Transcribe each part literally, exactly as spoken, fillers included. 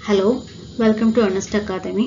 Hello, welcome to Earnest Academy.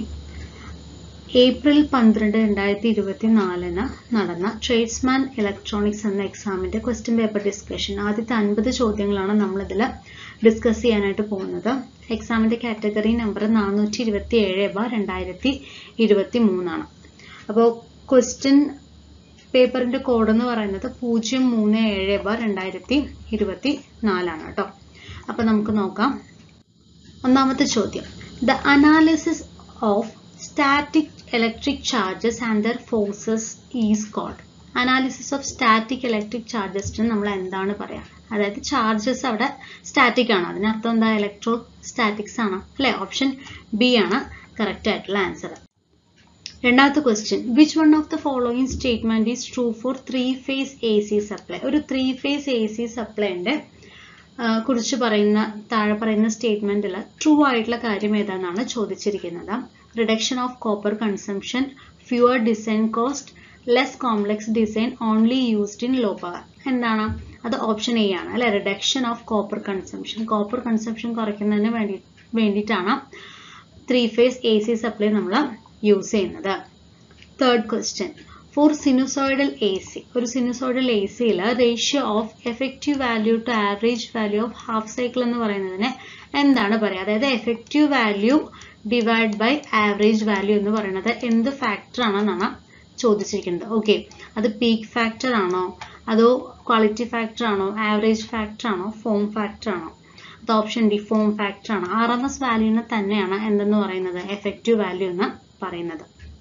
April പന്ത്രണ്ട് രണ്ടായിരത്തി ഇരുപത്തി നാലിന് നടന്ന ട്രേഡ്സ്മാൻ ഇലക്ട്രോണിക്സ് എന്ന എക്സാമിന്റെ ക്വസ്റ്റ്യൻ പേപ്പർ ഡിസ്കഷൻ. ആദ്യത്തെ അൻപത് ചോദ്യങ്ങളാണ് നമ്മൾ ഇതിൽ ഡിസ്കസ് ചെയ്യാനായിട്ട് പോകുന്നത്. എക്സാമിന്റെ കാറ്റഗറി നമ്പർ നാനൂറ്റി ഇരുപത്തി ഏഴ് ബാർ രണ്ടായിരത്തി ഇരുപത്തി മൂന്നാണ്. അപ്പോൾ ക്വസ്റ്റ്യൻ പേപ്പറിന്റെ കോഡ് എന്ന് പറയുന്നത് പൂജ്യം മൂന്ന് ഏഴ് ബാർ രണ്ടായിരത്തി ഇരുപത്തി നാലാണ് കേട്ടോ. അപ്പൊ നമുക്ക് നോക്കാം. ഒന്നാമത്തെ ചോദ്യം, the analysis of static electric charges and their forces is called. Analysis of static electric ചാർജസിന് നമ്മൾ എന്താണ് പറയാ? അതായത് ചാർജസ് അവിടെ സ്റ്റാറ്റിക് ആണ്, അതിനർത്ഥം എന്താ? ഇലക്ട്രോ സ്റ്റാറ്റിക്സ് ആണ് അല്ലെ? ഓപ്ഷൻ ബി ആണ് കറക്റ്റ് ആയിട്ടുള്ള ആൻസർ. രണ്ടാമത്തെ question, which one of the following statement is true for three phase A C supply? ഒരു ത്രീ ഫേസ് എ സി സപ്ലൈന്റെ കുറിച്ച് പറയുന്ന താഴെ പറയുന്ന സ്റ്റേറ്റ്മെന്റിൽ ട്രൂ ആയിട്ടുള്ള കാര്യം ഏതാണെന്നാണ് ചോദിച്ചിരിക്കുന്നത്. Reduction of copper consumption, fewer design cost, less complex design, only used in low power. എന്താണ് അത്? ഓപ്ഷൻ എ ആണ് അല്ലെ, reduction of copper consumption. Copper consumption കുറയ്ക്കുന്നതിന് വേണ്ടി വേണ്ടിയിട്ടാണ് three phase A C supply നമ്മൾ യൂസ് ചെയ്യുന്നത്. Third question, for sinusoidal A C, ഒരു സിനുസോയിഡൽ എ സിയിൽ ratio of effective value to average value of half cycle എന്ന് പറയുന്നതിന് എന്താണ് പറയുക? അതായത് effective value divide by average value എന്ന് പറയുന്നത് എന്ത് ഫാക്ടർ ആണെന്നാണ് ചോദിച്ചിരിക്കുന്നത്. ഓക്കെ, അത് പീക്ക് ഫാക്ടർ ആണോ, അതോ ക്വാളിറ്റി ഫാക്ടർ ആണോ, ആവറേജ് ഫാക്ടർ ആണോ, ഫോം ഫാക്ടർ ആണോ? അത് ഓപ്ഷൻ ഡി, ഫോം ഫാക്ടർ ആണ്. ആർ എം എസ് വാല്യൂവിനെ തന്നെയാണ് എന്തെന്ന് പറയുന്നത്? എഫക്റ്റീവ് വാല്യൂ എന്ന് പറയുന്നത്.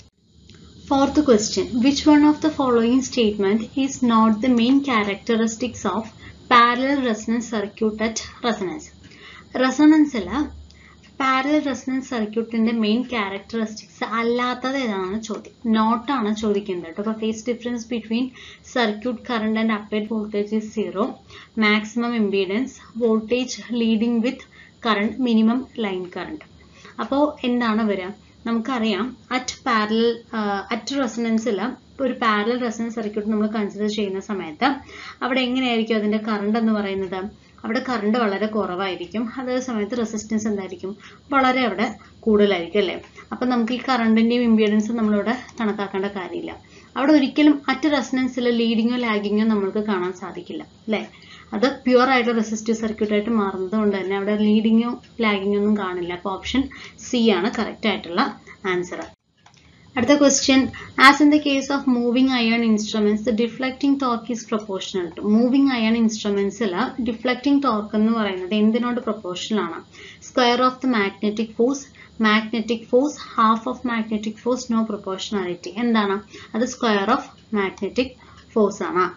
Fourth question, which one of the following statement is not the main characteristics of parallel resonance circuit at resonance? Resonance ila parallel resonance circuit inde main characteristics allathathu edana chodyam. Not aanu chodikkunnu ട്ടോ. അപ്പോൾ phase difference between circuit current and applied voltage is zero, maximum impedance, voltage leading with current, minimum line current. അപ്പോൾ എന്താണ് വരിക? നമുക്കറിയാം at parallel at റെസൊണൻസിൽ ഒരു parallel resonance circuit നമ്മൾ consider ചെയ്യുന്ന സമയത്ത് അവിടെ എങ്ങനെയായിരിക്കും അതിന്റെ കറണ്ട് എന്ന് പറയുന്നത്? അവിടെ കറണ്ട് വളരെ കുറവായിരിക്കും, അതേ സമയത്ത് റെസിസ്റ്റൻസ് എന്തായിരിക്കും? വളരെ അവിടെ കൂടുതലായിരിക്കും അല്ലേ? അപ്പൊ നമുക്ക് ഈ കറണ്ടിന്റെയും ഇമ്പിഡൻസും നമ്മളിവിടെ കണക്കാക്കേണ്ട കാര്യമില്ല. അവിടെ ഒരിക്കലും അറ്റ് റെസൊണൻസിൽ ലീഡിങ്ങോ ലാഗിങ്ങോ നമ്മൾക്ക് കാണാൻ സാധിക്കില്ല അല്ലെ? അത് പ്യുവർ ആയിട്ടുള്ള റെസിസ്റ്റീവ് സർക്യൂട്ട് ആയിട്ട് മാറുന്നത് കൊണ്ട് തന്നെ അവിടെ ലീഡിങ്ങോ ലാഗിങ്ങോ ഒന്നും കാണില്ല. അപ്പൊ ഓപ്ഷൻ സി ആണ് കറക്റ്റ് ആയിട്ടുള്ള ആൻസർ. അടുത്ത question, as in the case of moving iron instruments the deflecting torque is proportional to. Moving iron ഇൻസ്ട്രുമെന്റ്സിൽ ഡിഫ്ലക്റ്റിംഗ് ടോർക്ക് എന്ന് പറയുന്നത് എന്തിനോട് പ്രൊപ്പോർഷണൽ ആണ്? Square of the magnetic force, magnetic force, half of magnetic force, no proportionality. എന്താണ് അത്? Square of magnetic force ആണ്.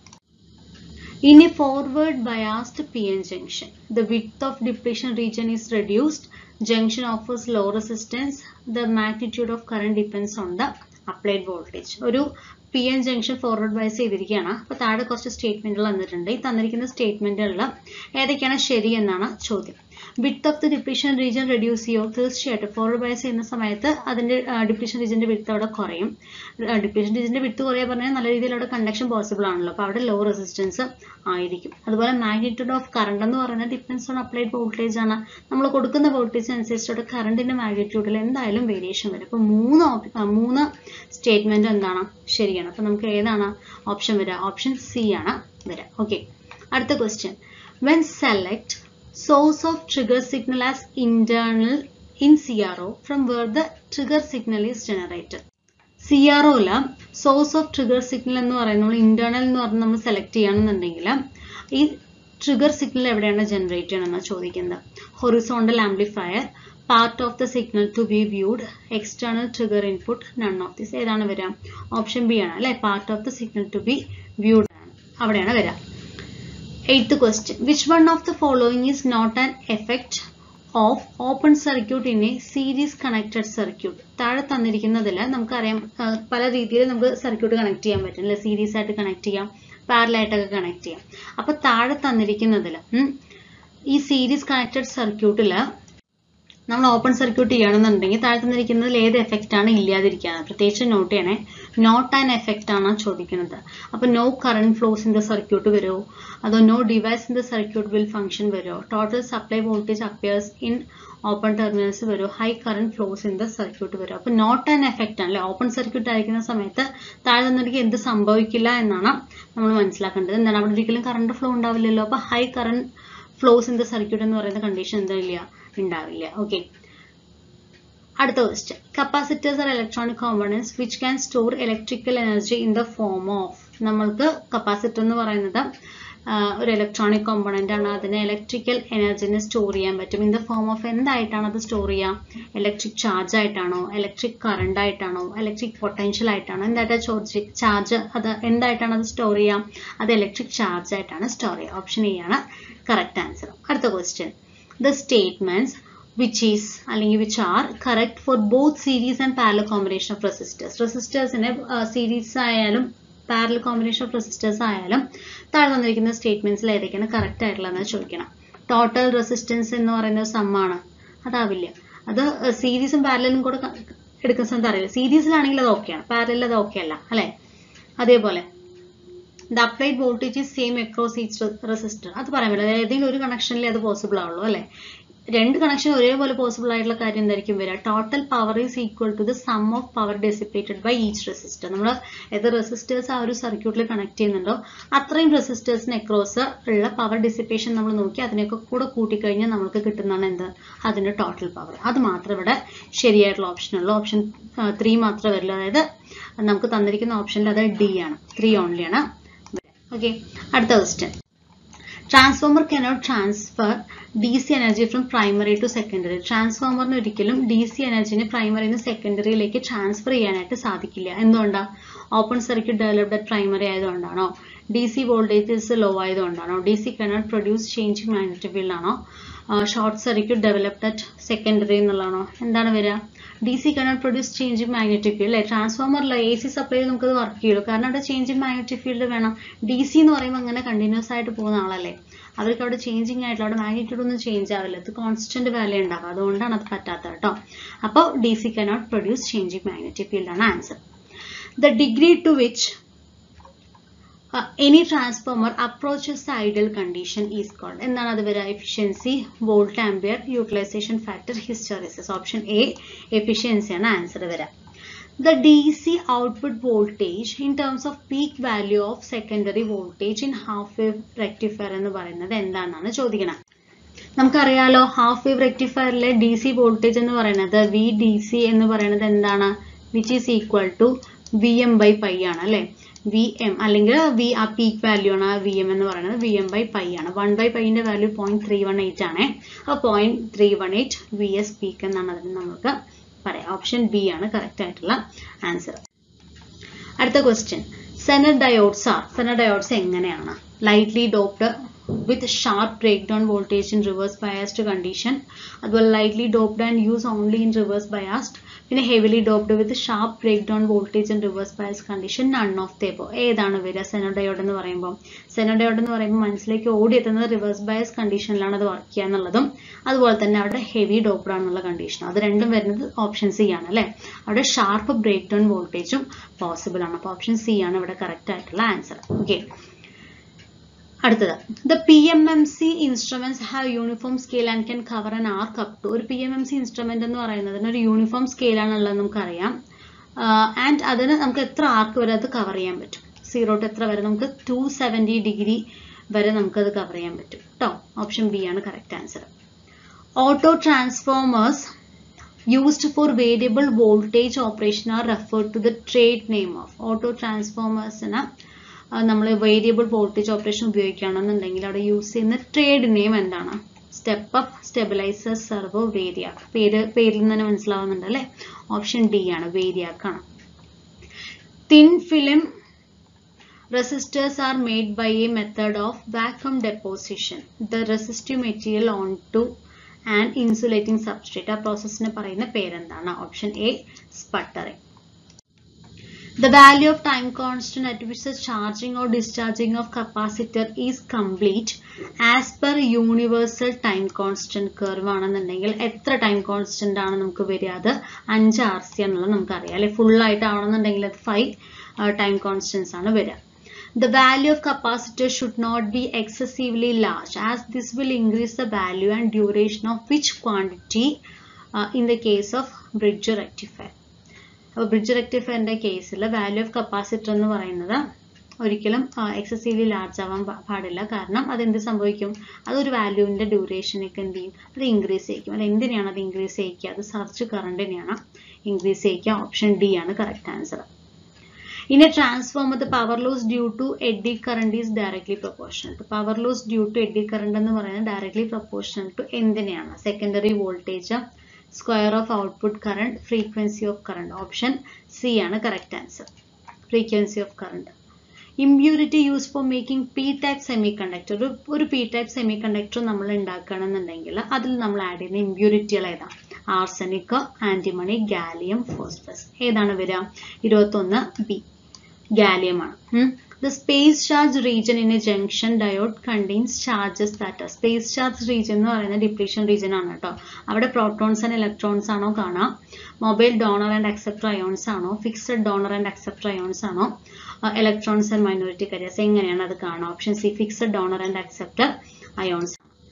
In a forward biased P N junction, the width of depletion region is reduced. Junction offers low resistance. The magnitude of current depends on the applied voltage. ഒരു P N junction forward bias ചെയ്തിരിക്കുകയാണ്. അപ്പൊ താഴെ കുറച്ച് സ്റ്റേറ്റ്മെന്റുകൾ തന്നിട്ടുണ്ട്. ഈ തന്നിരിക്കുന്ന സ്റ്റേറ്റ്മെന്റുകളിൽ ഏതൊക്കെയാണ് ശരി എന്നാണ് ചോദ്യം. Width of the depletion region reduce ചെയ്യോ? തീർച്ചയായിട്ടും. ഫോർവേഡ് ബയസ് ചെയ്യുന്ന സമയത്ത് അതിന്റെ ഡിപ്ലീഷൻ റീജിയന്റെ വിഡ്ത്ത് അവിടെ കുറയും. ഡിപ്ലീഷൻ റീജിയന്റെ വിഡ്ത്ത് കുറയാൻ പറഞ്ഞാൽ നല്ല രീതിയിൽ അവിടെ കണ്ടക്ഷൻ പോസിബിൾ ആണല്ലോ, അപ്പൊ അവിടെ ലോ റെസിസ്റ്റൻസ് ആയിരിക്കും. അതുപോലെ മാഗ്നിറ്റ്യൂഡ് ഓഫ് കറണ്ട് എന്ന് പറയുന്നത് ഡിപ്പെൻസ് ഓൺ അപ്ലൈഡ് വോൾട്ടേജ് ആണ്. നമ്മൾ കൊടുക്കുന്ന വോൾട്ടേജ് അനുസരിച്ചിട്ട് കറണ്ടിന്റെ മാഗ്നിറ്റ്യൂഡിൽ എന്തായാലും വേരിയേഷൻ വരും. അപ്പൊ മൂന്ന് മൂന്ന് സ്റ്റേറ്റ്മെന്റ് എന്താണ്? ശരിയാണ്. അപ്പൊ നമുക്ക് ഏതാണ് ഓപ്ഷൻ വരിക? ഓപ്ഷൻ സി ആണ് വരിക. ഓക്കെ, അടുത്ത question, when select source of trigger signal as internal in C R O from where the trigger signal is generated. C R O ല source of trigger signal എന്ന് പറയുന്നത് internal എന്ന് പറഞ്ഞ് നമ്മൾ select ചെയ്യണമെന്നുണ്ടെങ്കിൽ ഈ ട്രിഗർ സിഗ്നൽ എവിടെയാണ് generate ചെയ്യണമെന്നാണ് ചോദിക്കുന്നത്. Horizontal amplifier, part of the signal to be viewed, external trigger input, none of this. ഏതാണ് വരിക? ഓപ്ഷൻ ബി ആണ് അല്ലെ, part of the signal to be viewed ആണ്, അവിടെയാണ് വരിക. Eighth question, which one of the following is not an effect of open circuit in a series connected circuit? താഴെ തന്നിരിക്കുന്നതിൽ നമുക്കറിയാം പല രീതിയിൽ നമുക്ക് സർക്യൂട്ട് കണക്ട് ചെയ്യാൻ പറ്റും അല്ലെ? സീരീസ് ആയിട്ട് കണക്ട് ചെയ്യാം, പാരലൽ ആയിട്ടൊക്കെ കണക്ട് ചെയ്യാം. അപ്പൊ താഴെ തന്നിരിക്കുന്നതിൽ ഈ സീരീസ് കണക്റ്റഡ് സർക്യൂട്ടിൽ നമ്മൾ ഓപ്പൺ സർക്യൂട്ട് ചെയ്യണമെന്നുണ്ടെങ്കിൽ താഴെ തന്നിരിക്കുന്നതിൽ ഏത് എഫക്റ്റ് ആണ് ഇല്ലാതിരിക്കുകയാണ്. പ്രത്യേകിച്ച് നോട്ട് ചെയ്യണേ, നോട്ട് ആൻ എഫക്റ്റ് ആണ് ചോദിക്കുന്നത്. അപ്പോൾ no current flows in the circuit വരുമോ, അതോ no device in the circuit will function വരുമോ, total supply voltage appears in open terminals വരുമോ, high current flows in the circuit വരുമോ. അപ്പോൾ നോട്ട് ആൻ എഫക്റ്റ് ആണല്ലേ, ഓപ്പൺ സർക്യൂട്ട് ആയിരിക്കുന്ന സമയത്ത് താഴെ തന്നിരിക്കുക എന്ത് സംഭവിക്കില്ല എന്നാണ് നമ്മൾ മനസ്സിലാക്കേണ്ടത്. എന്താണ്, അവിടെ ഒരിക്കലും കറണ്ട് ഫ്ലോ ഉണ്ടാവില്ലല്ലോ. അപ്പോൾ high current flows in the circuit എന്ന് പറയുന്ന കണ്ടീഷൻ എന്താ ഉണ്ടാവില്ല. ഓക്കെ, അടുത്ത question. Capacitors are electronic components which can store electrical energy in the form of. നമ്മൾക്ക് കപ്പാസിറ്റർ എന്ന് പറയുന്നത് ഒരു ഇലക്ട്രോണിക് കോമ്പണന്റ് ആണ്. അതിന് ഇലക്ട്രിക്കൽ എനർജിനെ സ്റ്റോർ ചെയ്യാൻ പറ്റും. ഇൻ ദ ഫോം ഓഫ് എന്തായിട്ടാണ് അത് സ്റ്റോർ ചെയ്യുക? ഇലക്ട്രിക് ചാർജ് ആയിട്ടാണോ, ഇലക്ട്രിക് കറണ്ട് ആയിട്ടാണോ, ഇലക്ട്രിക് പൊട്ടൻഷ്യൽ ആയിട്ടാണോ, എന്തായിട്ടാ ചോർജ് ചാർജ് അത് എന്തായിട്ടാണ് അത് സ്റ്റോർ ചെയ്യാം? അത് ഇലക്ട്രിക് ചാർജ് ആയിട്ടാണ് സ്റ്റോർ ചെയ്യുക. ഓപ്ഷൻ എ ആണ് കറക്റ്റ് ആൻസർ. അടുത്ത question. The statements which is അല്ലെങ്കിൽ which are correct for both series and parallel combination of resistors. റെസിസ്റ്റേഴ്സിനെ സീരീസ് ആയാലും പാരലൽ കോമ്പിനേഷൻ ഓഫ് റെസിസ്റ്റേഴ്സ് ആയാലും താഴെ തന്നിരിക്കുന്ന സ്റ്റേറ്റ്മെന്റ്സിൽ ഏതൊക്കെയാണ് കറക്റ്റ് ആയിട്ടുള്ളതെന്ന് ചോദിക്കണം. ടോട്ടൽ റെസിസ്റ്റൻസ് എന്ന് പറയുന്നത് സമ്മാണ്, അതാവില്ല. അത് സീരീസും പാരലും കൂടെ എടുക്കുന്ന സമയത്ത് അറിയില്ല. സീരീസിലാണെങ്കിൽ അത് ഓക്കെയാണ്, പാരലിൽ അത് ഓക്കെ അല്ല അല്ലെ. അതേപോലെ the applied voltage is same across each resistor. അത് പറയാൻ പറ്റില്ല, ഏതെങ്കിലും ഒരു കണക്ഷനിൽ അത് പോസിബിൾ ആവുള്ളൂ അല്ലെ. രണ്ട് കണക്ഷൻ ഒരേപോലെ പോസിബിൾ ആയിട്ടുള്ള കാര്യം എന്തായിരിക്കും വരിക? Total power is equal to the sum of power dissipated by each resistor. നമ്മൾ ഏത് റെസിസ്റ്റേഴ്സ് ആ ഒരു സർക്യൂട്ടിൽ കണക്ട് ചെയ്യുന്നുണ്ടോ അത്രയും റെസിസ്റ്റേഴ്സിന് അക്രോസ് ഉള്ള പവർ ഡിസിപ്പേഷൻ നമ്മൾ നോക്കി അതിനൊക്കെ കൂടെ കൂട്ടിക്കഴിഞ്ഞാൽ നമുക്ക് കിട്ടുന്നതാണ് എന്ത്? അതിന്റെ ടോട്ടൽ പവർ. അത് മാത്രം ഇവിടെ ശരിയായിട്ടുള്ള ഓപ്ഷൻ ഉള്ളൂ. ഓപ്ഷൻ ത്രീ മാത്രമേ വരില്ല. അതായത് നമുക്ക് തന്നിരിക്കുന്ന ഓപ്ഷനിൽ അത് ഡി ആണ്, ത്രീ ഓൺലി ആണ്. ഓക്കെ, അടുത്ത question. Transformer cannot transfer D C energy from primary to secondary. ട്രാൻസ്ഫോമറിന് ഒരിക്കലും ഡി സി എനർജിനെ പ്രൈമറിയിൽ നിന്ന് സെക്കൻഡറിയിലേക്ക് ട്രാൻസ്ഫർ ചെയ്യാനായിട്ട് സാധിക്കില്ല. എന്തുകൊണ്ടാണ്? Open circuit developed at primary ആയതുകൊണ്ടാണോ, ഡി സി വോൾട്ടേജസ് ലോ ആയതുകൊണ്ടാണോ, D C cannot produce changing magnetic field ആണോ, short circuit developed at secondary എന്നുള്ളതാണോ? എന്താണ് വരിക? D C cannot produce changing magnetic field അല്ലെ. ട്രാൻസ്ഫോമറിൽ എ സി സപ്ലൈയിൽ നമുക്കത് വർക്ക് ചെയ്യുള്ളൂ, കാരണം അവിടെ ചേഞ്ചിങ് മാഗ്നറ്റിക് ഫീൽഡ് വേണം. ഡി സി എന്ന് പറയുമ്പോൾ അങ്ങനെ കണ്ടിന്യൂസ് ആയിട്ട് പോകുന്ന ആളല്ലേ, അവർക്ക് അവിടെ ചേഞ്ചിങ് ആയിട്ടുള്ള അവിടെ മാഗ്നിറ്റ്യൂഡ് ഒന്നും ചേഞ്ച് ആവില്ല, അത് കോൺസ്റ്റന്റ് വാല്യൂ ഉണ്ടാവും, അതുകൊണ്ടാണ് അത് പറ്റാത്തത് കേട്ടോ. അപ്പോൾ D C cannot produce changing magnetic field ആണ് answer. The degree to which Uh, any transformer approaches the ideal condition is called. എന്താണ് അത് വരിക? Efficiency, volt ampere, utilization factor, hysteresis. Option A efficiency ആണ് ആൻസർ വരിക. The D C output voltage in terms of peak value of secondary voltage in half wave rectifier എന്ന് പറയുന്നത് എന്താണെന്നാണ് ചോദിക്കുന്നത്. നമുക്കറിയാലോ ഹാഫ് വേവ് റെക്ടിഫയറിലെ ഡി സി വോൾട്ടേജ് എന്ന് പറയുന്നത് വി ഡി സി എന്ന് പറയുന്നത് എന്താണ്? Which is equal to V M by pi ആണ് അല്ലെ. വി എം അല്ലെങ്കിൽ വി ആ പീക്ക് വാല്യൂ ആണ് വി എം എന്ന് പറയുന്നത്, വി എം ബൈ പൈ ആണ്. വൺ ബൈ പൈന്റെ value point three one eight ആണ്. അപ്പോൾ point three one eight V S peak എന്നാണ് അതിന് നമുക്ക് പറയാം. ഓപ്ഷൻ ബി ആണ് കറക്റ്റ് ആയിട്ടുള്ള ആൻസർ. അടുത്ത question. Zener diodes are. Zener diodes എങ്ങനെയാണ്? Lightly doped with sharp breakdown voltage in reverse biased condition, അതുപോലെ lightly doped and use only in reverse biased, പിന്നെ heavily doped with sharp breakdown voltage in reverse bias condition, none of the above. ഏതാണ് വരിക Zener diode എന്ന് പറയുമ്പോൾ? Zener diode എന്ന് പറയുമ്പോൾ മനസ്സിലേക്ക് ഓടിയെത്തുന്നത് reverse bias കണ്ടീഷനിലാണ് അത് വർക്ക് ചെയ്യുക എന്നുള്ളതും, അതുപോലെ തന്നെ അവിടെ ഹെവി ഡോപ്ഡ് ആണെന്നുള്ള കണ്ടീഷനും. അത് രണ്ടും വരുന്നത് ഓപ്ഷൻ സി ആണ് അല്ലെ. അവിടെ ഷാർപ്പ് ബ്രേക്ക് ഡൗൺ വോൾട്ടേജും പോസിബിൾ ആണ്. അപ്പോൾ ഓപ്ഷൻ സി ആണ് ഇവിടെ കറക്റ്റ് ആയിട്ടുള്ള ആൻസർ. ഓക്കെ, അടുത്തത്. The P M M C instruments have uniform scale and can cover an arc up to. ഒരു P M M C instrument എന്ന് പറയുന്നതിന് ഒരു യൂണിഫോം സ്കെയിൽ ആണുള്ളത് നമുക്കറിയാം. ആൻഡ് അതിന് നമുക്ക് എത്ര ആർക്ക് വരെ അത് കവർ ചെയ്യാൻ പറ്റും? സീറോ ടു എത്ര വരെ? നമുക്ക് ടു സെവൻറ്റി ഡിഗ്രി വരെ നമുക്കത് കവർ ചെയ്യാൻ പറ്റും കേട്ടോ. ഓപ്ഷൻ ബി ആണ് correct answer. Auto transformers used for variable voltage operation are referred to the trade name of. Auto transformers ന നമ്മൾ വേരിയബിൾ വോൾട്ടേജ് ഓപ്പറേഷൻ ഉപയോഗിക്കുകയാണെന്നുണ്ടെങ്കിൽ അവിടെ യൂസ് ചെയ്യുന്ന ട്രേഡ് നെയിം എന്താണ്? Step up, stabiliser, servo, variac. പേര് പേരിൽ നിന്ന് തന്നെ മനസ്സിലാവുന്നുണ്ട് അല്ലെ. ഓപ്ഷൻ ഡി ആണ്, വേരിയാക്ക് ആണ്. Thin film resistors are made by a method of vacuum deposition the resistive material onto an insulating substrate. ആ പ്രോസസ്സിനെ പറയുന്ന പേരെന്താണ്? Option A, sputtering. The value of time constant at which the charging or discharging of capacitor is complete as per universal time constant curve ആണെന്നുണ്ടെങ്കിൽ എത്ര time constant ആണ് നമുക്ക് വരിക? അത് അഞ്ച് ആർ സി എന്നുള്ളത് നമുക്കറിയാം അല്ലെ. ഫുൾ ആയിട്ട് ആവണമെന്നുണ്ടെങ്കിൽ അത് ഫൈവ് ടൈം കോൺസ്റ്റന്റ്സ് ആണ് വരിക. The value of capacitor should not be excessively large as this will increase the value and duration of which quantity uh, in the case of bridge rectifier. Bridge റെക്ടിഫയറിന്റെ കേസിൽ value of capacitor എന്ന് പറയുന്നത് ഒരിക്കലും excessively large ആവാൻ പാടില്ല. കാരണം അതെന്ത് സംഭവിക്കും? അതൊരു വാല്യൂവിന്റെ ഡ്യൂറേഷനൊക്കെ എന്ത് ചെയ്യും? അത് ഇൻക്രീസ് ചെയ്യിക്കും. അത് എന്തിനാണ് അത് ഇൻക്രീസ് ചെയ്യിക്കുക? അത് സർജ് കറണ്ടിനെയാണ് ഇൻക്രീസ് ചെയ്യിക്കുക. ഓപ്ഷൻ ഡി ആണ് correct answer. In a transformer, the power loss due to eddy current is directly proportional. The power loss due to eddy current എന്ന് പറയുന്നത് directly proportional to എന്തിനെയാണ്? Secondary voltage, square of output current, frequency of current. Option C ആണ് correct answer. Frequency of current. Impurity used for making p-type semiconductor. ഒരു p-type semiconductor നമ്മൾ ഉണ്ടാക്കണമെന്നുണ്ടെങ്കിൽ അതിൽ നമ്മൾ add ചെയ്യുന്ന ഇമ്പ്യൂരിറ്റികൾ ഏതാ? Arsenic, antimony, gallium, phosphorus. ഏതാണ് വരിക? ഇരുപത്തൊന്ന് ബി ഗാലിയം ആണ്. The space charge region in a junction diode contains charges that are space charge region എന്ന് പറയുന്ന depletion region ആണ് കേട്ടോ. അവിടെ protons and electrons ആണോ കാണാം, mobile donor and acceptor ions ആണോ, fixed donor and acceptor ions ആണോ, electrons and minority carriers എങ്ങനെയാണ് അത് കാണാം? Option C fixed donor and acceptor ions.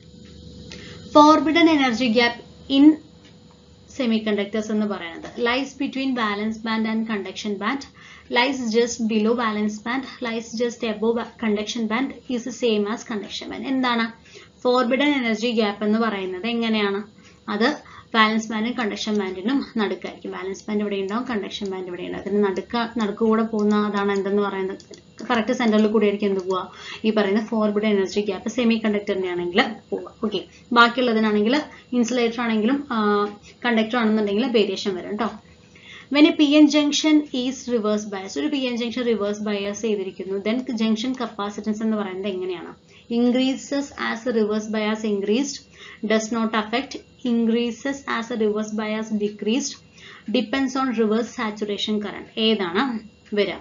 Forbidden energy gap in semiconductors എന്ന് പറയുന്നത് lies between valence band and conduction band, lies just below valence band, lies just above conduction band, is the same as conduction band. എന്താണ് forbidden energy gap എന്ന് പറയുന്നത്? എങ്ങനെയാണ് അത്? വാലൻസ് ബാൻഡും conduction ബാൻഡിനും നടുക്കായിരിക്കും. വാലൻസ് band ഇവിടെ ഉണ്ടാവും, conduction band ഇവിടെ ഉണ്ടാവും. അതിന് നടുക്ക നടുക്കൂടെ പോകുന്ന അതാണ് എന്തെന്ന് പറയുന്നത്? കറക്റ്റ് സെന്ററിൽ കൂടി ആയിരിക്കും എന്ത് പോവുക? ഈ പറയുന്ന ഫോർബിഡൻ എനർജി ഗ്യാപ്പ്. സെമി കണ്ടക്ടറിനെ ആണെങ്കിൽ പോവുക. ഓക്കെ, ബാക്കിയുള്ളതിനാണെങ്കിൽ ഇൻസുലേറ്റർ ആണെങ്കിലും കണ്ടക്ടർ ആണെന്നുണ്ടെങ്കിൽ വേരിയേഷൻ വരും കേട്ടോ. When a P N junction is reverse bias, ഒരു P N junction reverse bias ചെയ്തിരിക്കുന്നു, then junction capacitance എന്ന് പറയുന്നത് എങ്ങനെയാണ്? Increases as a reverse bias increased, does not affect, increases as a reverse bias decreased, depends on reverse saturation current. ഏതാണ് വരിക?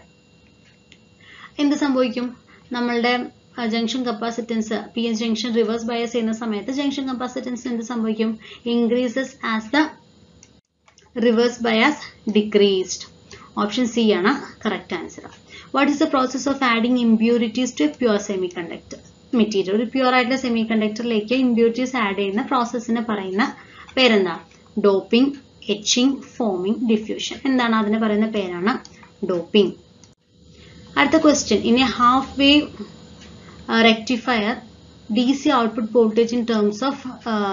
എന്ത് സംഭവിക്കും? നമ്മളുടെ junction capacitance P N junction reverse bias ചെയ്യുന്ന സമയത്ത് ജംഗ്ഷൻ കപ്പാസിറ്റൻസ് എന്ത് സംഭവിക്കും? Increases as the reverse bias decreased. Option C ആണ് correct answer. What is the process of adding impurities to a pure semiconductor material? ഒരു pure ആയിട്ടുള്ള സെമികണ്ടക്ടറിലേക്ക് impurities add ചെയ്യുന്ന പ്രോസസ്സിനെ പറയുന്ന പേരെന്താ? Doping, etching, forming, diffusion. എന്താണ് അതിനെ പറയുന്ന പേരാണ് ഡോപ്പിംഗ്. അടുത്ത question. In a half wave rectifier D C output voltage in terms of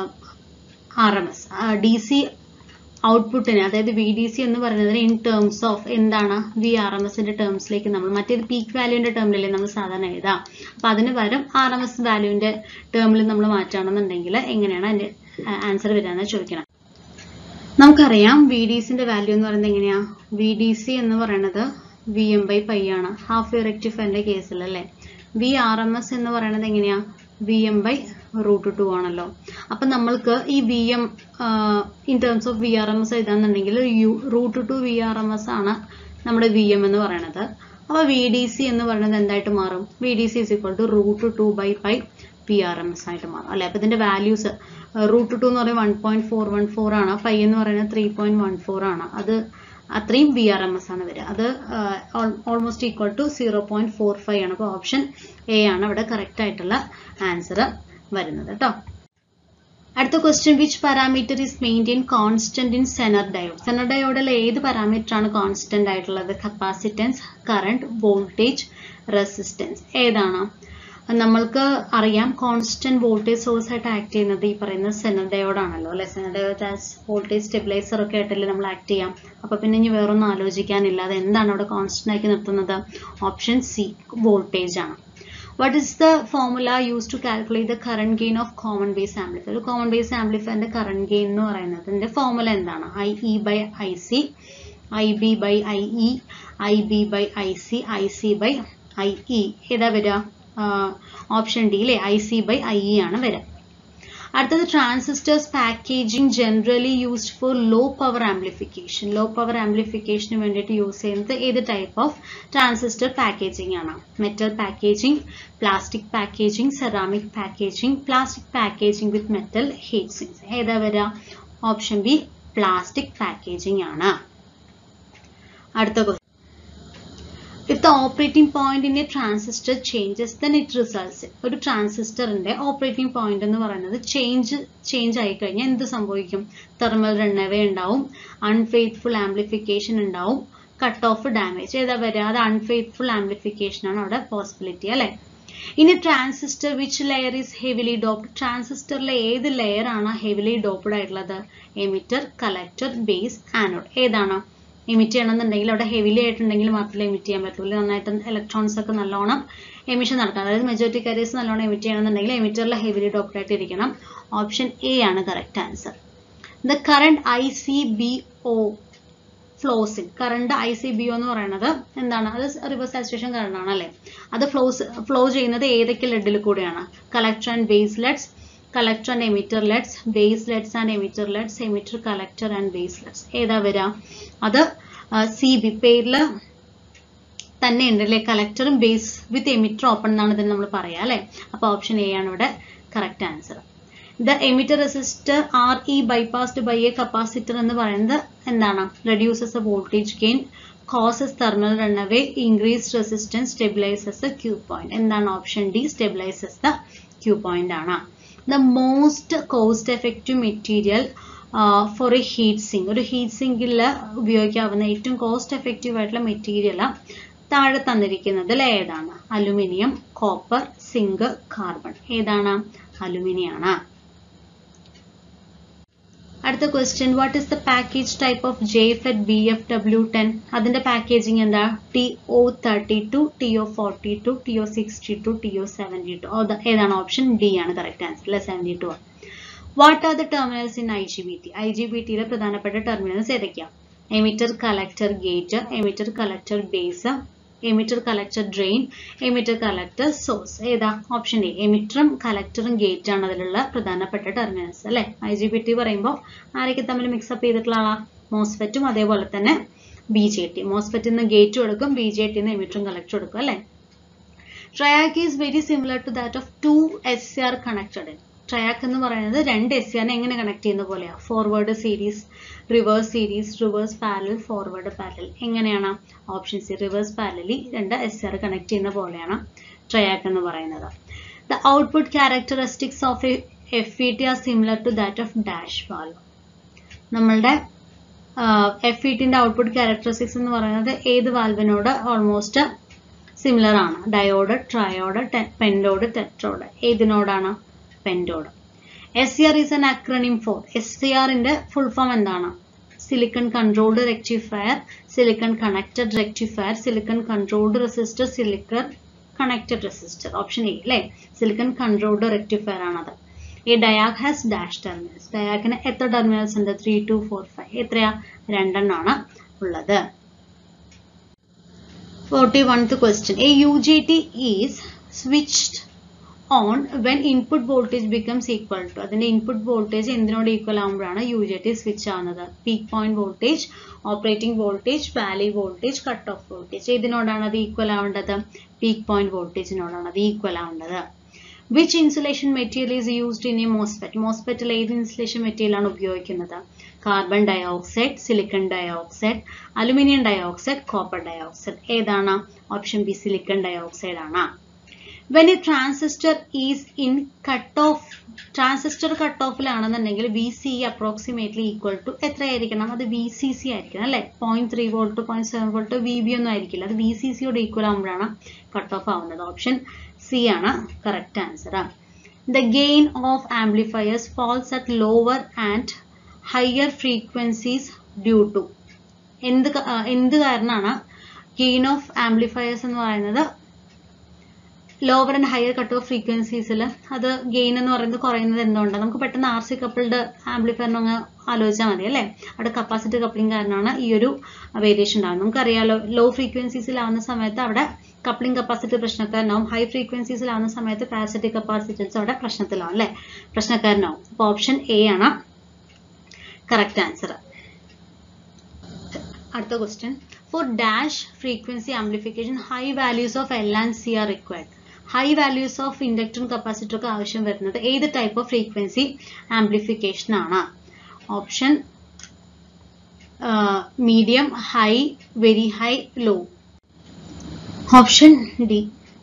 R M S. D C ഔട്ട്പുട്ടിന്, അതായത് വി ഡി സി എന്ന് പറയുന്നതിന് ഇൻ ടേംസ് ഓഫ് എന്താണ്? വി ആർ എം എസിന്റെ ടേംസിലേക്ക് നമ്മൾ മറ്റേത് പീക്ക് വാല്യൂവിന്റെ ടേമിലല്ലേ നമ്മൾ സാധാരണ എഴുതാം. അപ്പൊ അതിന് പകരം ആർ എം എസ് വാല്യൂവിന്റെ ടേമിൽ നമ്മൾ മാറ്റുകയാണെന്നുണ്ടെങ്കിൽ എങ്ങനെയാണ് അതിന്റെ ആൻസർ വരികയെന്ന് ചോദിക്കണം. നമുക്കറിയാം വി ഡി സിന്റെ വാല്യൂ എന്ന് പറയുന്നത് എങ്ങനെയാ? വി ഡി സി എന്ന് പറയുന്നത് വി എം ബൈ പൈ ആണ് ഹാഫ് വേ റെക്ടിഫയറിന്റെ കേസിൽ അല്ലേ. വി ആർ എം എസ് എന്ന് പറയുന്നത് എങ്ങനെയാ? V M by root two ആണല്ലോ. അപ്പൊ നമ്മൾക്ക് ഈ V M in terms of V R M S എഴുതാന്നുണ്ടെങ്കിൽ യു root two V R M S ആണ് നമ്മുടെ വി എം എന്ന് പറയുന്നത്. അപ്പൊ വി ഡി സി എന്ന് പറയുന്നത് എന്തായിട്ട് മാറും? V D C is equal to root two by pi P R M S ആയിട്ട് മാറും അല്ലെ. അപ്പൊ ഇതിന്റെ വാല്യൂസ് റൂട്ട് ടു എന്ന് പറയുന്നത് one point four one four ആണ്, പൈ എന്ന് പറയുന്നത് ത്രീ പോയിന്റ് വൺ ഫോർ ആണ്. അത് അത്രയും വി ആർ എം എസ് ആണ് വരിക. അത് almost equal to zero point four five ആണ്. അപ്പൊ ഓപ്ഷൻ എ ആണ് ഇവിടെ കറക്റ്റ് ആയിട്ടുള്ള ആൻസർ വരുന്നത് കേട്ടോ. അടുത്ത question. Which parameter is maintain constant in zener diode? Zener ഡയോഡിൽ ഏത് പാരാമീറ്റർ ആണ് കോൺസ്റ്റന്റ് ആയിട്ടുള്ളത്? Capacitance, current, voltage, resistance. ഏതാണ്? നമ്മൾക്ക് അറിയാം കോൺസ്റ്റന്റ് വോൾട്ടേജ് സോഴ്സ് ആയിട്ട് ആക്ട് ചെയ്യുന്നത് ഈ പറയുന്ന സെനർ ഡയോഡ് ആണല്ലോ അല്ലെ. Zener diode as voltage stabiliser ഒക്കെ ആയിട്ടല്ലേ നമ്മൾ ആക്ട് ചെയ്യാം. അപ്പൊ പിന്നെ ഇനി വേറൊന്നും ആലോചിക്കാനില്ല. അത് എന്താണ് അവിടെ കോൺസ്റ്റന്റ് ആക്കി നിർത്തുന്നത്? ഓപ്ഷൻ സി വോൾട്ടേജ് ആണ്. What is the formula used to calculate the current gain of common base amplifier? ഒരു common base amplifier ന്റെ current gain എന്ന് പറയുന്നതിന്റെ ഫോർമുല എന്താണ്? I E by I C, I B by I E, I B by I C, I C by I E. ഏതാ വരിക? Option D അല്ലേ, I C by I E ആണ് വരിക. അടുത്തത് transistors packaging generally used for low power amplification. Low power ആംപ്ലിഫിക്കേഷന് വേണ്ടിയിട്ട് use ചെയ്യുന്നത് ഏത് ടൈപ്പ് ഓഫ് ട്രാൻസിസ്റ്റർ പാക്കേജിംഗ് ആണ്? Metal packaging, plastic packaging, ceramic packaging, plastic packaging with metal heat sinks. ഏതാ വരിക? ഓപ്ഷൻ ബി പ്ലാസ്റ്റിക് പാക്കേജിംഗ് ആണ്. അടുത്ത if the operating point in a transistor changes then it results in ഒരു ട്രാൻസിസ്റ്ററിന്റെ operating point എന്ന് പറയുന്നത് change change ആയി കഴിഞ്ഞാൽ എന്ത് സംഭവിക്കും? തെർമൽ റണ്ണവേ ഉണ്ടാവും, അൺഫെയ്ത്ത്ഫുൾ ആംപ്ലിഫിക്കേഷൻ ഉണ്ടാവും, കട്ട് ഓഫ് ഡാമേജ്. ഏതാ വരിക? അത് അൺഫെയ്ത്ത്ഫുൾ ആംപ്ലിഫിക്കേഷൻ ആണ് അവിടെ പോസിബിലിറ്റി അല്ലെ. ഇനി transistor which layer is heavily doped? ട്രാൻസിസ്റ്ററിലെ ഏത് ലെയർ ആണ് ഹെവിലി ഡോപ്ഡ് ആയിട്ടുള്ളത്? Emitter, collector, base, anode. ഏതാണ്? എമിറ്റ് ചെയ്യണമെന്നുണ്ടെങ്കിൽ അവിടെ ഹെവിലി ആയിട്ടുണ്ടെങ്കിൽ മാത്രമേ എമിറ്റ് ചെയ്യാൻ പറ്റുള്ളൂ. നന്നായിട്ട് ഇലക്ട്രോൺസ് ഒക്കെ നല്ലോണം എമിഷൻ നടക്കണം. അതായത് മെജോറിറ്റി കാരിയേഴ്സ് നല്ലോണം എമിറ്റ് ചെയ്യണമെന്നുണ്ടെങ്കിൽ എമിറ്ററിൽ ഹെവിലി ഡോപ്ഡ് ആയിട്ട് ഇരിക്കണം. ഓപ്ഷൻ എ ആണ് correct answer. The current I C B O flows in. Current I C B O എന്ന് പറയുന്നത് എന്താണ്? അത് റിവേഴ്സ് സാച്ചുറേഷൻ കറണ്ട് ആണ് അല്ലെ. അത് ഫ്ലോസ് ഫ്ലോ ചെയ്യുന്നത് ഏതൊക്കെ ലെഡിൽ കൂടെയാണ്? Collector and base leads, collector and emitter leads, base leads and emitter leads, emitter, collector and base leads. ഏതാ വരിക? അത് സി ബി പേരില് തന്നെ ഉണ്ട് അല്ലെ. കളക്ടറും ബേസ് വിത്ത് എമിറ്റർ ഓപ്പൺ എന്നാണ് ഇതിന് നമ്മൾ പറയാ അല്ലെ. അപ്പൊ ഓപ്ഷൻ എ ആണ് ഇവിടെ correct answer. The emitter resistor R E bypassed by a capacitor എന്ന് പറയുന്നത് എന്താണ്? Reduces the voltage gain, causes thermal runaway, increase resistance, stabilises the Q point. എന്താണ്? Option D stabilises the Q point ആണ്. The most cost effective material for a heat sink. ഒരു heat സിങ്കിൽ ഉപയോഗിക്കാവുന്ന ഏറ്റവും cost effective ആയിട്ടുള്ള material താഴെ തന്നിരിക്കുന്നതിൽ ഏതാണ്? Aluminium, copper, zinc, carbon. ഏതാണ്? അലുമിനിയം ആണ്. അടുത്ത question, what is the package type of J FET B F W ten? അതിന്റെ പാക്കേജിംഗ് എന്താ? T O thirty two, T O forty two, T O sixty two, T O seventy two. ഏതാണ്? Option D ആണ് correct answer അല്ലെ. Seventy two. What are the terminals in I G B T? I G B ടിയിലെ പ്രധാനപ്പെട്ട terminals ഏതൊക്കെയാണ്? Emitter, collector, gate, emitter, collector, base, emitter, collector, drain, emitter, collector, source. ഏതാ? Option A. എമിറ്ററും കളക്ടറും gate ആണ് അതിലുള്ള പ്രധാനപ്പെട്ട terminals അല്ലെ. I G B T പറയുമ്പോൾ ആരൊക്കെ തമ്മിൽ മിക്സപ്പ് ചെയ്തിട്ടുള്ള ആളാ? മോസ്ഫെറ്റും അതേപോലെ തന്നെ ബി ജെ ടി. മോസ്ഫെറ്റിൽ നിന്ന് ഗേറ്റും എടുക്കും, ബി ജെ ടിന്ന് എമിറ്ററും കളക്ടറും എടുക്കും അല്ലെ. Triac is very similar to that of two S C R connected. Triac എന്ന് പറയുന്നത് രണ്ട് എസ് സി ആറിനെ എങ്ങനെ കണക്ട് ചെയ്യുന്ന പോലെയാണ്? Forward series, reverse series, reverse parallel, forward parallel. എങ്ങനെയാണ്? Option C. റിവേഴ്സ് പാരലലി രണ്ട് എസ് സി ആർ കണക്ട് ചെയ്യുന്ന പോലെയാണ് ട്രയാക്ക് എന്ന് പറയുന്നത്. The output characteristics of a F E T are similar to that of dash valve. നമ്മളുടെ F E ടിന്റെ output characteristics എന്ന് പറയുന്നത് ഏത് വാൽവിനോട് ഓൾമോസ്റ്റ് സിമിലർ ആണ്? Diode, triode, pentode, tetrode. ഏതിനോടാണ്? Pentode. S C R is an acronym for. S C ആറിന്റെ full form എന്താണ്? Silicon controlled rectifier, silicon connected rectifier, silicon controlled resistor, silicon connected resistor. Option A അല്ലെ. Silicon controlled rectifier ആണത്. ഈ diac has dash terminals. ഡയാക്കിന് എത്ര terminals ഉണ്ട്? Three two four five. എത്രയാ? രണ്ടെണ്ണമാണ് ഉള്ളത്. forty-first question. A U J T is switched on when input voltage becomes equal to. അതിന്റെ ഇൻപുട്ട് വോൾട്ടേജ് എന്തിനോട് ഈക്വൽ ആകുമ്പോഴാണ് യു ജെ ടി സ്വിച്ച് ആവുന്നത്? Peak point voltage, operating voltage, valley voltage, cut off voltage. ഇതിനോടാണ് അത് equal ആവേണ്ടത്? Peak point വോൾട്ടേജിനോടാണ് അത് equal ആവേണ്ടത്. Which insulation material is used in a MOSFET? മോസ്ഫെറ്റിൽ ഏത് ഇൻസുലേഷൻ മെറ്റീരിയൽ ആണ് ഉപയോഗിക്കുന്നത്? Carbon dioxide, silicon dioxide, aluminium dioxide, copper dioxide. ഏതാണ്? Option B. സിലിക്കൺ ഡയോക്സൈഡ് ആണ്. When a transistor is in cutoff, transistor cutoffിലാണെന്നുണ്ടെങ്കിൽ V C approximately equal to എത്രയായിരിക്കണം? അത് V C C ആയിരിക്കണം അല്ലെ. Point three volt, point seven volt, V B ഒന്നും ആയിരിക്കില്ല. അത് V C സിയോട് ഈക്വൽ ആകുമ്പോഴാണ് കട്ട് ഓഫ് ആവുന്നത്. ഓപ്ഷൻ സി ആണ് correct answer. The gain of amplifiers falls at lower and higher frequencies due to. എന്ത് എന്ത് കാരണമാണ് ഗെയിൻ ഓഫ് ആംപ്ലിഫയേഴ്സ് എന്ന് പറയുന്നത് lower and higher cut off ഫ്രീക്വൻസീസിൽ അത് ഗെയിൻ എന്ന് പറയുന്നത് കുറയുന്നത് എന്തുകൊണ്ടാണ്? നമുക്ക് പെട്ടെന്ന് ആർ സി കപ്പിൾഡ് ആംപ്ലിഫയറിന് അങ്ങ് ആലോചിച്ചാൽ മതി അല്ലേ? അവിടെ കപ്പാസിറ്റി കപ്ലിംഗ് കാരണമാണ് ഈ ഒരു വേരിയേഷൻ ഉണ്ടാകുന്നത്. നമുക്കറിയാലോ, ലോ ഫ്രീക്വൻസീസിലാവുന്ന സമയത്ത് അവിടെ കപ്ലിംഗ് കപ്പാസിറ്റി പ്രശ്നക്കാരനാവും, ഹൈ ഫ്രീക്വൻസീസിലാവുന്ന സമയത്ത് പാരസിറ്റിക് കപ്പാസിറ്റൻസ് അവിടെ പ്രശ്നത്തിലാവും അല്ലേ, പ്രശ്നക്കാരനാവും. അപ്പോൾ ഓപ്ഷൻ എ ആണ് കറക്റ്റ് ആൻസർ. അടുത്ത question, for dash frequency amplification high values of L and C are required. High values of ഇൻഡക്ടറും കപ്പാസിറ്ററും ഒക്കെ ആവശ്യം വരുന്നത് ഏത് ടൈപ്പ് ഓഫ് ഫ്രീക്വൻസി ആംപ്ലിഫിക്കേഷൻ ആണ്? Option medium, high, very high, low. Option D.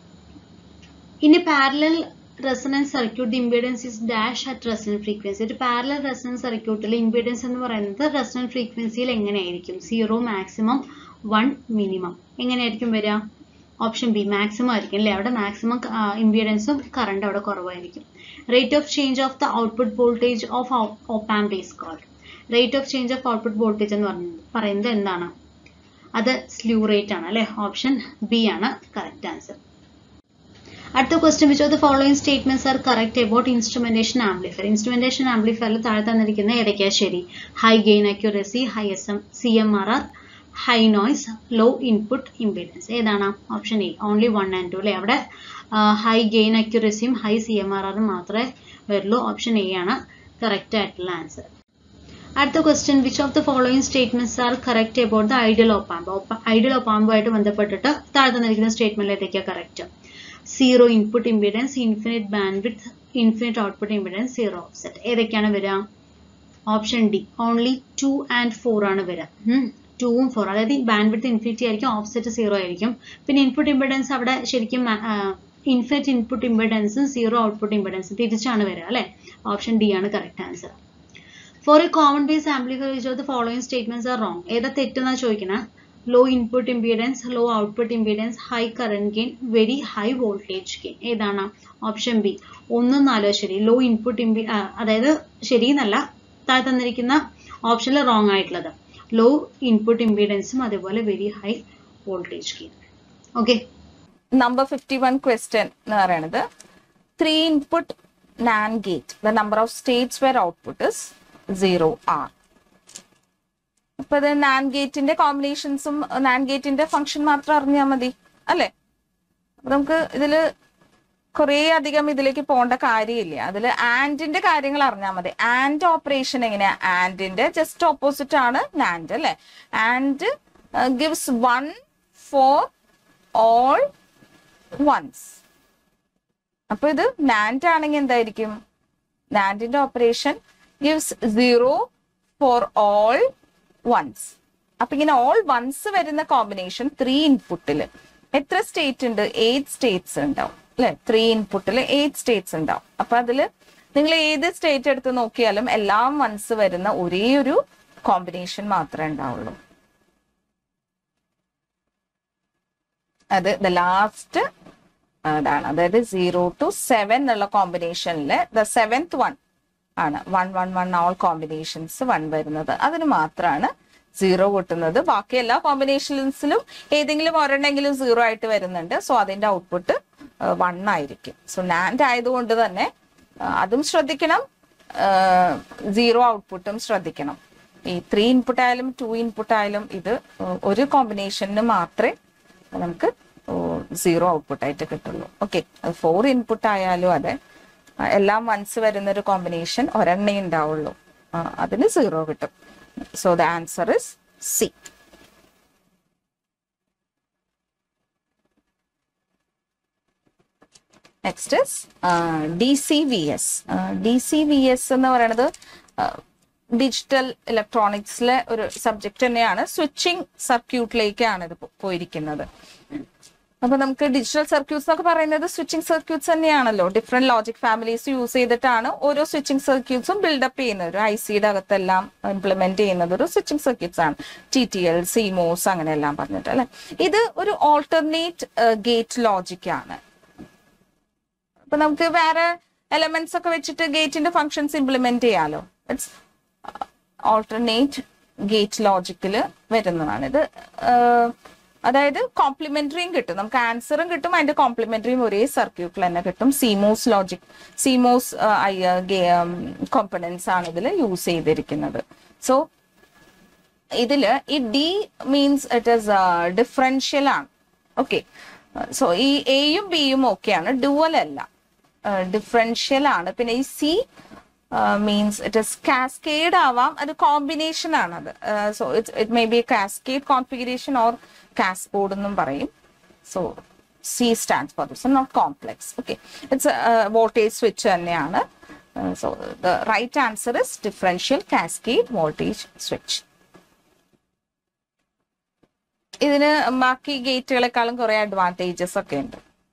In a parallel resonance circuit the impedance is dash at resonant frequency. ഒരു parallel resonance സർക്യൂട്ടിൽ impedance എന്ന് പറയുന്നത് റെസൊണന്റ് ഫ്രീക്വൻസിയിൽ എങ്ങനെയായിരിക്കും? Zero, maximum, one, minimum. എങ്ങനെയായിരിക്കും വരിക? Option B, maximum ആയിരിക്കും അല്ലേ, അവിടെ മാക്സിമം ഇംപീഡൻസും കറണ്ട് അവിടെ കുറവായിരിക്കും. Rate of change of the output voltage of op amp is called. Rate of change of output voltage എന്ന് പറയുന്നത് പറയുന്നത് എന്താണ്? അത് സ്ലൂ റേറ്റ് ആണ് അല്ലേ. ഓപ്ഷൻ ബി ആണ് കറക്റ്റ് ആൻസർ. അടുത്ത question, which of the following statements are correct about instrumentation amplifier. Instrumentation ആംപ്ലിഫയറിൽ താഴെ തന്നിരിക്കുന്ന ഏതൊക്കെയാ ശരി? High gain accuracy, high S M C M R R, high noise, low input impedance. ഏതാണ്? Option A, only one and two അല്ലേ. അവിടെ high gain അക്യുറസിയും high C M R ആറും മാത്രമേ വരുള്ളൂ. ഓപ്ഷൻ എ ആണ് കറക്റ്റ് ആയിട്ടുള്ള ആൻസർ. അടുത്ത question, which of the following statements are correct about the ideal op amp. Ideal op ആംപുമായിട്ട് ബന്ധപ്പെട്ടിട്ട് താഴെ തന്നിരിക്കുന്ന സ്റ്റേറ്റ്മെന്റ് ഏതൊക്കെയാണ് correct? Zero input impedance, infinite bandwidth, infinite output impedance, zero offset. ഏതൊക്കെയാണ് വരിക? Option D, only two and four ആണ് വരിക. ടൂവും ഫോർ, അതായത് ബാൻഡ് വിഡ്ത്ത് ഇൻഫിനിറ്റി ആയിരിക്കും, ഓഫ്സെറ്റ് സീറോ ആയിരിക്കും. പിന്നെ ഇൻപുട്ട് ഇംപീഡൻസ് അവിടെ ശരിക്കും ഇൻഫിനിറ്റ് ഇൻപുട്ട് ഇംപീഡൻസും സീറോ ഔട്ട്പുട്ട് ഇംപീഡൻസും തിരിച്ചാണ് വരിക അല്ലേ. ഓപ്ഷൻ ഡി ആണ് correct answer. For a common base amplifier which of the following statements are wrong. ഏതാ തെറ്റെന്നാ ചോദിക്കണേ? Low input impedance, low output impedance, high current gain, very high voltage gain. ഏതാണ്? Option B, ഒന്നും നാലോ ശരി. Law input ഇംപീ അതായത് ശരിയെന്നല്ല, താഴെ തന്നിരിക്കുന്ന ഓപ്ഷനിൽ റോങ് ആയിട്ടുള്ളത് ലോ ഇൻപുട്ട് ഇംപീഡൻസും അതേപോലെ very high voltage gain. Okay, number fifty one question എന്ന് പറയുന്നത് three input NAND gate, the number of states where output is zero are. ഇപ്പൊ ഇത് നാൻഡ് ഗേറ്റിന്റെ കോമ്പിനേഷൻസും നാൻഡ് ഗേറ്റിന്റെ ഫംഗ്ഷൻ മാത്രം അറിഞ്ഞാൽ മതി അല്ലെ. അപ്പൊ നമുക്ക് ഇതില് കുറെ അധികം ഇതിലേക്ക് പോകേണ്ട കാര്യമില്ല. അതിൽ ആൻഡിന്റെ കാര്യങ്ങൾ അറിഞ്ഞാൽ മതി. ആൻഡ് ഓപ്പറേഷൻ എങ്ങനെയാ? ആൻഡിന്റെ ജസ്റ്റ് ഓപ്പോസിറ്റ് ആണ് നാൻഡ് അല്ലെ. AND gives one for all ones. അപ്പൊ ഇത് നാൻഡ് ആണെങ്കിൽ എന്തായിരിക്കും? നാൻഡിന്റെ operation gives zero for all ones. അപ്പൊ ഇങ്ങനെ ഓൾ വൺസ് വരുന്ന കോമ്പിനേഷൻ ത്രീ ഇൻപുട്ടിൽ എത്ര സ്റ്റേറ്റ് ഉണ്ട്? എയ്റ്റ് സ്റ്റേറ്റ്സ് ഉണ്ടാവും അല്ലെ. ത്രീ ഇൻപുട്ടിൽ എയ്റ്റ് സ്റ്റേറ്റ്സ് ഉണ്ടാവും. അപ്പൊ അതില് നിങ്ങൾ ഏത് സ്റ്റേറ്റ് എടുത്ത് നോക്കിയാലും എല്ലാം വൺസ് വരുന്ന ഒരേ ഒരു കോമ്പിനേഷൻ മാത്രമേ ഉണ്ടാവുള്ളൂ. അത് ദ ലാസ്റ്റ് അതാണ്, അതായത് സീറോ ടു സെവൻ എന്നുള്ള കോമ്പിനേഷനില് ദ സെവൻത് വൺ ആണ്. One one one all combinations one വരുന്നത്, അതിന് മാത്രമാണ് സീറോ കിട്ടുന്നത്. ബാക്കി എല്ലാ കോമ്പിനേഷൻസിലും ഏതെങ്കിലും ഒരെണ്ണെങ്കിലും സീറോ ആയിട്ട് വരുന്നുണ്ട്. സോ അതിന്റെ ഔട്ട്പുട്ട് വൺ ആയിരിക്കും. സോ നാൻഡ് ആയതുകൊണ്ട് തന്നെ അതും ശ്രദ്ധിക്കണം, സീറോ ഔട്ട്പുട്ടും ശ്രദ്ധിക്കണം. ഈ ത്രീ ഇൻപുട്ട് ആയാലും ടു ഇൻപുട്ട് ആയാലും ഇത് ഒരു കോമ്പിനേഷന് മാത്രമേ നമുക്ക് സീറോ ഔട്ട്പുട്ട് ആയിട്ട് കിട്ടുള്ളൂ. ഓക്കെ, ഫോർ ഇൻപുട്ട് ആയാലും അതെ, എല്ലാം വൺസ് വരുന്ന ഒരു കോമ്പിനേഷൻ ഒരെണ്ണേ ഉണ്ടാവുള്ളൂ, അതിന് സീറോ കിട്ടും. So the answer is C. Next is D C V S. D C V S എന്ന് പറയുന്നത് ഡിജിറ്റൽ ഇലക്ട്രോണിക്സിലെ ഒരു സബ്ജക്ട് തന്നെയാണ്. സ്വിച്ചിങ് സർക്യൂട്ടിലേക്കാണ് ഇത് പോയിരിക്കുന്നത്. അപ്പൊ നമുക്ക് ഡിജിറ്റൽ സർക്യൂട്ട്സ് എന്നൊക്കെ പറയുന്നത് സ്വിച്ചിങ് സർക്യൂട്ട്സ് തന്നെയാണല്ലോ. ഡിഫറെന്റ് ലോജിക് ഫാമിലീസ് യൂസ് ചെയ്തിട്ടാണ് ഓരോ സ്വിച്ചിങ് സർക്യൂട്ട്സും ബിൽഡപ്പ് ചെയ്യുന്നത്. ഒരു ഐ സിയുടെ അകത്തെല്ലാം ഇംപ്ലിമെന്റ് ചെയ്യുന്നത് ഒരു സ്വിച്ചിങ് സർക്യൂട്ട്സ് ആണ്. ടി ടി എൽ, സിമോസ് അങ്ങനെയെല്ലാം പറഞ്ഞിട്ട് അല്ലെ. ഇത് ഒരു ഓൾട്ടർനേറ്റ് ഗേറ്റ് ലോജിക് ആണ്. അപ്പൊ നമുക്ക് വേറെ എലമെന്റ്സ് ഒക്കെ വെച്ചിട്ട് ഗേറ്റിന്റെ ഫങ്ഷൻസ് ഇംപ്ലിമെന്റ് ചെയ്യാലോ. ഇറ്റ്സ് ഓൾട്ടർനേറ്റ് ഗേറ്റ് ലോജിക്കില് വരുന്നതാണ് ഇത്. അതായത് കോംപ്ലിമെന്ററിയും കിട്ടും, നമുക്ക് ആൻസറും കിട്ടും അതിന്റെ കോംപ്ലിമെന്ററിയും ഒരേ സർക്യൂട്ടിൽ തന്നെ കിട്ടും. സിമോസ് ലോജിക് സിമോസ് കോമ്പണൻസ് ആണ് ഇതിൽ യൂസ് ചെയ്തിരിക്കുന്നത്. സോ ഇതില് ഈ D means it is differential ആണ്. ഓക്കെ, സോ ഈ എയും ബിയും ഓക്കെയാണ്, ഡുവൽ അല്ല, ഡിഫറൻഷ്യൽ ആണ്. പിന്നെ ഈ C means it is cascade ആവാം, അത് കോമ്പിനേഷൻ ആണത്. So it it may be cascade configuration or cascode എന്നും പറയും. So C stands for this, not complex. Okay, it's voltage switch തന്നെയാണ്. So the right answer is differential cascade voltage switch. ഇതിന് ബാക്കി ഗേറ്റുകളെക്കാളും കുറെ advantages ഒക്കെ ഉണ്ട്.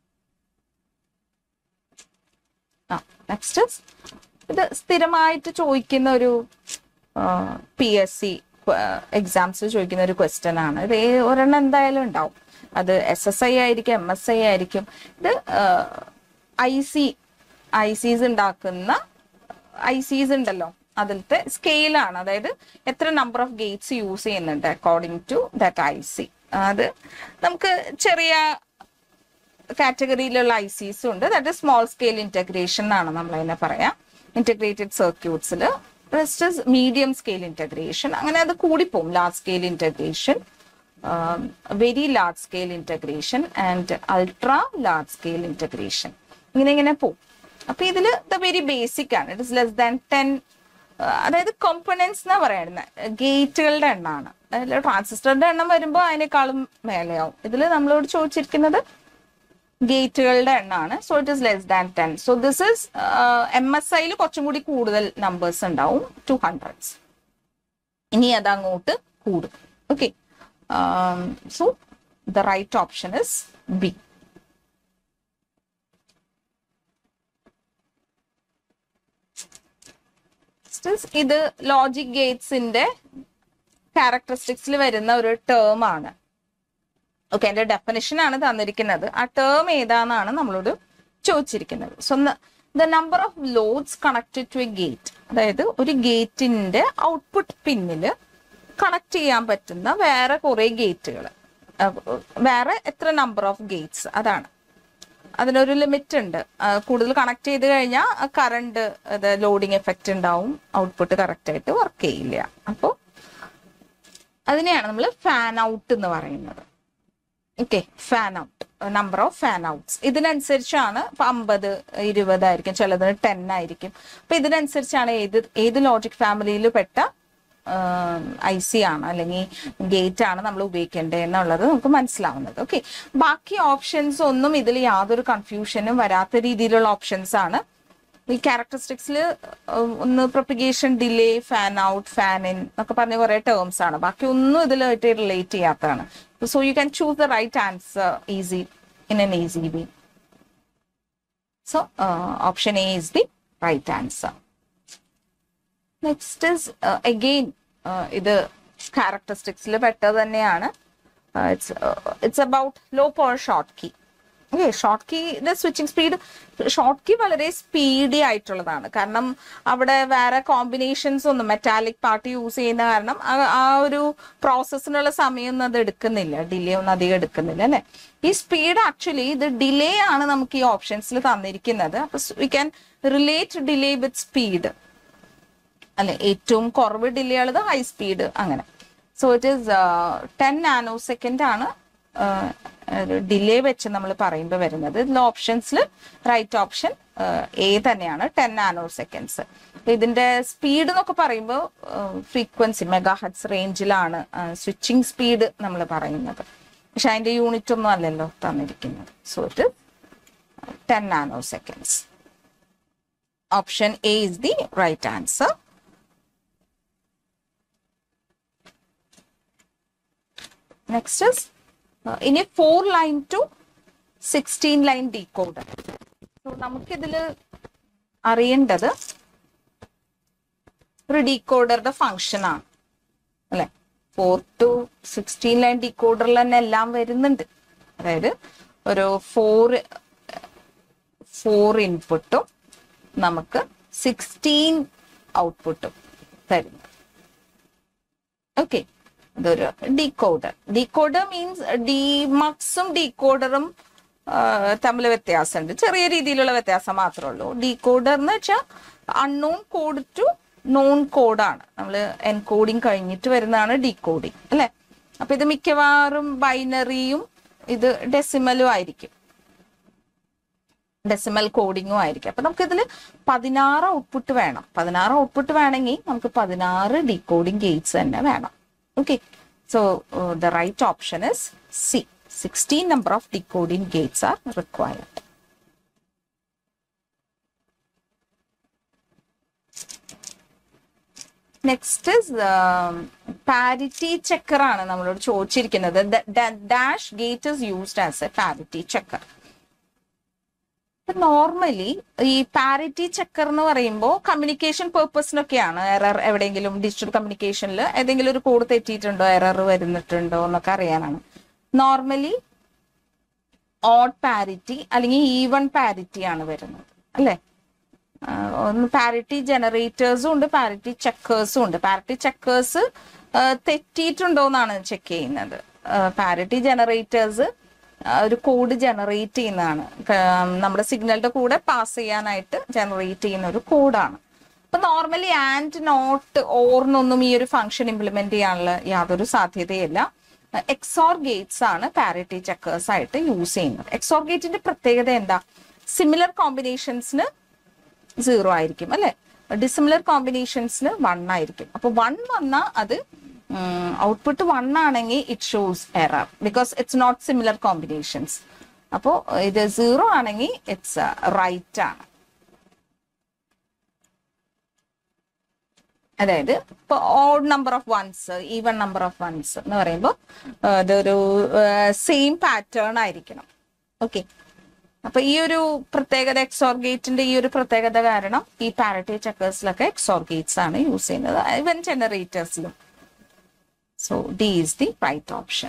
ആ നെക്സ്റ്റ് ഇത് സ്ഥിരമായിട്ട് ചോദിക്കുന്ന ഒരു പി എസ് സി എക്സാംസ് ചോദിക്കുന്ന ഒരു ക്വസ്റ്റ്യൻ ആണ്. ഇത് ഒരെണ്ണം എന്തായാലും ഉണ്ടാവും. അത് എസ് എസ് ഐ ആയിരിക്കും, എം എസ് ഐ ആയിരിക്കും. ഇത് ഐ സി ഐ സീസ് ഉണ്ടാക്കുന്ന ഐ സീസ് ഉണ്ടല്ലോ, അതിലത്തെ സ്കെയിലാണ്. അതായത് എത്ര നമ്പർ ഓഫ് ഗേറ്റ്സ് യൂസ് ചെയ്യുന്നുണ്ട് according to that I C. അത് നമുക്ക് ചെറിയ കാറ്റഗറിയിലുള്ള ഐ സീസും ഉണ്ട്. That is small scale integration എന്നാണ് നമ്മൾ അതിനെ പറയാം. ഇന്റഗ്രേറ്റഡ് സർക്യൂട്ട്സിൽ rest is medium scale integration. അങ്ങനെ അത് കൂടിപ്പോവും. Large scale integration, very large scale integration and ultra large scale integration, ഇങ്ങനെ ഇങ്ങനെ പോവും. അപ്പൊ ഇതിൽ ദ വെരി ബേസിക് ആണ്. It is less than ten, അതായത് കോമ്പണൻസ് എന്നാ പറയുന്നത് ഗേറ്റുകളുടെ എണ്ണമാണ്. അതിൽ ട്രാൻസിസ്റ്ററിന്റെ എണ്ണം വരുമ്പോൾ അതിനേക്കാളും മേലെയാവും. ഇതിൽ നമ്മളോട് ചോദിച്ചിരിക്കുന്നത് ഗേറ്റുകളുടെ എണ്ണമാണ്. So it is less than ten. So this is M S ഐയിൽ കുറച്ചും കൂടി കൂടുതൽ നമ്പേഴ്സ് ഉണ്ടാവും, ടു ഹൺഡ്രഡ്സ്. ഇനി അത് അങ്ങോട്ട് കൂടും. Okay, so the right option is B. ഇത് ലോജിക് ഗേറ്റ്സിന്റെ ക്യാരക്ടറിസ്റ്റിക്സിൽ വരുന്ന ഒരു ടേം ആണ്. ഓക്കെ, അതിന്റെ ഡെഫിനിഷൻ ആണ് തന്നിരിക്കുന്നത്. ആ ടേം ഏതാണെന്നാണ് നമ്മളോട് ചോദിച്ചിരിക്കുന്നത്. So the number of loads connected to a gate, അതായത് ഒരു ഗേറ്റിന്റെ ഔട്ട്പുട്ട് പിന്നിൽ കണക്ട് ചെയ്യാൻ പറ്റുന്ന വേറെ കുറെ ഗേറ്റുകൾ, വേറെ എത്ര നമ്പർ ഓഫ് ഗേറ്റ്സ്, അതാണ്. അതിനൊരു ലിമിറ്റ് ഉണ്ട്. കൂടുതൽ കണക്ട് ചെയ്ത് കഴിഞ്ഞാൽ കറണ്ട് ലോഡിങ് എഫക്റ്റ് ഉണ്ടാവും, ഔട്ട്പുട്ട് കറക്റ്റ് ആയിട്ട് വർക്ക് ചെയ്യില്ല. അപ്പോൾ അതിനെയാണ് നമ്മൾ ഫാൻ ഔട്ട് എന്ന് പറയുന്നത്. Okay, fan out, number of fan outs ഇതിനനുസരിച്ചാണ്. ഇപ്പൊ അമ്പത് ഇരുപതായിരിക്കും, ചിലതിന് ടെൻ ആയിരിക്കും. അപ്പൊ ഇതിനനുസരിച്ചാണ് ഏത് ഏത് ലോജിക് ഫാമിലിയിൽ പെട്ട ഐ സി ആണ് അല്ലെങ്കിൽ ഗേറ്റ് ആണ് നമ്മൾ ഉപയോഗിക്കേണ്ടത് എന്നുള്ളത് നമുക്ക് മനസ്സിലാവുന്നത്. ഓക്കെ, ബാക്കി ഓപ്ഷൻസ് ഒന്നും ഇതിൽ യാതൊരു കൺഫ്യൂഷനും വരാത്ത രീതിയിലുള്ള ഓപ്ഷൻസ് ആണ്. ഈ ക്യാരക്ടറിസ്റ്റിക്സിൽ ഒന്ന് propagation delay, fan out, fan in എന്നൊക്കെ പറഞ്ഞ കുറെ ടേംസ് ആണ്. ബാക്കി ഒന്നും ഇതിലായിട്ട് റിലേറ്റ് ചെയ്യാത്തതാണ്. So you can choose the right answer easy in an easy way. So option A is the right answer. Next is again ഇത് ക്യാരക്ടറിസ്റ്റിക്സിൽ പെട്ടത് തന്നെയാണ്. It's it's about low power Schottky. Okay, ഷോർട്ട് കീയുടെ switching speed, Schottky വളരെ speedy ആയിട്ടുള്ളതാണ്. കാരണം അവിടെ വേറെ കോമ്പിനേഷൻസ് ഒന്നും, മെറ്റാലിക് പാർട്ട് യൂസ് ചെയ്യുന്ന കാരണം ആ ഒരു പ്രോസസ്സിനുള്ള സമയം ഒന്നും അത് എടുക്കുന്നില്ല, ഡിലേ ഒന്നും അധികം എടുക്കുന്നില്ല അല്ലെ. ഈ സ്പീഡ് ആക്ച്വലി ഇത് ഡിലേ ആണ് നമുക്ക് ഈ ഓപ്ഷൻസിൽ തന്നിരിക്കുന്നത്. അപ്പൊ we can relate delay with speed അല്ലെ. ഏറ്റവും കുറവ് ഡിലേ ഉള്ളത് ഹൈ സ്പീഡ്, അങ്ങനെ. So it is ten nanosecond ആണ് ഡിലേ വെച്ച് നമ്മൾ പറയുമ്പോൾ വരുന്നത്. ഇതിൽ ഓപ്ഷൻസിൽ റൈറ്റ് ഓപ്ഷൻ എ തന്നെയാണ്, ടെൻ നാനോ സെക്കൻഡ്സ്. ഇതിന്റെ സ്പീഡ് എന്നൊക്കെ പറയുമ്പോൾ ഫ്രീക്വൻസി മെഗാ ഹെർട്സ് റേഞ്ചിലാണ് സ്വിച്ചിങ് സ്പീഡ് നമ്മൾ പറയുന്നത്. പക്ഷെ അതിന്റെ യൂണിറ്റ് ഒന്നും അല്ലല്ലോ തന്നിരിക്കുന്നത്. So it ten nanoseconds. Option A is the right answer. Next is uh, in a four line to sixteen line decoder. So നമുക്കിതിൽ അറിയേണ്ടത് ഒരു ഡീകോഡറുടെ ഫംഗ്ഷൻ ആണ് അല്ലെ. ഫോർ ടു സിക്സ്റ്റീൻ ലൈൻ ഡീകോഡറിൽ തന്നെ എല്ലാം വരുന്നുണ്ട്. അതായത് ഒരു ഫോർ ഫോർ ഇൻപുട്ടും നമുക്ക് സിക്സ്റ്റീൻ ഔട്ട്പുട്ടും തരുന്നു. ഓക്കെ, ഇതൊരു ഡീകോഡർ. ഡീകോഡർ മീൻസ് ഡിമക്സും ഡീകോഡറും തമ്മിൽ വ്യത്യാസമുണ്ട്, ചെറിയ രീതിയിലുള്ള വ്യത്യാസം മാത്രമേ ഉള്ളൂ. ഡീകോഡർ എന്ന് വെച്ചാൽ അൺനോൺ കോഡ് ടു നോൺ കോഡാണ്. നമ്മൾ എൻകോഡിങ് കഴിഞ്ഞിട്ട് വരുന്നതാണ് ഡീകോഡിങ് അല്ലെ. അപ്പൊ ഇത് മിക്കവാറും ബൈനറിയും ഇത് ഡെസിമലും ആയിരിക്കും, ഡെസിമൽ കോഡിങ്ങും ആയിരിക്കും. അപ്പൊ നമുക്ക് ഇതിൽ പതിനാറ് ഔട്ട്പുട്ട് വേണം. പതിനാറ് ഔട്ട്പുട്ട് വേണമെങ്കിൽ നമുക്ക് പതിനാറ് ഡീകോഡിംഗ് ഗേറ്റ്സ് തന്നെ വേണം. Okay, so the right option is C. sixteen number of decoding gates are required. Next is um, parity checker ആണ് നമ്മളോട് ചോദിച്ചിരിക്കുന്നത്. Dash gate is used as a parity checker. Normally ഈ parity checker എന്ന് പറയുമ്പോൾ communication പേർപ്പസിനൊക്കെയാണ്. Error എവിടെയെങ്കിലും digital കമ്മ്യൂണിക്കേഷനിൽ ഏതെങ്കിലും ഒരു കോഡ് തെറ്റിയിട്ടുണ്ടോ, എറർ വരുന്നിട്ടുണ്ടോ എന്നൊക്കെ അറിയാനാണ്. നോർമലി ഓഡ് പാരിറ്റി അല്ലെങ്കിൽ ഈവൺ പാരിറ്റി ആണ് വരുന്നത് അല്ലെ. ഒന്ന് പാരിറ്റി ജനറേറ്റേഴ്സും ഉണ്ട്, പാരിറ്റി ചെക്കേഴ്സും ഉണ്ട്. പാരിറ്റി ചെക്കേഴ്സ് തെറ്റിയിട്ടുണ്ടോ എന്നാണ് ചെക്ക് ചെയ്യുന്നത്. പാരിറ്റി ജനറേറ്റേഴ്സ് ഒരു കോഡ് ജനറേറ്റ് ചെയ്യുന്നതാണ്, നമ്മുടെ സിഗ്നലിന്റെ കൂടെ പാസ് ചെയ്യാനായിട്ട് ജനറേറ്റ് ചെയ്യുന്ന ഒരു കോഡാണ്. അപ്പൊ നോർമലി ആൻഡ് നോട്ട് ഓർന്നൊന്നും ഈ ഒരു ഫംഗ്ഷൻ ഇംപ്ലിമെന്റ് ചെയ്യാനുള്ള യാതൊരു സാധ്യതയില്ല. എക്സോർ ഗേറ്റ്സ് ആണ് പാരിറ്റി ചെക്കേഴ്സ് ആയിട്ട് യൂസ് ചെയ്യുന്നത്. എക്സോർ ഗേറ്റിന്റെ പ്രത്യേകത എന്താ? സിമിലർ കോമ്പിനേഷൻസിന് സീറോ ആയിരിക്കും അല്ലെ, ഡിസിമിലർ കോമ്പിനേഷൻസിന് വൺ ആയിരിക്കും. അപ്പൊ വൺ വന്നാൽ അത് ഔട്ട്പുട്ട് വൺ ആണെങ്കിൽ it shows error because it's not similar combinations. അപ്പോ ഇത് സീറോ ആണെങ്കിൽ ഇറ്റ്സ് റൈറ്റ് ആണ്. അതായത് ഇപ്പൊ odd number of ones, even number of ones എന്ന് പറയുമ്പോൾ ഇതൊരു സെയിം പാറ്റേൺ ആയിരിക്കണം. ഓക്കെ, അപ്പൊ ഈ ഒരു പ്രത്യേകത എക്സോർ ഗേറ്റിന്റെ ഈ ഒരു പ്രത്യേകത കാരണം ഈ പാരിറ്റി ചെക്കേഴ്സിലൊക്കെ എക്സോർ ഗേറ്റ്സ് ആണ് യൂസ് ചെയ്യുന്നത്, ഈവൻ ജനറേറ്റേഴ്സിലും. So D is the right option.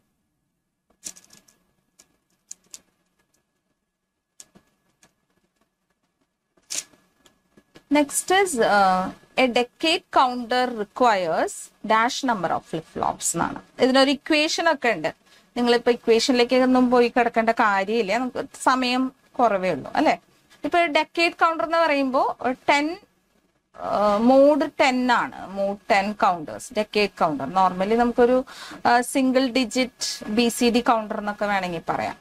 Next is uh, a decade counter requires dash number of flip-flops എന്നാണ്. ഇതിനൊരു ഇക്വേഷൻ ഒക്കെ ഉണ്ട്. നിങ്ങളിപ്പോ ഇക്വേഷനിലേക്ക് ഒന്നും പോയി കിടക്കേണ്ട കാര്യമില്ല, നമുക്ക് സമയം കുറവേ ഉള്ളൂ അല്ലെ. ഇപ്പൊ ഡെക്കേഡ് കൗണ്ടർ എന്ന് പറയുമ്പോൾ ടെൻ മോഡ് ടെൻ ആണ്, mod ten counters decade counter. Normally നമുക്കൊരു single digit B C D counter എന്നൊക്കെ വേണമെങ്കിൽ പറയാം.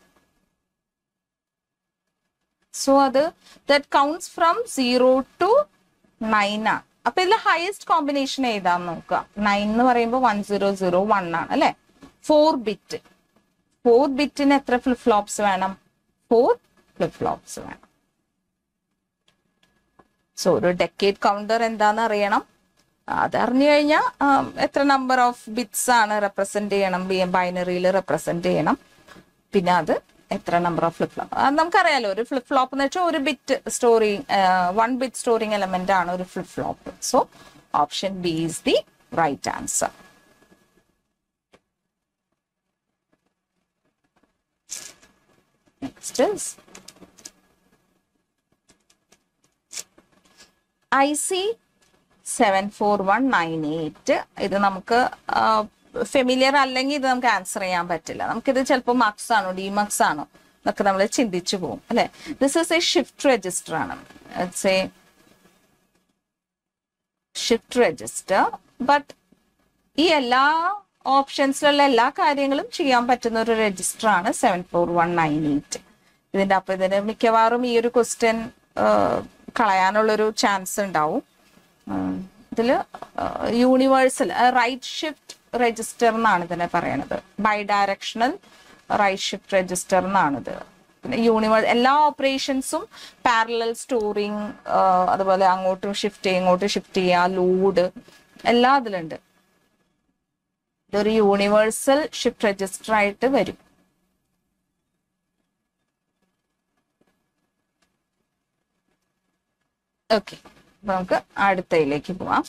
സോ അത് that counts from zero to nine ആണ്. അപ്പൊ ഇതിലെ ഹയസ്റ്റ് കോമ്പിനേഷൻ ഏതാന്ന് നോക്കുക. നയൻ എന്ന് പറയുമ്പോൾ വൺ സീറോ സീറോ വൺ ആണ് അല്ലെ. ഫോർ ബിറ്റ്, ഫോർ ബിറ്റിന് എത്ര ഫ്ലിപ്പ് ഫ്ലോപ്സ് വേണം? ഫോർ ഫ്ലിപ്പ് ഫ്ലോപ്സ് വേണം. സോ ഒരു ഡെക്കേഡ് കൗണ്ടർ എന്താന്ന് അറിയണം. അത് അറിഞ്ഞു കഴിഞ്ഞാൽ എത്ര നമ്പർ ഓഫ് ബിറ്റ്സ് ആണ് റെപ്രസെന്റ് ചെയ്യണം, ബൈനറിയിൽ റെപ്രസെന്റ് ചെയ്യണം, പിന്നെ അത് എത്ര നമ്പർ ഓഫ് ഫ്ലിപ്പ് ഫ്ലോപ്പ്. അത് നമുക്കറിയാലോ, ഒരു ഫ്ലിപ്പ് ഫ്ലോപ്പ് എന്ന് വെച്ചാൽ ഒരു bit storing, one bit storing element ആണ് ഒരു flip flop. So option B is the right answer. Next is I C seven four one nine eight. ഇത് നമുക്ക് ഫെമിലിയർ അല്ലെങ്കിൽ ഇത് നമുക്ക് ആൻസർ ചെയ്യാൻ പറ്റില്ല. നമുക്കിത് ചിലപ്പോൾ മാർക്സ് ആണോ ഡിമാർക്സ് ആണോ എന്നൊക്കെ നമ്മൾ ചിന്തിച്ചു പോകും അല്ലെ. This is a shift register ആണ്. It's a shift register. But ഈ എല്ലാ ഓപ്ഷൻസിലുള്ള എല്ലാ കാര്യങ്ങളും ചെയ്യാൻ പറ്റുന്ന ഒരു രജിസ്റ്റർ ആണ് seven four one nine eight. ഇതിന്റെ അപ്പൊ ഇതിന് മിക്കവാറും ഈ ഒരു ക്വസ്റ്റ്യൻ കളയാനുള്ളൊരു ചാൻസ് ഉണ്ടാവും. ഇതില് യൂണിവേഴ്സൽ റൈറ്റ് ഷിഫ്റ്റ് രജിസ്റ്റർ എന്നാണ് ഇതിനെ പറയണത്. Bidirectional right shift register എന്നാണിത്. പിന്നെ യൂണിവേഴ്സ് എല്ലാ ഓപ്പറേഷൻസും പാരലൽ സ്റ്റോറിങ്, അതുപോലെ അങ്ങോട്ടും ഷിഫ്റ്റ് ചെയ്യുക ഇങ്ങോട്ടും ഷിഫ്റ്റ് ചെയ്യുക, ലോഡ് എല്ലാം അതിലുണ്ട്. ഇതൊരു യൂണിവേഴ്സൽ ഷിഫ്റ്റ് രജിസ്റ്റർ ആയിട്ട് വരും. ഓക്കെ, അപ്പൊ നമുക്ക് അടുത്തയിലേക്ക് പോവാം.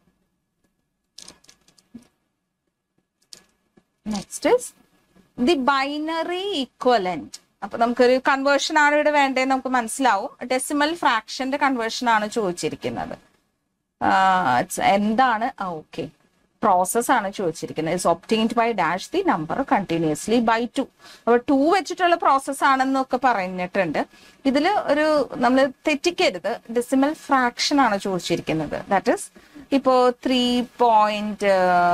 Next is the binary equivalent. അപ്പൊ നമുക്കൊരു കൺവേർഷൻ ആണ് ഇവിടെ വേണ്ടതെന്ന് നമുക്ക് മനസ്സിലാവും. ഡെസിമൽ ഫ്രാക്ഷന്റെ കൺവേർഷൻ ആണ് ചോദിച്ചിരിക്കുന്നത്. എന്താണ്? ഓക്കെ, പ്രോസസ് ആണ് ചോദിച്ചിരിക്കുന്നത്. Is obtained by dash the number continuously by two. അപ്പോൾ ടു വെച്ചിട്ടുള്ള പ്രോസസ് ആണെന്നൊക്കെ പറഞ്ഞിട്ടുണ്ട്. ഇതിൽ ഒരു നമ്മൾ തെറ്റിക്കരുത്, ഡെസിമൽ ഫ്രാക്ഷൻ ആണ് ചോദിച്ചിരിക്കുന്നത്. ദാറ്റ് ഇസ് ഇപ്പോ ത്രീ പോയിന്റ്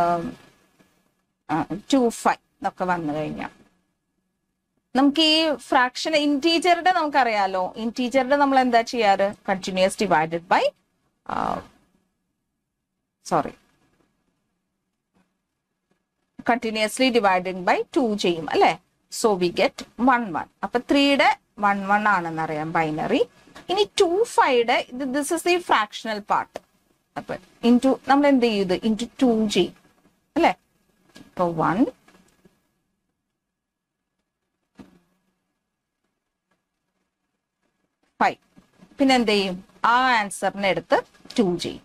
ടു ഫൈവ് എന്നൊക്കെ വന്നു കഴിഞ്ഞാൽ നമുക്ക് ഈ ഫ്രാക്ഷൻ ഇന്റീജറുടെ നമുക്കറിയാലോ, ഇന്റീജറുടെ നമ്മൾ എന്താ ചെയ്യാറ്? Continuous divided by sorry continuously divided by two ചെയ്യും അല്ലെ. So we get one one. അപ്പൊ ത്രീയുടെ വൺ വൺ ആണെന്ന് അറിയാം ബൈനറി. ഇനി ടു ഫൈയുടെ ഇത് this is the fractional part. അപ്പൊ ഇൻറ്റു നമ്മൾ എന്ത് ചെയ്യും? ഇത് ഇൻറ്റു ടു ചെയ്യും അല്ലെ. ഇപ്പൊ വൺ ഫൈവ്, പിന്നെ എന്ത് ചെയ്യും? ആ ആൻസറിനെ എടുത്ത് ടു ചെയ്യും.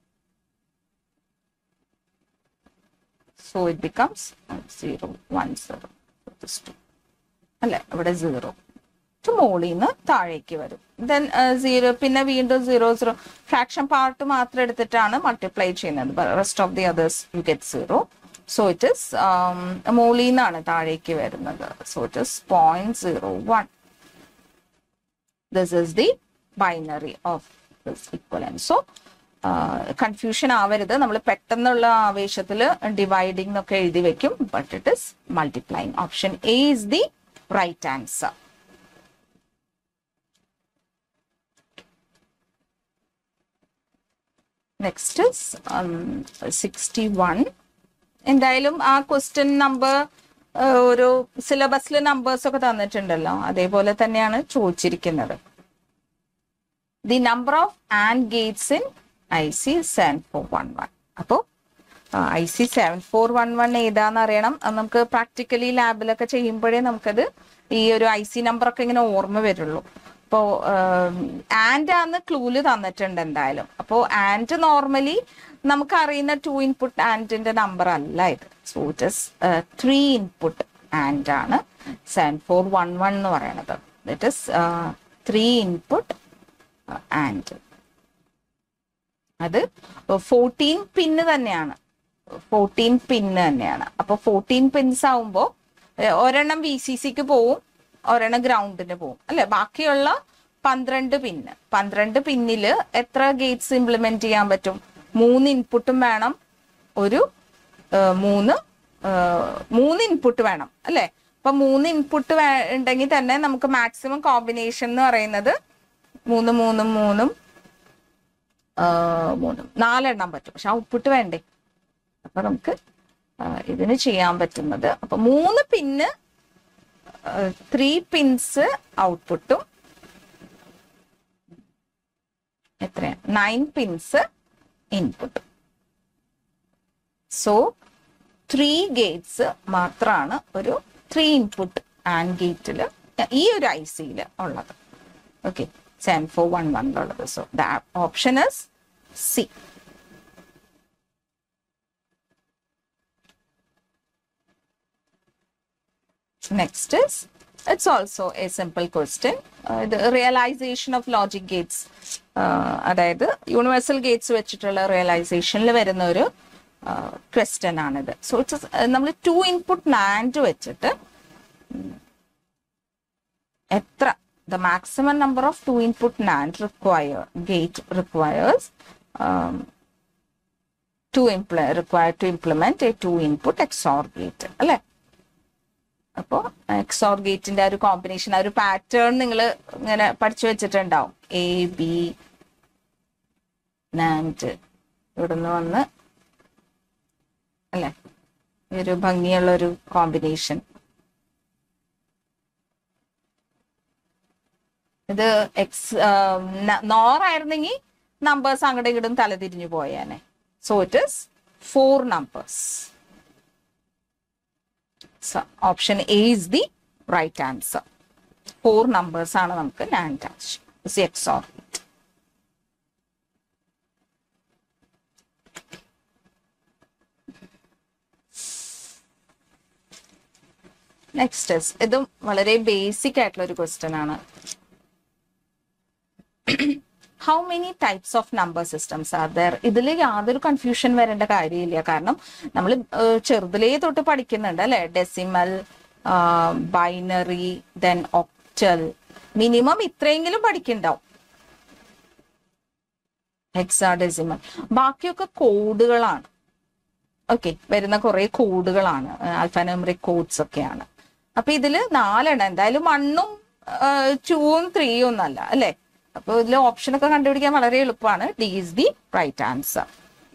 So it becomes zero one zero അല്ലെ. ഇവിടെ സീറോ മോളിന്ന് താഴേക്ക് വരും. ദെൻ സീറോ, പിന്നെ വീണ്ടും സീറോ സീറോ ഫ്രാക്ഷൻ പാർട്ട് മാത്രം എടുത്തിട്ടാണ് മൾട്ടിപ്ലൈ ചെയ്യുന്നത്. Rest of the others you get zero. So it is മോളിന്നാണ് താഴേക്ക് വരുന്നത്. So it is point zero one. This is the binary of this equivalent. So confusion ആവരുത്. നമ്മൾ പെട്ടെന്നുള്ള ആവേശത്തിൽ ഡിവൈഡിംഗ് എന്നൊക്കെ എഴുതി വെക്കും. But it is multiplying. Option A is the right answer. Next is sixty one. എന്തായാലും ആ ക്വസ്റ്റ്യൻ നമ്പർ ഒരു സിലബസിൽ നമ്പേഴ്സ് ഒക്കെ തന്നിട്ടുണ്ടല്ലോ, അതേപോലെ തന്നെയാണ് ചോദിച്ചിരിക്കുന്നത്. The number of and gates in I C seven four one one. അപ്പോൾ I C seven four one one ഏതാന്ന് അറിയണം. നമുക്ക് പ്രാക്ടിക്കലി ലാബിലൊക്കെ ചെയ്യുമ്പോഴേ നമുക്കത് ഈ ഒരു ഐ സി നമ്പർ ഒക്കെ ഇങ്ങനെ ഓർമ്മ വരുള്ളൂ. അപ്പോൾ ആൻഡ് ആന്ന് ക്ലൂല് തന്നിട്ടുണ്ട് എന്തായാലും. അപ്പോൾ ആൻഡ് നോർമലി നമുക്ക് അറിയുന്ന ടു ഇൻപുട്ട് ആൻഡിന്റെ നമ്പർ അല്ല ഇത്. So it is three input and ആണ് സെവൻ ഫോർ വൺ വൺ എന്ന് പറയുന്നത്. That is three input and. അത് ഫോർട്ടീൻ പിന്ന് തന്നെയാണ്, ഫോർട്ടീൻ പിന്ന് തന്നെയാണ്. അപ്പൊ ഫോർട്ടീൻ പിൻസ് ആവുമ്പോൾ ഒരെണ്ണം വി സി സിക്ക് പോവും, ഒരെണ്ണം ഗ്രൗണ്ടിന് പോവും അല്ലെ. ബാക്കിയുള്ള പന്ത്രണ്ട് പിന്ന്, പന്ത്രണ്ട് പിന്നില് എത്ര ഗേറ്റ്സ് ഇംപ്ലിമെന്റ് ചെയ്യാൻ പറ്റും? മൂന്ന് ഇൻപുട്ടും വേണം, ഒരു മൂന്ന് മൂന്ന് ഇൻപുട്ട് വേണം അല്ലെ. അപ്പൊ മൂന്ന് ഇൻപുട്ട് ഉണ്ടെങ്കിൽ തന്നെ നമുക്ക് മാക്സിമം കോമ്പിനേഷൻ എന്ന് പറയുന്നത് മൂന്ന് മൂന്നും മൂന്നും മൂന്നും നാലെണ്ണം പറ്റും. പക്ഷെ ഔട്ട്പുട്ട് വേണ്ടേ? അപ്പൊ നമുക്ക് ഇതിന് ചെയ്യാൻ പറ്റുന്നത്, അപ്പൊ മൂന്ന് പിന്ന് ത്രീ പിൻസ് ഔട്ട്പുട്ടും എത്രയാണ്? നയൻ പിൻസ് ഇൻപുട്ടും. സോ ത്രീ ഗേറ്റ്സ് മാത്രമാണ് ഒരു ത്രീ ഇൻപുട്ട് ആൻഡ് ഗേറ്റില് ഈ ഒരു ഐ സിയില് ഉള്ളത്. ഓക്കെ, സെവൻ ഫോർ വൺ വണ്ണിലുള്ളത്. So the option is C. Next is, it's also a simple question. Uh, the realization of logic gates. അതായത് universal gates വെച്ചിട്ടുള്ള റിയലൈസേഷനിൽ വരുന്ന ഒരു ക്വസ്റ്റ്യൻ ആണിത്. സോ ഇറ്റ്സ് നമ്മൾ ടു ഇൻപുട്ട് നാൻഡ് വെച്ചിട്ട് എത്ര the maximum number of two input NAND require gate requires um, to implement required to implement a two input X O R gate അല്ലെ. അപ്പോൾ എക്സ് ഓർ ഗേറ്റിന്റെ ഒരു combination, ആ ഒരു pattern നിങ്ങൾ ഇങ്ങനെ പഠിച്ചു വെച്ചിട്ടുണ്ടാവും. എ ബി നാൻഡ് ഇവിടുന്ന് വന്ന് അല്ലെ, ഒരു ഭംഗിയുള്ള ഒരു കോമ്പിനേഷൻ. ഇത് എക്സ് നോറായിരുന്നെങ്കിൽ നമ്പേഴ്സ് അങ്ങോട്ടും ഇങ്ങോട്ടും തലതിരിഞ്ഞു പോയാനെ. So it is four numbers. So option A is the right answer. Four numbers ആണ് നമുക്ക് NAND ആവശ്യം. X O R. Next is, ഇതും വളരെ ബേസിക് ആയിട്ടുള്ള ഒരു ക്വസ്റ്റ്യൻ ആണ്. how many types of number systems are there? ഇതിൽ യാതൊരു കൺഫ്യൂഷൻ വരേണ്ട കാര്യമില്ല. കാരണം നമ്മൾ ചെറുതിലേ തൊട്ട് പഠിക്കുന്നുണ്ട് അല്ലെ, decimal, binary, then octal, minimum ഇത്രയെങ്കിലും പഠിക്കണ്ടാവും. ഹെക്സാഡെസിമൽ, ബാക്കിയൊക്കെ കോഡുകളാണ്. ഓക്കെ, വരുന്ന കുറെ കോഡുകളാണ്, ആൽഫാന്യൂമറിക് കോഡ്സ് ഒക്കെയാണ്. അപ്പൊ ഇതില് നാലെണ്ണം എന്തായാലും വണ്ണും ടൂവും ത്രീയും ഒന്നല്ല അല്ലെ. അപ്പൊ ഇതിൽ ഓപ്ഷൻ ഒക്കെ കണ്ടുപിടിക്കാൻ വളരെ എളുപ്പമാണ്. D is the right answer.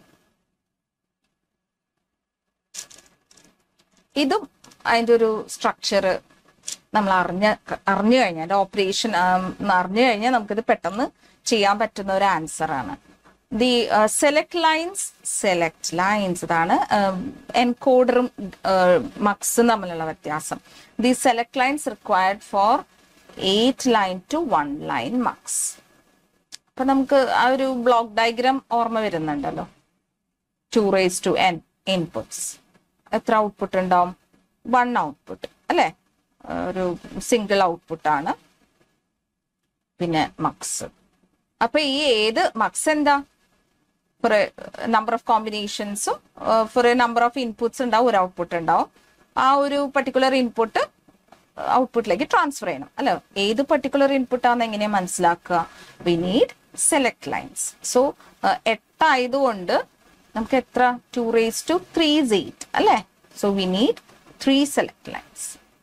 ഇതും അതിന്റെ ഒരു സ്ട്രക്ചർ നമ്മൾ അറിഞ്ഞ അറിഞ്ഞു കഴിഞ്ഞാൽ, അതിന്റെ ഓപ്പറേഷൻ അറിഞ്ഞു കഴിഞ്ഞാൽ നമുക്കിത് പെട്ടെന്ന് ചെയ്യാൻ പറ്റുന്ന ഒരു ആൻസർ ആണ്. The select lines select lines ഇതാണ് എൻകോഡറും മക്സും തമ്മിലുള്ള വ്യത്യാസം. The select lines required for eight line to one line mux. അപ്പൊ നമുക്ക് ആ ഒരു ബ്ലോക്ക് ഡയഗ്രാം ഓർമ്മ വരുന്നുണ്ടല്ലോ. Two raise to N inputs, എത്ര ഔട്ട്പുട്ട് ഉണ്ടാവും? വൺ ഔട്ട്പുട്ട് അല്ലെ, ഒരു സിംഗിൾ ഔട്ട്പുട്ട് ആണ്. പിന്നെ മക്സ്, അപ്പൊ ഈ ഏത് മക്സ് എന്താ, ഫോർ എ നമ്പർ ഓഫ് കോമ്പിനേഷൻസും for a number of inputs ഉണ്ടാവും, ഒരു ഔട്ട്പുട്ട് ഉണ്ടാവും. ആ ഒരു പർട്ടിക്കുലർ ഇൻപുട്ട് ഔട്ട്പുട്ടിലേക്ക് ട്രാൻസ്ഫർ ചെയ്യണം അല്ലെ. ഏത് പർട്ടിക്കുലർ ഇൻപുട്ട് ആണെന്ന് എങ്ങനെയാ മനസ്സിലാക്കുക? We need select lines. So എട്ടായതുകൊണ്ട് നമുക്ക് എത്ര, two raise to three is eight അല്ലെ. So we need three select lines.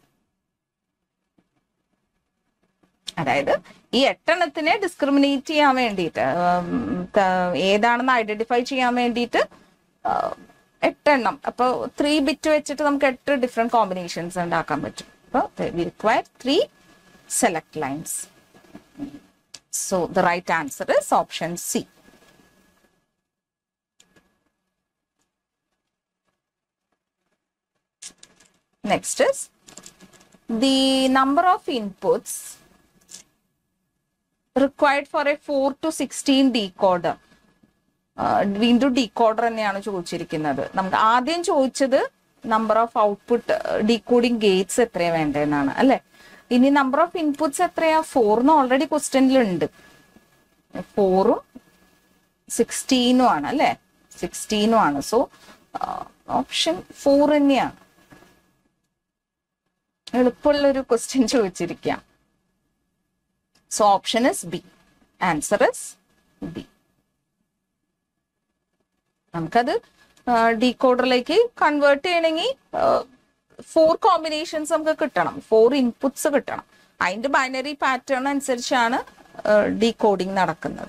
അതായത് ഈ എട്ടെണ്ണത്തിനെ ഡിസ്ക്രിമിനേറ്റ് ചെയ്യാൻ വേണ്ടിയിട്ട്, ഏതാണെന്ന് ഐഡന്റിഫൈ ചെയ്യാൻ വേണ്ടിയിട്ട് എട്ടെണ്ണം, അപ്പൊ ത്രീ ബിറ്റ് വെച്ചിട്ട് നമുക്ക് എട്ട് ഡിഫറെന്റ് കോമ്പിനേഷൻസ് ഉണ്ടാക്കാൻ പറ്റും. അപ്പൊ we require three select lines. So the right answer is option C. Next is the number of inputs required for a four to sixteen decoder. വീണ്ടും ഡീകോഡർ തന്നെയാണ് ചോദിച്ചിരിക്കുന്നത്. നമുക്ക് ആദ്യം ചോദിച്ചത് number of output decoding gates എത്രയാ വേണ്ടതെന്നാണ് അല്ലെ. ഇനി നമ്പർ ഓഫ് ഇൻപുട്സ് എത്രയാ? ഫോറിന് ഓൾറെഡി ക്വസ്റ്റ്യനിലുണ്ട്. ഫോറും സിക്സ്റ്റീനും ആണ് അല്ലെ, സിക്സ്റ്റീനും ആണ്. സോ ഓപ്ഷൻ ഫോർ തന്നെയാണ്. എളുപ്പമുള്ളൊരു ക്വസ്റ്റ്യൻ ചോദിച്ചിരിക്കാം. So option is B. Answer is B. നമുക്കത് ഡീകോഡറിലേക്ക് കൺവേർട്ട് ചെയ്യണമെങ്കിൽ ഫോർ കോമ്പിനേഷൻസ് നമുക്ക് കിട്ടണം, ഫോർ ഇൻപുട്സ് കിട്ടണം. അതിന്റെ ബൈനറി പാറ്റേൺ അനുസരിച്ചാണ് ഡീകോഡിങ് നടക്കുന്നത്.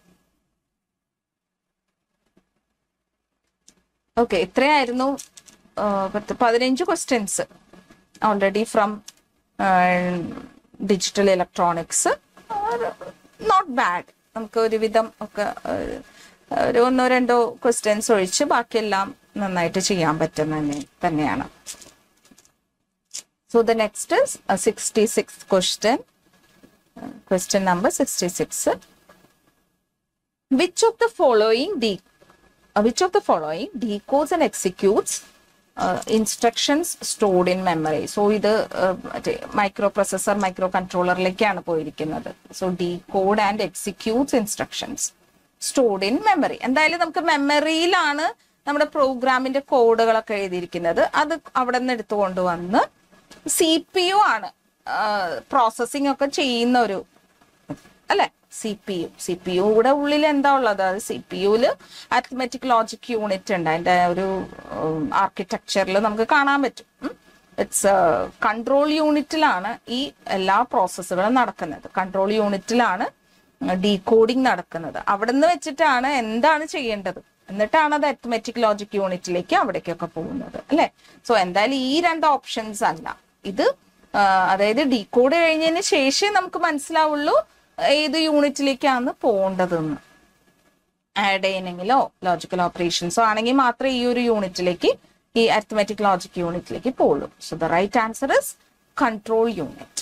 ഓക്കെ, ഇത്രയായിരുന്നു പതിനഞ്ച് questions already from uh, digital electronics. uh, not bad. നമുക്ക് ഒരുവിധം ഒക്കെ ഒരു ഒന്നോ രണ്ടോ ക്വസ്റ്റ്യൻസ് ഒഴിച്ച് ബാക്കിയെല്ലാം നന്നായിട്ട് ചെയ്യാൻ പറ്റുന്ന തന്നെയാണ്. So the next is a sixty-sixth question. Uh, question number sixty-six. Which of the following de uh, which of the following decodes and executes instructions stored in memory? So ഇത് മൈക്രോ പ്രൊസസർ മൈക്രോ കൺട്രോളറിലേക്കാണ് പോയിരിക്കുന്നത്. So decode and executes instructions stored in memory. എന്തായാലും നമുക്ക് മെമ്മറിയിലാണ് നമ്മുടെ പ്രോഗ്രാമിന്റെ കോഡുകളൊക്കെ എഴുതിയിരിക്കുന്നത്. അത് അവിടെ നിന്ന് എടുത്തുകൊണ്ട് വന്ന് സി പി യു ആണ് പ്രോസസ്സിംഗ് ഒക്കെ ചെയ്യുന്ന ഒരു അല്ലെ, C P U. C P യുടെ ഉള്ളിൽ എന്താ ഉള്ളത്? അത് സി പി യുല് അരിത്മെറ്റിക് ലോജിക് യൂണിറ്റ് ഉണ്ട്. അതിന്റെ ഒരു ആർക്കിടെക്ചറിൽ നമുക്ക് കാണാൻ പറ്റും. ഇറ്റ്സ് കൺട്രോൾ യൂണിറ്റിലാണ് ഈ എല്ലാ പ്രോസസ്സുകളും നടക്കുന്നത്. കൺട്രോൾ യൂണിറ്റിലാണ് ഡീകോഡിങ് നടക്കുന്നത്. അവിടെ നിന്ന് വെച്ചിട്ടാണ് എന്താണ് ചെയ്യേണ്ടത്, എന്നിട്ടാണ് അത് അരിത്മെറ്റിക് ലോജിക് യൂണിറ്റിലേക്ക് അവിടേക്കൊക്കെ പോകുന്നത് അല്ലെ. സോ എന്തായാലും ഈ രണ്ട് ഓപ്ഷൻസ് അല്ല ഇത്. അതായത് ഡീകോഡ് കഴിഞ്ഞതിന് ശേഷം നമുക്ക് മനസ്സിലാവുള്ളൂ ഏത് യൂണിറ്റിലേക്കാണ് പോകേണ്ടതെന്ന്. ആഡ് ചെയ്യണമെങ്കിലോ ലോജിക്കൽ ഓപ്പറേഷൻസോ ആണെങ്കിൽ മാത്രമേ ഈ ഒരു യൂണിറ്റിലേക്ക്, ഈ അരിത്മെറ്റിക് ലോജിക് യൂണിറ്റിലേക്ക് പോകുള്ളൂ. So the right answer is control unit.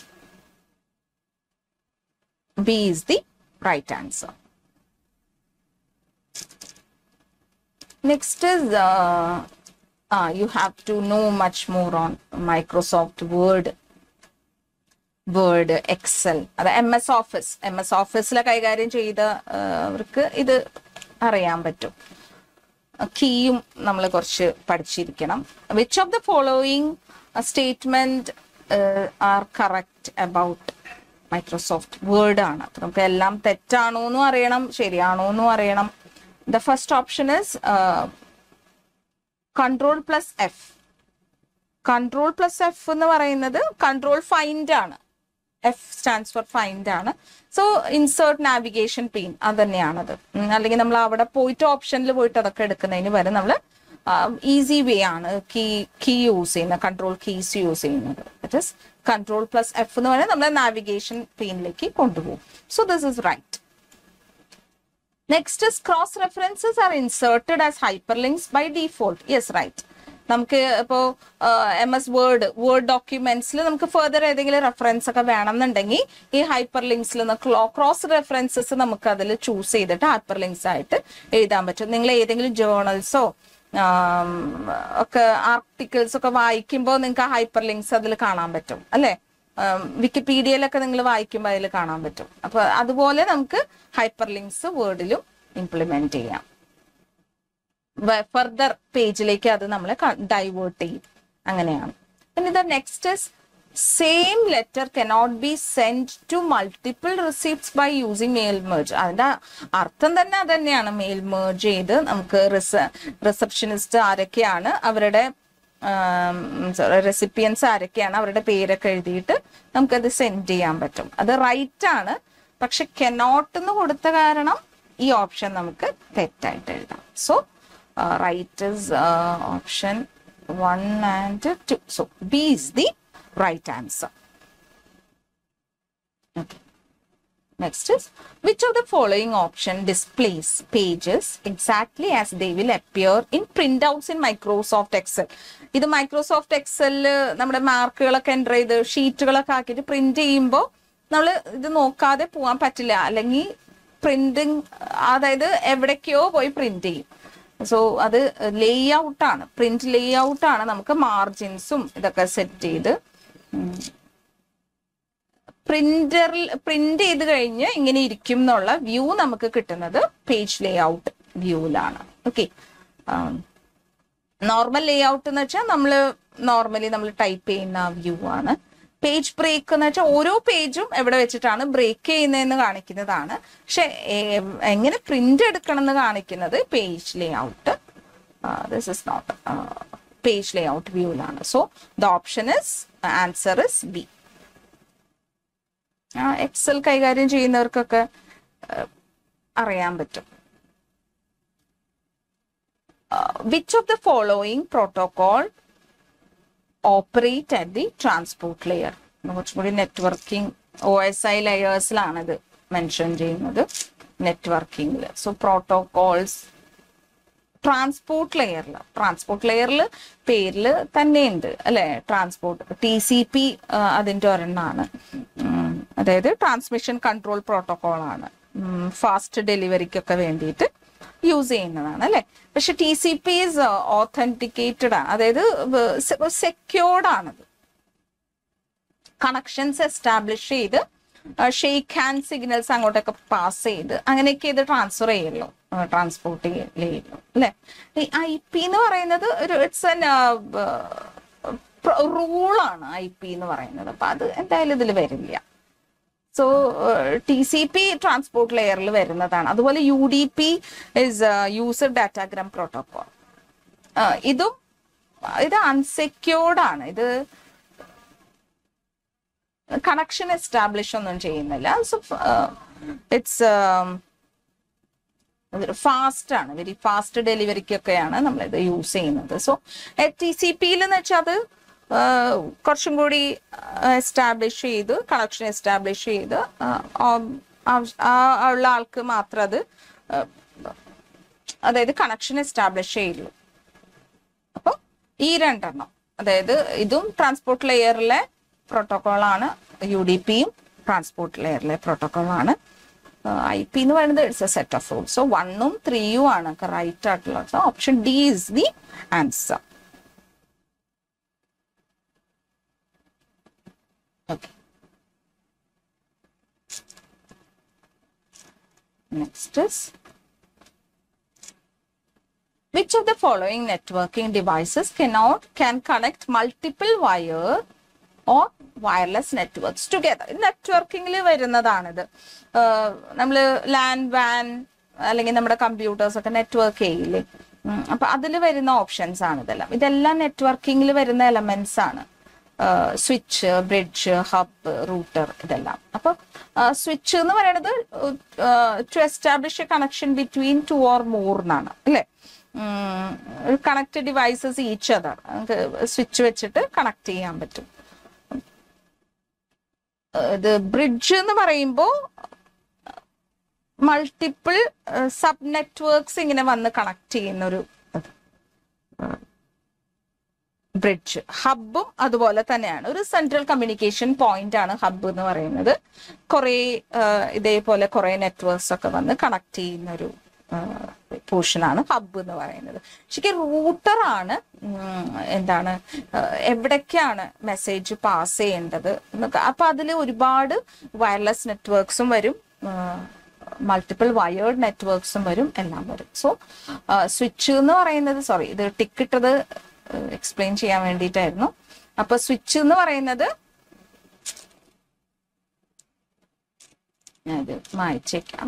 B is the right answer. Next is uh, uh, you have to know much more on Microsoft Word. Word, excel, അത് M S office M S ഓഫീസിലെ കൈകാര്യം ചെയ്ത അവർക്ക് ഇത് അറിയാൻ പറ്റും. കീയും നമ്മൾ കുറച്ച് പഠിച്ചിരിക്കണം. Which of the following statement are correct about Microsoft Word ആണ്. അപ്പൊ നമുക്ക് എല്ലാം തെറ്റാണോ എന്നും അറിയണം, ശരിയാണോ എന്നും അറിയണം. The first option is control plus F. Control plus F എന്ന് പറയുന്നത് കൺട്രോൾ ഫൈൻഡ് ആണ്. എഫ് സ്റ്റാൻഡ്സ് ഫോർ ഫൈൻഡ് ആണ്. സോ ഇൻസേർട്ട് നാവിഗേഷൻ പെയിൻ അത് തന്നെയാണത്. അല്ലെങ്കിൽ നമ്മൾ അവിടെ പോയിട്ട് ഓപ്ഷനിൽ പോയിട്ട് അതൊക്കെ എടുക്കുന്നതിന് വരെ നമ്മൾ ഈസി വേ ആണ് കീ കീ യൂസ് ചെയ്യുന്നത്, കൺട്രോൾ കീസ് യൂസ് ചെയ്യുന്നത്. That is control plus F എന്ന് പറയുന്നത് നമ്മളെ നാവിഗേഷൻ പെയിനിലേക്ക് കൊണ്ടുപോകും. So this is right. Next is cross references are inserted as hyperlinks by default. Yes, right. നമുക്ക് ഇപ്പോൾ എം എസ് വേർഡ് വേർഡ് ഡോക്യുമെന്റ്സിൽ നമുക്ക് ഫെർദർ ഏതെങ്കിലും റെഫറൻസ് ഒക്കെ വേണമെന്നുണ്ടെങ്കിൽ ഈ ഹൈപ്പർ ലിങ്ക്സിൽ നിന്ന് ക്രോസ് റെഫറൻസസ് നമുക്ക് അതിൽ ചൂസ് ചെയ്തിട്ട് ഹൈപ്പർ ലിങ്ക്സ് ആയിട്ട് എഴുതാൻ പറ്റും. നിങ്ങൾ ഏതെങ്കിലും ജേർണൽസോ ഒക്കെ ആർട്ടിക്കിൾസ് ഒക്കെ വായിക്കുമ്പോൾ നിങ്ങൾക്ക് ആ ഹൈപ്പർ ലിങ്ക്സ് അതിൽ കാണാൻ പറ്റും അല്ലെ. വിക്കിപീഡിയയിലൊക്കെ നിങ്ങൾ വായിക്കുമ്പോൾ അതിൽ കാണാൻ പറ്റും. അപ്പൊ അതുപോലെ നമുക്ക് ഹൈപ്പർ ലിങ്ക്സ് വേർഡിലും ഇംപ്ലിമെന്റ് ചെയ്യാം. ഫർദർ പേജിലേക്ക് അത് നമ്മളെ ഡൈവേർട്ട് ചെയ്യും. അങ്ങനെയാണ്. പിന്നെ ഇത് next is same letter cannot be send to multiple receipts by using mail merge. അതിന്റെ അർത്ഥം തന്നെ അത് തന്നെയാണ്. മെയിൽ മെർജ് ചെയ്ത് നമുക്ക് റിസപ്ഷനിസ്റ്റ് ആരൊക്കെയാണ്, അവരുടെ റെസിപ്പിയൻസ് ആരൊക്കെയാണ്, അവരുടെ പേരൊക്കെ എഴുതിയിട്ട് നമുക്കത് സെൻഡ് ചെയ്യാൻ പറ്റും. അത് റൈറ്റ് ആണ്. പക്ഷെ കനോട്ട് എന്ന് കൊടുത്ത കാരണം ഈ ഓപ്ഷൻ നമുക്ക് തെറ്റായിട്ട് എഴുതാം. So Uh, right is uh, option one and two. So B is the right answer. Okay. Next is which of the following option displays pages exactly as they will appear in printouts in Microsoft Excel? ഇത് Microsoft എക്സലിൽ നമ്മുടെ മാർക്കുകളൊക്കെ enter ചെയ്ത് ഷീറ്റുകളൊക്കെ ആക്കിയിട്ട് print ചെയ്യുമ്പോൾ നമ്മൾ ഇത് നോക്കാതെ പോകാൻ പറ്റില്ല. അല്ലെങ്കിൽ പ്രിന്റിങ് അതായത് എവിടേക്കോ പോയി പ്രിന്റ് ചെയ്യും. സോ അത് ലേ ഔട്ടാണ്, പ്രിന്റ് ലേ ഔട്ടാണ്. നമുക്ക് മാർജിൻസും ഇതൊക്കെ സെറ്റ് ചെയ്ത് പ്രിന്ററിൽ പ്രിന്റ് ചെയ്ത് കഴിഞ്ഞ് ഇങ്ങനെ ഇരിക്കും എന്നുള്ള വ്യൂ നമുക്ക് കിട്ടുന്നത് പേജ് ലേ ഔട്ട് വ്യൂവിലാണ്. ഓക്കെ, നോർമൽ ലേ ഔട്ട് എന്ന് വെച്ചാൽ നമ്മൾ നോർമലി നമ്മൾ ടൈപ്പ് ചെയ്യുന്ന വ്യൂ ആണ്. പേജ് ബ്രേക്ക് എന്ന് വെച്ചാൽ ഓരോ പേജും എവിടെ വെച്ചിട്ടാണ് ബ്രേക്ക് ചെയ്യുന്നതെന്ന് കാണിക്കുന്നതാണ്. പക്ഷെ എങ്ങനെ പ്രിന്റ് എടുക്കണം എന്ന് കാണിക്കുന്നത് page layout. This is not page layout വ്യൂവിലാണ്. So the option is answer is B. Excel കൈകാര്യം ചെയ്യുന്നവർക്കൊക്കെ അറിയാൻ പറ്റും. Which of the following protocol operate at the transport layer? കുറച്ചും കൂടി നെറ്റ്വർക്കിംഗ് ഒ എസ് ഐ ലെയേഴ്സിലാണ് ഇത് mention ചെയ്യുന്നത്, നെറ്റ്വർക്കിംഗിൽ. സോ പ്രോട്ടോകോൾസ് ട്രാൻസ്പോർട്ട് ലെയറിൽ ട്രാൻസ്പോർട്ട് ലെയറിൽ പേരിൽ തന്നെയുണ്ട് അല്ലെ. ട്രാൻസ്പോർട്ട് ടി സി പി അതിൻ്റെ ഒരെണ്ണമാണ്. അതായത് ട്രാൻസ്മിഷൻ കൺട്രോൾ പ്രോട്ടോകോൾ ആണ്. ഫാസ്റ്റ് ഡെലിവറിക്കൊക്കെ വേണ്ടിയിട്ട് യൂസ് ചെയ്യുന്നതാണ് അല്ലെ. പക്ഷെ T C P is authenticated ആണ്, അതായത് സെക്യൂർഡ് ആണത്. കണക്ഷൻസ് എസ്റ്റാബ്ലിഷ് ചെയ്ത് ഷെയ്ക്ക് ഹാൻഡ് സിഗ്നൽസ് അങ്ങോട്ടൊക്കെ പാസ് ചെയ്ത് അങ്ങനെയൊക്കെ ഇത് ട്രാൻസ്ഫർ ചെയ്യല്ലോ, ട്രാൻസ്പോർട്ട് ചെയ്യല്ലോ അല്ലെ. ഈ ഐ പി എന്ന് പറയുന്നത് ഒരു ഇറ്റ്സ് എൻ റൂളാണ് ഐ പി എന്ന് പറയുന്നത്. അപ്പൊ അത് എന്തായാലും ഇതിൽ വരില്ല. So T C P transport ലെയറിൽ വരുന്നതാണ്. അതുപോലെ U D P is user datagram protocol. ഇതും ഇത് അൺസെക്യൂർഡ് ആണ്. ഇത് കണക്ഷൻ എസ്റ്റാബ്ലിഷ് ഒന്നും ചെയ്യുന്നില്ല. സോ ഇറ്റ്സ് ഫാസ്റ്റ് ആണ്, വെരി ഫാസ്റ്റ് ഡെലിവറിക്കൊക്കെയാണ് നമ്മളിത് യൂസ് ചെയ്യുന്നത്. സോ ടി സി പിയിൽ എന്ന് വെച്ചാൽ അത് കുറച്ചും കൂടി എസ്റ്റാബ്ലിഷ് ചെയ്ത് കണക്ഷൻ എസ്റ്റാബ്ലിഷ് ചെയ്ത് ഉള്ള ആൾക്ക് മാത്രം അത് അതായത് കണക്ഷൻ എസ്റ്റാബ്ലിഷ് ചെയ്യുള്ളൂ. അപ്പൊ ഈ രണ്ടെണ്ണം, അതായത് ഇതും ട്രാൻസ്പോർട്ട് ലെയറിലെ പ്രോട്ടോകോളാണ്, യു ഡി പിയും ട്രാൻസ്പോർട്ട് ലെയറിലെ പ്രോട്ടോകോളാണ്. ഐ പി എന്ന് പറയുന്നത് it's a set of rules. So വണ്ണും ത്രീയും ആണ് റൈറ്റ് ആയിട്ടുള്ളത്. Option D is the answer. Okay. Next is, which of the following networking devices cannot can connect multiple wire or wireless networks together? നെറ്റ്വർക്കിംഗിൽ വരുന്നതാണിത്. നമ്മൾ LAN van അല്ലെങ്കിൽ നമ്മുടെ computers ഒക്കെ നെറ്റ്വർക്ക് ചെയ്യില്ലേ, അപ്പൊ അതിൽ വരുന്ന ഓപ്ഷൻസ് ആണ് ഇതെല്ലാം. ഇതെല്ലാം നെറ്റ്വർക്കിംഗിൽ വരുന്ന എലമെന്റ്സ് ആണ്. സ്വിച്ച്, ബ്രിഡ്ജ്, ഹബ്, റൂട്ടർ, ഇതെല്ലാം. അപ്പൊ സ്വിച്ച് എന്ന് പറയുന്നത് to establish a connection between two or more എന്നാണ് അല്ലെ. കണക്ട് ഡിവൈസസ് ഈച്ച് അതർ, നമുക്ക് സ്വിച്ച് വെച്ചിട്ട് കണക്ട് ചെയ്യാൻ പറ്റും. ഇത് ബ്രിഡ്ജ് എന്ന് പറയുമ്പോൾ മൾട്ടിപ്പിൾ സബ് നെറ്റ്വർക്ക്സ് ഇങ്ങനെ വന്ന് കണക്ട് ചെയ്യുന്ന ഒരു ബ്രിഡ്ജ്. ഹബും അതുപോലെ തന്നെയാണ്, ഒരു സെൻട്രൽ കമ്മ്യൂണിക്കേഷൻ പോയിന്റ് ആണ് ഹബ് എന്ന് പറയുന്നത്. കുറെ ഇതേപോലെ കുറെ നെറ്റ്വർക്ക്സ് ഒക്കെ വന്ന് കണക്ട് ചെയ്യുന്ന ഒരു പോർഷനാണ് ഹബ് എന്ന് പറയുന്നത്. ശരിക്കും റൂട്ടർ ആണ് എന്താണ് എവിടേക്കാണ് മെസ്സേജ് പാസ് ചെയ്യേണ്ടത് എന്നൊക്കെ. അപ്പൊ അതിൽ ഒരുപാട് വയർലെസ് നെറ്റ്വർക്ക്സും വരും, മൾട്ടിപ്പിൾ വയേർഡ് നെറ്റ്വർക്ക്സും വരും, എല്ലാം വരും. സോ സ്വിച്ച് എന്ന് പറയുന്നത്, സോറി ഇത് ടിക്ക് ഇട്ടത് എക്സ്പ്ലെയിൻ ചെയ്യാൻ വേണ്ടിയിട്ടായിരുന്നു. അപ്പൊ സ്വിച്ച് എന്ന് പറയുന്നത് ഞാൻ ഇത് മായ്ച്ചേക്കാം.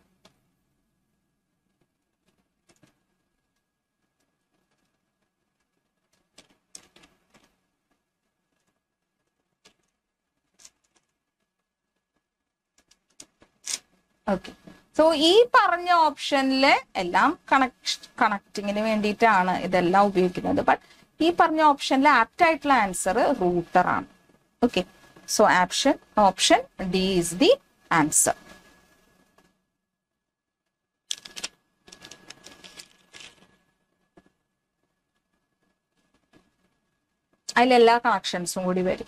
ഓക്കെ, സോ ഈ പറഞ്ഞ ഓപ്ഷനിലെ എല്ലാം കണക്ട് കണക്ടിങ്ങിന് വേണ്ടിയിട്ടാണ് ഇതെല്ലാം ഉപയോഗിക്കുന്നത്. ബട്ട് ഈ പറഞ്ഞ ഓപ്ഷനിലെ ആപ്റ്റ് ആയിട്ടുള്ള ആൻസർ റൂട്ടർ ആണ്. Okay, so option option D is the answer. അതിലെല്ലാ കണക്ഷൻസും കൂടി വരും.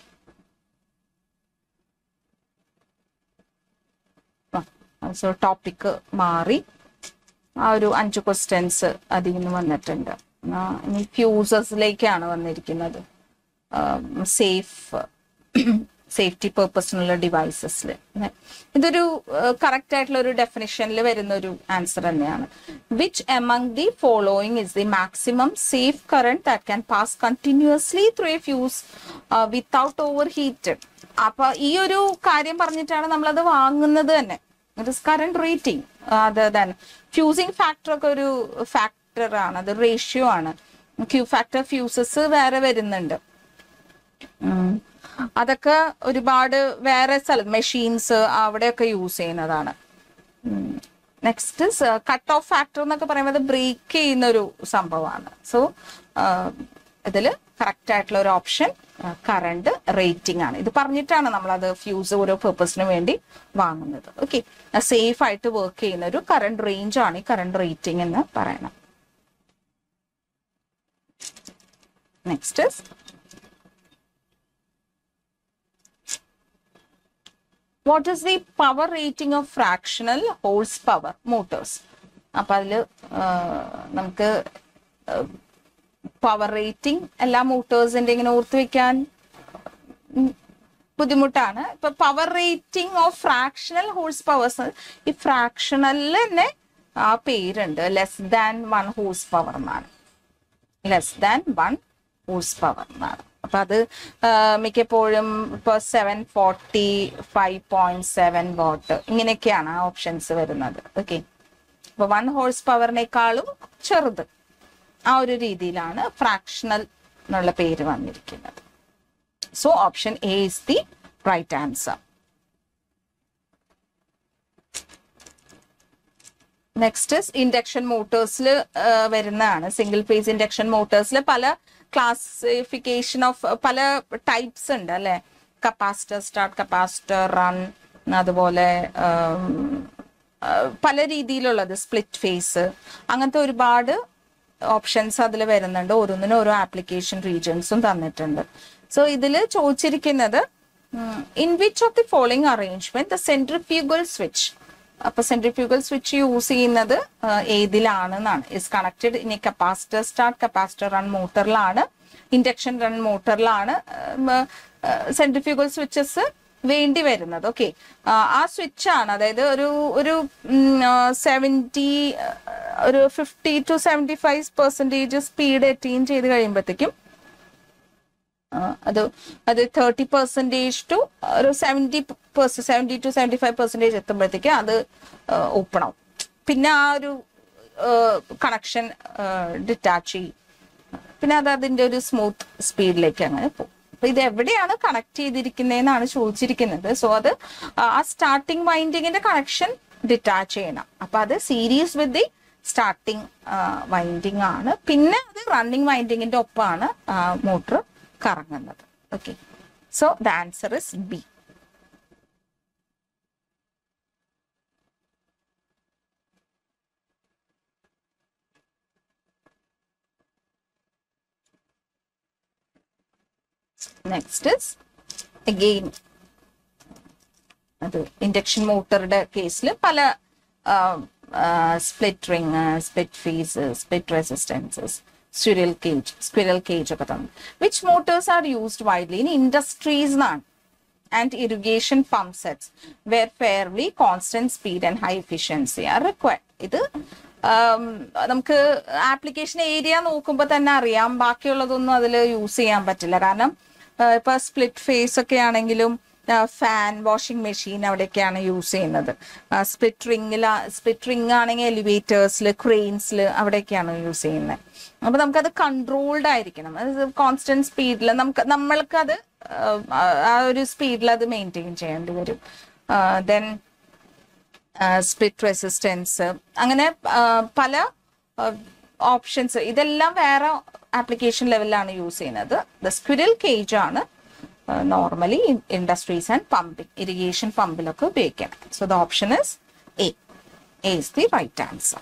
സോ ടോപ്പിക് മാറി, ആ ഒരു അഞ്ച് ക്വസ്റ്റ്യൻസ് അതിൽ നിന്ന് വന്നിട്ടുണ്ട്. ഇനി ഫ്യൂസസിലേക്കാണ് വന്നിരിക്കുന്നത്. സേഫ് സേഫ്റ്റി പേർപ്പസിനുള്ള ഡിവൈസസിൽ ഇതൊരു കറക്റ്റ് ആയിട്ടുള്ള ഒരു ഡെഫിനിഷനിൽ വരുന്ന ഒരു ആൻസർ തന്നെയാണ്. Which among the following is the maximum safe current that can pass continuously through a fuse without overheated. അപ്പൊ ഈ ഒരു കാര്യം പറഞ്ഞിട്ടാണ് നമ്മളത് വാങ്ങുന്നത് തന്നെ. It is current rating. Other than fusing factor ഒക്കെ ഒരു ഫാക്ടർ ആണ്, അത് റേഷ്യോ ആണ്. ക്യൂ ഫാക്ടർ ഫ്യൂസസ് വേറെ വരുന്നുണ്ട്, അതൊക്കെ ഒരുപാട് വേറെ സ്ഥലം മെഷീൻസ് അവിടെയൊക്കെ യൂസ് ചെയ്യുന്നതാണ്. നെക്സ്റ്റ് കട്ട് ഓഫ് ഫാക്ടർ എന്നൊക്കെ പറയുമ്പോൾ ബ്രേക്ക് ചെയ്യുന്ന ഒരു സംഭവമാണ്. സോ ഇതിൽ കറക്റ്റ് ആയിട്ടുള്ള ഒരു ഓപ്ഷൻ കറണ്ട് റേറ്റിംഗ് ആണ്. ഇത് പറഞ്ഞിട്ടാണ് നമ്മളത് ഫ്യൂസ് ഓരോ പേർപ്പസിന് വേണ്ടി വാങ്ങുന്നത്. ഓക്കെ, സേഫ് ആയിട്ട് വർക്ക് ചെയ്യുന്ന ഒരു കറണ്ട് റേഞ്ച് ആണ് ഈ കറണ്ട് റേറ്റിംഗ് എന്ന് പറയണം. Next what is the power rating of fractional horsepower motors? അപ്പൊ അതില് നമുക്ക് പവർ റേറ്റിംഗ് എല്ലാ മോട്ടോഴ്സിന്റെ ഇങ്ങനെ ഓർത്ത് വെക്കാൻ ബുദ്ധിമുട്ടാണ്. ഇപ്പൊ power rating of fractional horsepowers, ഈ ഫ്രാക്ഷണലിൽ തന്നെ ആ പേരുണ്ട്, less than one horsepower എന്നാണ്. Less than one horsepower എന്നാണ്. അപ്പൊ അത് മിക്കപ്പോഴും ഇപ്പൊ seven forty five point seven watt ഇങ്ങനെയൊക്കെയാണ് ആ ഓപ്ഷൻസ് വരുന്നത്. ഓക്കെ, അപ്പൊ വൺ ഹോഴ്സ് പവറിനേക്കാളും ചെറുത്, ആ ഒരു രീതിയിലാണ് ഫ്രാക്ഷണൽ എന്നുള്ള പേര് വന്നിരിക്കുന്നത്. So option A is the right answer. Next induction മോട്ടോഴ്സിൽ വരുന്നതാണ്. സിംഗിൾ ഫേസ് ഇൻഡക്ഷൻ മോട്ടോഴ്സിൽ പല ക്ലാസിഫിക്കേഷൻ ഓഫ് പല ടൈപ്സ് ഉണ്ട് അല്ലെ. കപ്പാസിറ്റർ സ്റ്റാർട്ട്, കപ്പാസിറ്റർ റൺ, അതുപോലെ പല രീതിയിലുള്ളത്, സ്പ്ലിറ്റ് ഫേസ്, അങ്ങനത്തെ ഒരുപാട് ഓപ്ഷൻസ് അതിൽ വരുന്നുണ്ട്. ഓരോന്നിനും ഓരോ ആപ്ലിക്കേഷൻ റീജിയൻസും തന്നിട്ടുണ്ട്. സോ ഇതിൽ ചോദിച്ചിരിക്കുന്നത് in which of the following arrangement the centrifugal switch, അപ്പൊ സെൻട്രിഫ്യൂഗൽ സ്വിച്ച് യൂസ് ചെയ്യുന്നത് ഏതിലാണ് എന്നാണ്. ഇസ് കണക്റ്റഡ് ഇനി കപ്പാസിറ്റർ സ്റ്റാർട്ട്, കപ്പാസിറ്റർ റൺ മോട്ടറിലാണ്, ഇൻഡക്ഷൻ റൺ മോട്ടറിലാണ്. സെൻട്രിഫ്യൂഗൽ സ്വിച്ചസ് വേണ്ടി വരുന്നത്. ഓക്കെ, ആ സ്വിച്ച് ആണ്, അതായത് ഒരു ഒരു സെവൻറ്റി ഒരു fifty to seventy five percentage speed attain ചെയ്ത് കഴിയുമ്പോഴത്തേക്കും അത് അത് തേർട്ടി പെർസെൻറ്റേജ് ടു ഒരു seventy percent seventy to seventy five percentage എത്തുമ്പോഴത്തേക്കും അത് ഓപ്പൺ ആവും. പിന്നെ ആ ഒരു കണക്ഷൻ ഡിറ്റാച്ച് ചെയ്യും, പിന്നെ അത് അതിൻ്റെ ഒരു സ്മൂത്ത് സ്പീഡിലേക്ക് അങ്ങനെ പോകും. അപ്പൊ ഇത് എവിടെയാണ് കണക്ട് ചെയ്തിരിക്കുന്നതെന്നാണ് ചോദിച്ചിരിക്കുന്നത്. സോ അത് ആ സ്റ്റാർട്ടിങ് വൈൻഡിങ്ങിന്റെ കണക്ഷൻ ഡിറ്റാച്ച് ചെയ്യണം. അപ്പൊ അത് series with the starting winding ആണ്. പിന്നെ അത് റണ്ണിങ് വൈൻഡിങ്ങിന്റെ ഒപ്പമാണ് മോട്ടർ കറങ്ങുന്നത്. Okay, so the answer is B. Next is again അത് ഇൻഡക്ഷൻ മോട്ടറുടെ കേസിൽ പല split ring, split phase, split resistances, squirrel cage squirrel cage ഒക്കെ തന്നു. Which motors are used widely in industries എന്നാണ് and irrigation pump sets where fairly constant speed and high efficiency are required. ഇത് നമുക്ക് application area നോക്കുമ്പോൾ തന്നെ അറിയാം, ബാക്കിയുള്ളതൊന്നും അതിൽ use ചെയ്യാൻ പറ്റില്ല. കാരണം ഇപ്പൊ സ്പ്ലിറ്റ് ഫേസ് ഒക്കെ ആണെങ്കിലും ഫാൻ, വാഷിംഗ് മെഷീൻ അവിടെയൊക്കെയാണ് യൂസ് ചെയ്യുന്നത്. സ്പ്ലിറ്റ് റിംഗിൽ സ്പ്ലിറ്റ് റിംഗ് ആണെങ്കിൽ എലിവേറ്റേഴ്സിൽ, ക്രെയിൻസിൽ അവിടെയൊക്കെയാണ് യൂസ് ചെയ്യുന്നത്. അപ്പൊ നമുക്കത് കൺട്രോൾഡ് ആയിരിക്കണം, കോൺസ്റ്റന്റ് സ്പീഡിൽ നമുക്ക് നമ്മൾക്കത് ആ ഒരു സ്പീഡിൽ അത് മെയിൻറ്റെയിൻ ചെയ്യേണ്ടി വരും. ദെൻ സ്പ്ലിറ്റ് റെസിസ്റ്റൻസ്, അങ്ങനെ പല ഓപ്ഷൻസ്, ഇതെല്ലാം വേറെ ആപ്ലിക്കേഷൻ ലെവലിലാണ് യൂസ് ചെയ്യുന്നത്. ദ സ്ക്വിറൽ കേജ് ആണ് normally industries and pumping, irrigation പമ്പിലൊക്കെ ഉപയോഗിക്കണം. So the option is A. A is the right answer.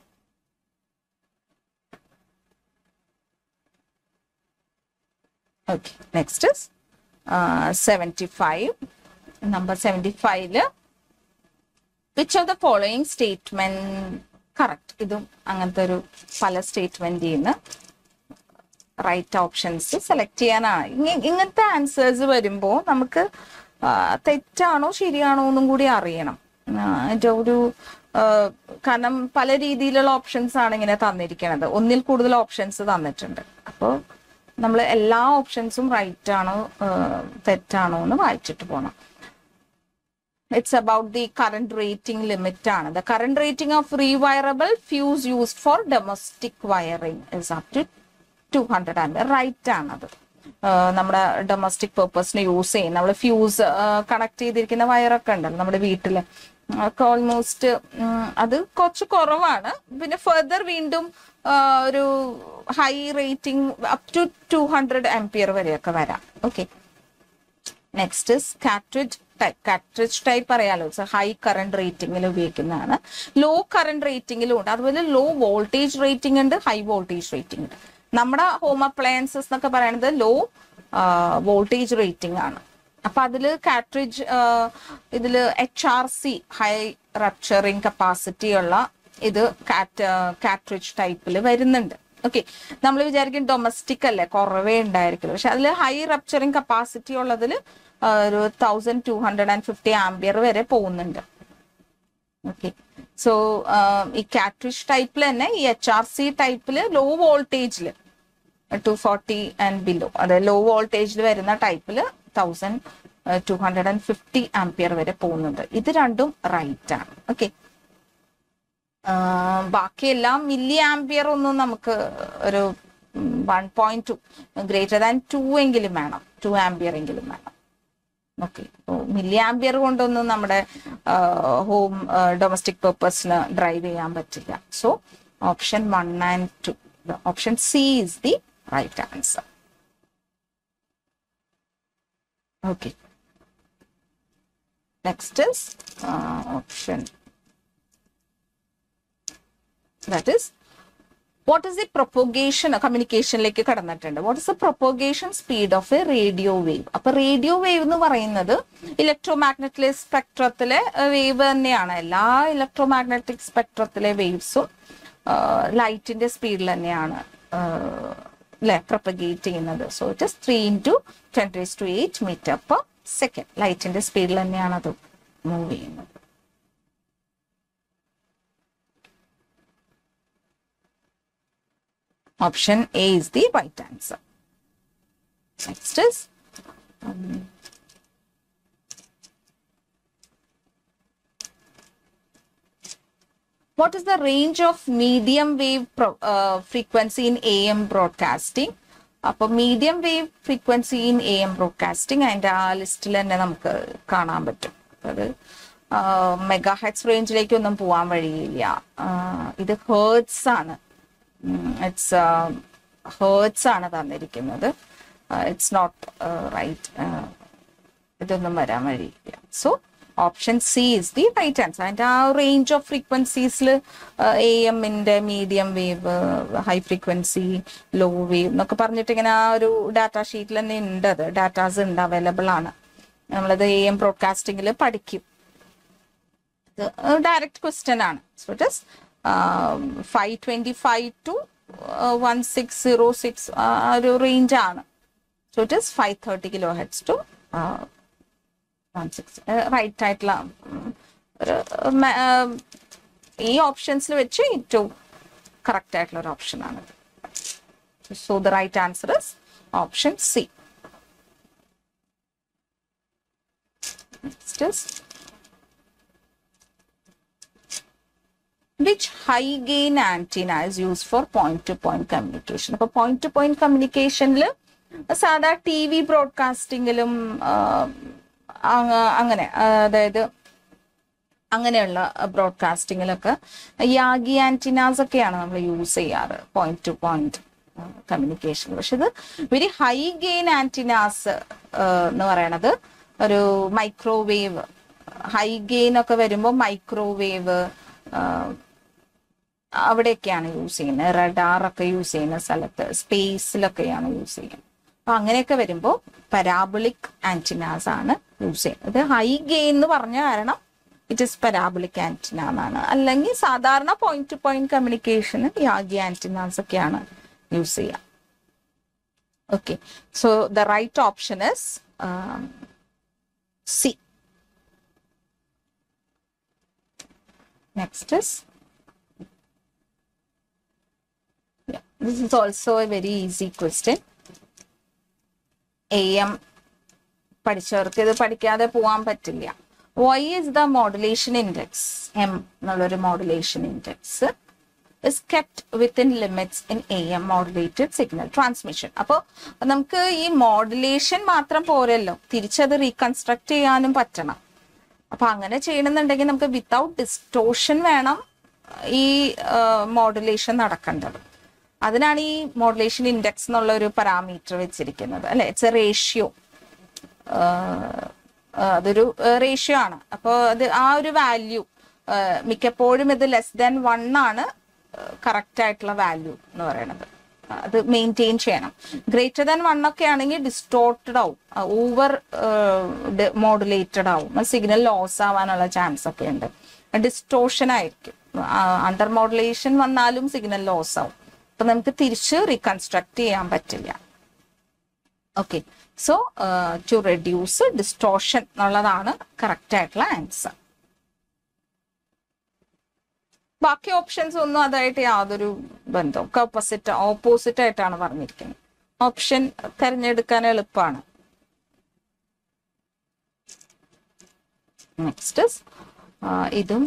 Okay, next is uh, seventy-five. Number seventy-five. Which of the following statement correct? ഇതും അങ്ങനത്തെ ഒരു പല statement ചെയ്യുന്ന right options select ചെയ്യാനാണ്. ഇങ്ങനത്തെ answers വരുമ്പോൾ നമുക്ക് തെറ്റാണോ ശരിയാണോ എന്നും കൂടി അറിയണം. അതിൻ്റെ ഒരു കാരണം പല രീതിയിലുള്ള ഓപ്ഷൻസ് ആണ് ഇങ്ങനെ തന്നിരിക്കുന്നത്. ഒന്നിൽ കൂടുതൽ ഓപ്ഷൻസ് തന്നിട്ടുണ്ട്. അപ്പോൾ നമ്മൾ എല്ലാ ഓപ്ഷൻസും റൈറ്റ് ആണോ തെറ്റാണോ എന്ന് വായിച്ചിട്ട് പോകണം. It's about the current rating limit ആണ്. The current rating of rewirable fuse used for domestic wiring is up to two hundred ampere. Right ആണത്. നമ്മുടെ ഡൊമസ്റ്റിക് പേർപ്പസിന് യൂസ് ചെയ്യും. നമ്മൾ ഫ്യൂസ് കണക്ട് ചെയ്തിരിക്കുന്ന വയറൊക്കെ ഉണ്ടല്ലോ നമ്മുടെ വീട്ടില്, ഒക്കെ ഓൾമോസ്റ്റ് അത് കുറച്ച് കുറവാണ്. പിന്നെ ഫെർദർ വീണ്ടും ഒരു high rating up to two hundred ampere വരെയൊക്കെ വരാം. Okay, next is cartridge type. Cartridge type അറിയാലോ, ഹൈ കറണ്ട് റേറ്റിംഗിൽ ഉപയോഗിക്കുന്നതാണ്. ലോ കറണ്ട് റേറ്റിംഗിലും ഉണ്ട്, അതുപോലെ ലോ വോൾട്ടേജ് റേറ്റിംഗ് ഉണ്ട്, ഹൈ വോൾട്ടേജ് റേറ്റിംഗ് ഉണ്ട്. നമ്മുടെ ഹോം അപ്ലയൻസസ് എന്നൊക്കെ പറയുന്നത് ലോ വോൾട്ടേജ് റേറ്റിംഗ് ആണ്. അപ്പൊ അതില് കാട്രിഡ്ജ് ഇതില് H R C high rupturing capacity ഉള്ള ഇത് കാട്രിഡ്ജ് ടൈപ്പിൽ വരുന്നുണ്ട്. ഓക്കെ, നമ്മൾ വിചാരിക്കും ഡൊമസ്റ്റിക് അല്ലേ, കുറവേ ഉണ്ടായിരിക്കുള്ളൂ. പക്ഷെ അതിൽ ഹൈ റപ്ചറിങ് കപ്പാസിറ്റി ഉള്ളതിൽ ഒരു thousand two hundred and fifty ampere വരെ പോകുന്നുണ്ട്. ഓക്കെ, സോ ഈ കാട്രിഡ്ജ് ടൈപ്പിൽ തന്നെ ഈ എച്ച് ആർ സി ടൈപ്പില് ലോ വോൾട്ടേജില് ടു ഫോർട്ടി ആൻഡ് ബിലോ, അതായത് ലോ വോൾട്ടേജിൽ വരുന്ന ടൈപ്പില് thousand two hundred and fifty ampere വരെ പോകുന്നുണ്ട്. ഇത് രണ്ടും റൈറ്റ് ആണ്. ഓക്കെ, ബാക്കിയെല്ലാം മില്ലി ആംപിയർ ഒന്നും നമുക്ക് ഒരു one point two greater than two എങ്കിലും വേണം, ടു ആംപിയർ എങ്കിലും വേണം. ഓക്കെ, മില്ലി ആംപിയർ കൊണ്ടൊന്നും നമ്മുടെ ഹോം ഡൊമസ്റ്റിക് പർപ്പസിന് ഡ്രൈവ് ചെയ്യാൻ പറ്റില്ല. So option one and two, option C is the right answer. Okay, next is uh, option, that is what is the propagation communication like kadannittunde, what is the propagation speed of a radio wave? appo radio wave nu parayunnathu electromagnetic spectrathile wave thaneyana. ella electromagnetic spectrathile waves um light inde speed il thaneyana le propagate cheyyunnathu. So it is three into ten raised to eight meter per second. ലൈറ്റിന്റെ സ്പീഡിൽ തന്നെയാണ് അത് move ചെയ്യുന്നത്. Option A is the right answer. Next is um, what is the range of medium wave pro, uh, frequency in A M broadcasting? അപ്പോൾ medium wave frequency in A M broadcasting അതിൻ്റെ ആ ലിസ്റ്റിൽ തന്നെ നമുക്ക് കാണാൻ പറ്റും. അത് മെഗാ ഹെഡ്സ് റേഞ്ചിലേക്കൊന്നും പോകാൻ വഴിയില്ല. ഇത് ഹേർട്സ് ആണ്. ഇറ്റ്സ് ഹേർട്സ് ആണ് തന്നിരിക്കുന്നത്. It's not right. ഇതൊന്നും വരാൻ വഴിയില്ല. So option C is the right answer. അതിൻ്റെ ആ റേഞ്ച് ഓഫ് ഫ്രീക്വൻസീസിൽ എ എമ്മിൻ്റെ medium wave, high frequency, low wave എന്നൊക്കെ പറഞ്ഞിട്ട് ഇങ്ങനെ ആ ഒരു ഡാറ്റാ ഷീറ്റിൽ തന്നെ ഉണ്ട്. അത് ഡാറ്റാസ് ഉണ്ട്, അവൈലബിൾ ആണ്. നമ്മളത് എ എം ബ്രോഡ്കാസ്റ്റിംഗിൽ പഠിക്കും. ഇത് ഡയറക്റ്റ് ക്വസ്റ്റ്യൻ ആണ്. So it is five twenty five to one six zero six ആ ഒരു റേഞ്ച് ആണ്. So it is five thirty kilo hertz to one six right ആയിട്ടുള്ള ഈ ഓപ്ഷൻസിൽ വെച്ച് ഏറ്റവും കറക്റ്റ് ആയിട്ടുള്ള ഒരു ഓപ്ഷൻ ആണ്. So the right answer is option C. Next is which high gain antenna is used for point to point communication? അപ്പോൾ point to point communicationൽ സാധാ ടി വി ബ്രോഡ്കാസ്റ്റിംഗിലും അങ്ങനെ, അതായത് അങ്ങനെയുള്ള ബ്രോഡ്കാസ്റ്റിങ്ങിലൊക്കെ യാഗി ആന്റിനാസ് ഒക്കെയാണ് നമ്മൾ യൂസ് ചെയ്യാറ് പോയിന്റ് ടു പോയിന്റ് കമ്മ്യൂണിക്കേഷൻ. പക്ഷെ ഇത് വെരി ഹൈ ഗെയിൻ ആന്റിനാസ് എന്ന് പറയണത് ഒരു മൈക്രോവേവ്, ഹൈ ഗെയിൻ ഒക്കെ വരുമ്പോൾ മൈക്രോവേവ് അവിടെയൊക്കെയാണ് യൂസ് ചെയ്യുന്നത്. റഡാറൊക്കെ യൂസ് ചെയ്യുന്ന സ്ഥലത്ത്, സ്പേസിലൊക്കെയാണ് യൂസ് ചെയ്യുന്നത്. അപ്പൊ അങ്ങനെയൊക്കെ വരുമ്പോൾ പരാബോളിക് ആന്റിനാസ് ആണ് യൂസ് ചെയ്യുന്നത്. ഹൈ ഗെയിൻ എന്ന് പറഞ്ഞ കാരണം ഇറ്റ് ഇസ് പരാബോളിക് ആന്റിന എന്നാണ്. അല്ലെങ്കിൽ സാധാരണ പോയിന്റ് ടു പോയിന്റ് കമ്മ്യൂണിക്കേഷന് യാഗി ആന്റിനാസ് ഒക്കെയാണ് യൂസ് ചെയ്യുക. Okay, so the right option is C. Next is, yeah, this is also a very easy question. A M പഠിച്ചവർക്ക് ഇത് പഠിക്കാതെ പോകാൻ പറ്റില്ല. Why is the modulation index, M എന്നുള്ളൊരു modulation index is kept within limits in A M modulated signal transmission? അപ്പോൾ നമുക്ക് ഈ modulation മാത്രം പോരല്ലോ, തിരിച്ചത് റീകൺസ്ട്രക്ട് ചെയ്യാനും പറ്റണം. അപ്പൊ അങ്ങനെ ചെയ്യണമെന്നുണ്ടെങ്കിൽ നമുക്ക് വിത്തൗട്ട് ഡിസ്റ്റോഷൻ വേണം ഈ മോഡുലേഷൻ നടക്കേണ്ടത്. അതിനാണ് ഈ മോഡുലേഷൻ ഇൻഡെക്സ് എന്നുള്ള ഒരു പാരാമീറ്റർ വെച്ചിരിക്കുന്നത്, അല്ലെ? It's a ratio. അതൊരു റേഷ്യോ ആണ്. അപ്പോൾ അത് ആ ഒരു വാല്യൂ മിക്കപ്പോഴും ഇത് ലെസ് ദാൻ വൺ ആണ് കറക്റ്റ് ആയിട്ടുള്ള വാല്യൂ എന്ന് പറയുന്നത്. അത് മെയിൻറ്റെയിൻ ചെയ്യണം. ഗ്രേറ്റർ ദാൻ വൺ ഒക്കെ ആണെങ്കിൽ ഡിസ്റ്റോർട്ടഡ് ആവും, ഓവർ മോഡുലേറ്റഡ് ആവും, സിഗ്നൽ ലോസ് ആവാനുള്ള ചാൻസ് ഒക്കെ ഉണ്ട്. ഡിസ്റ്റോർഷൻ ആയിരിക്കും. അണ്ടർ മോഡുലേഷൻ വന്നാലും സിഗ്നൽ ലോസ് ആവും. അപ്പൊ നമുക്ക് തിരിച്ച് റീകൺസ്ട്രക്ട് ചെയ്യാൻ പറ്റില്ല. Okay, so to reduce distortion എന്നുള്ളതാണ് കറക്റ്റ് ആയിട്ടുള്ള ആൻസർ. ബാക്കി ഓപ്ഷൻസ് ഒന്നും അതായിട്ട് യാതൊരു ബന്ധവും, ഓപ്പോസിറ്റ് ഓപ്പോസിറ്റ് ആയിട്ടാണ് പറഞ്ഞിരിക്കുന്നത്. ഓപ്ഷൻ തിരഞ്ഞെടുക്കാൻ എളുപ്പമാണ്. നെക്സ്റ്റ് ഇതും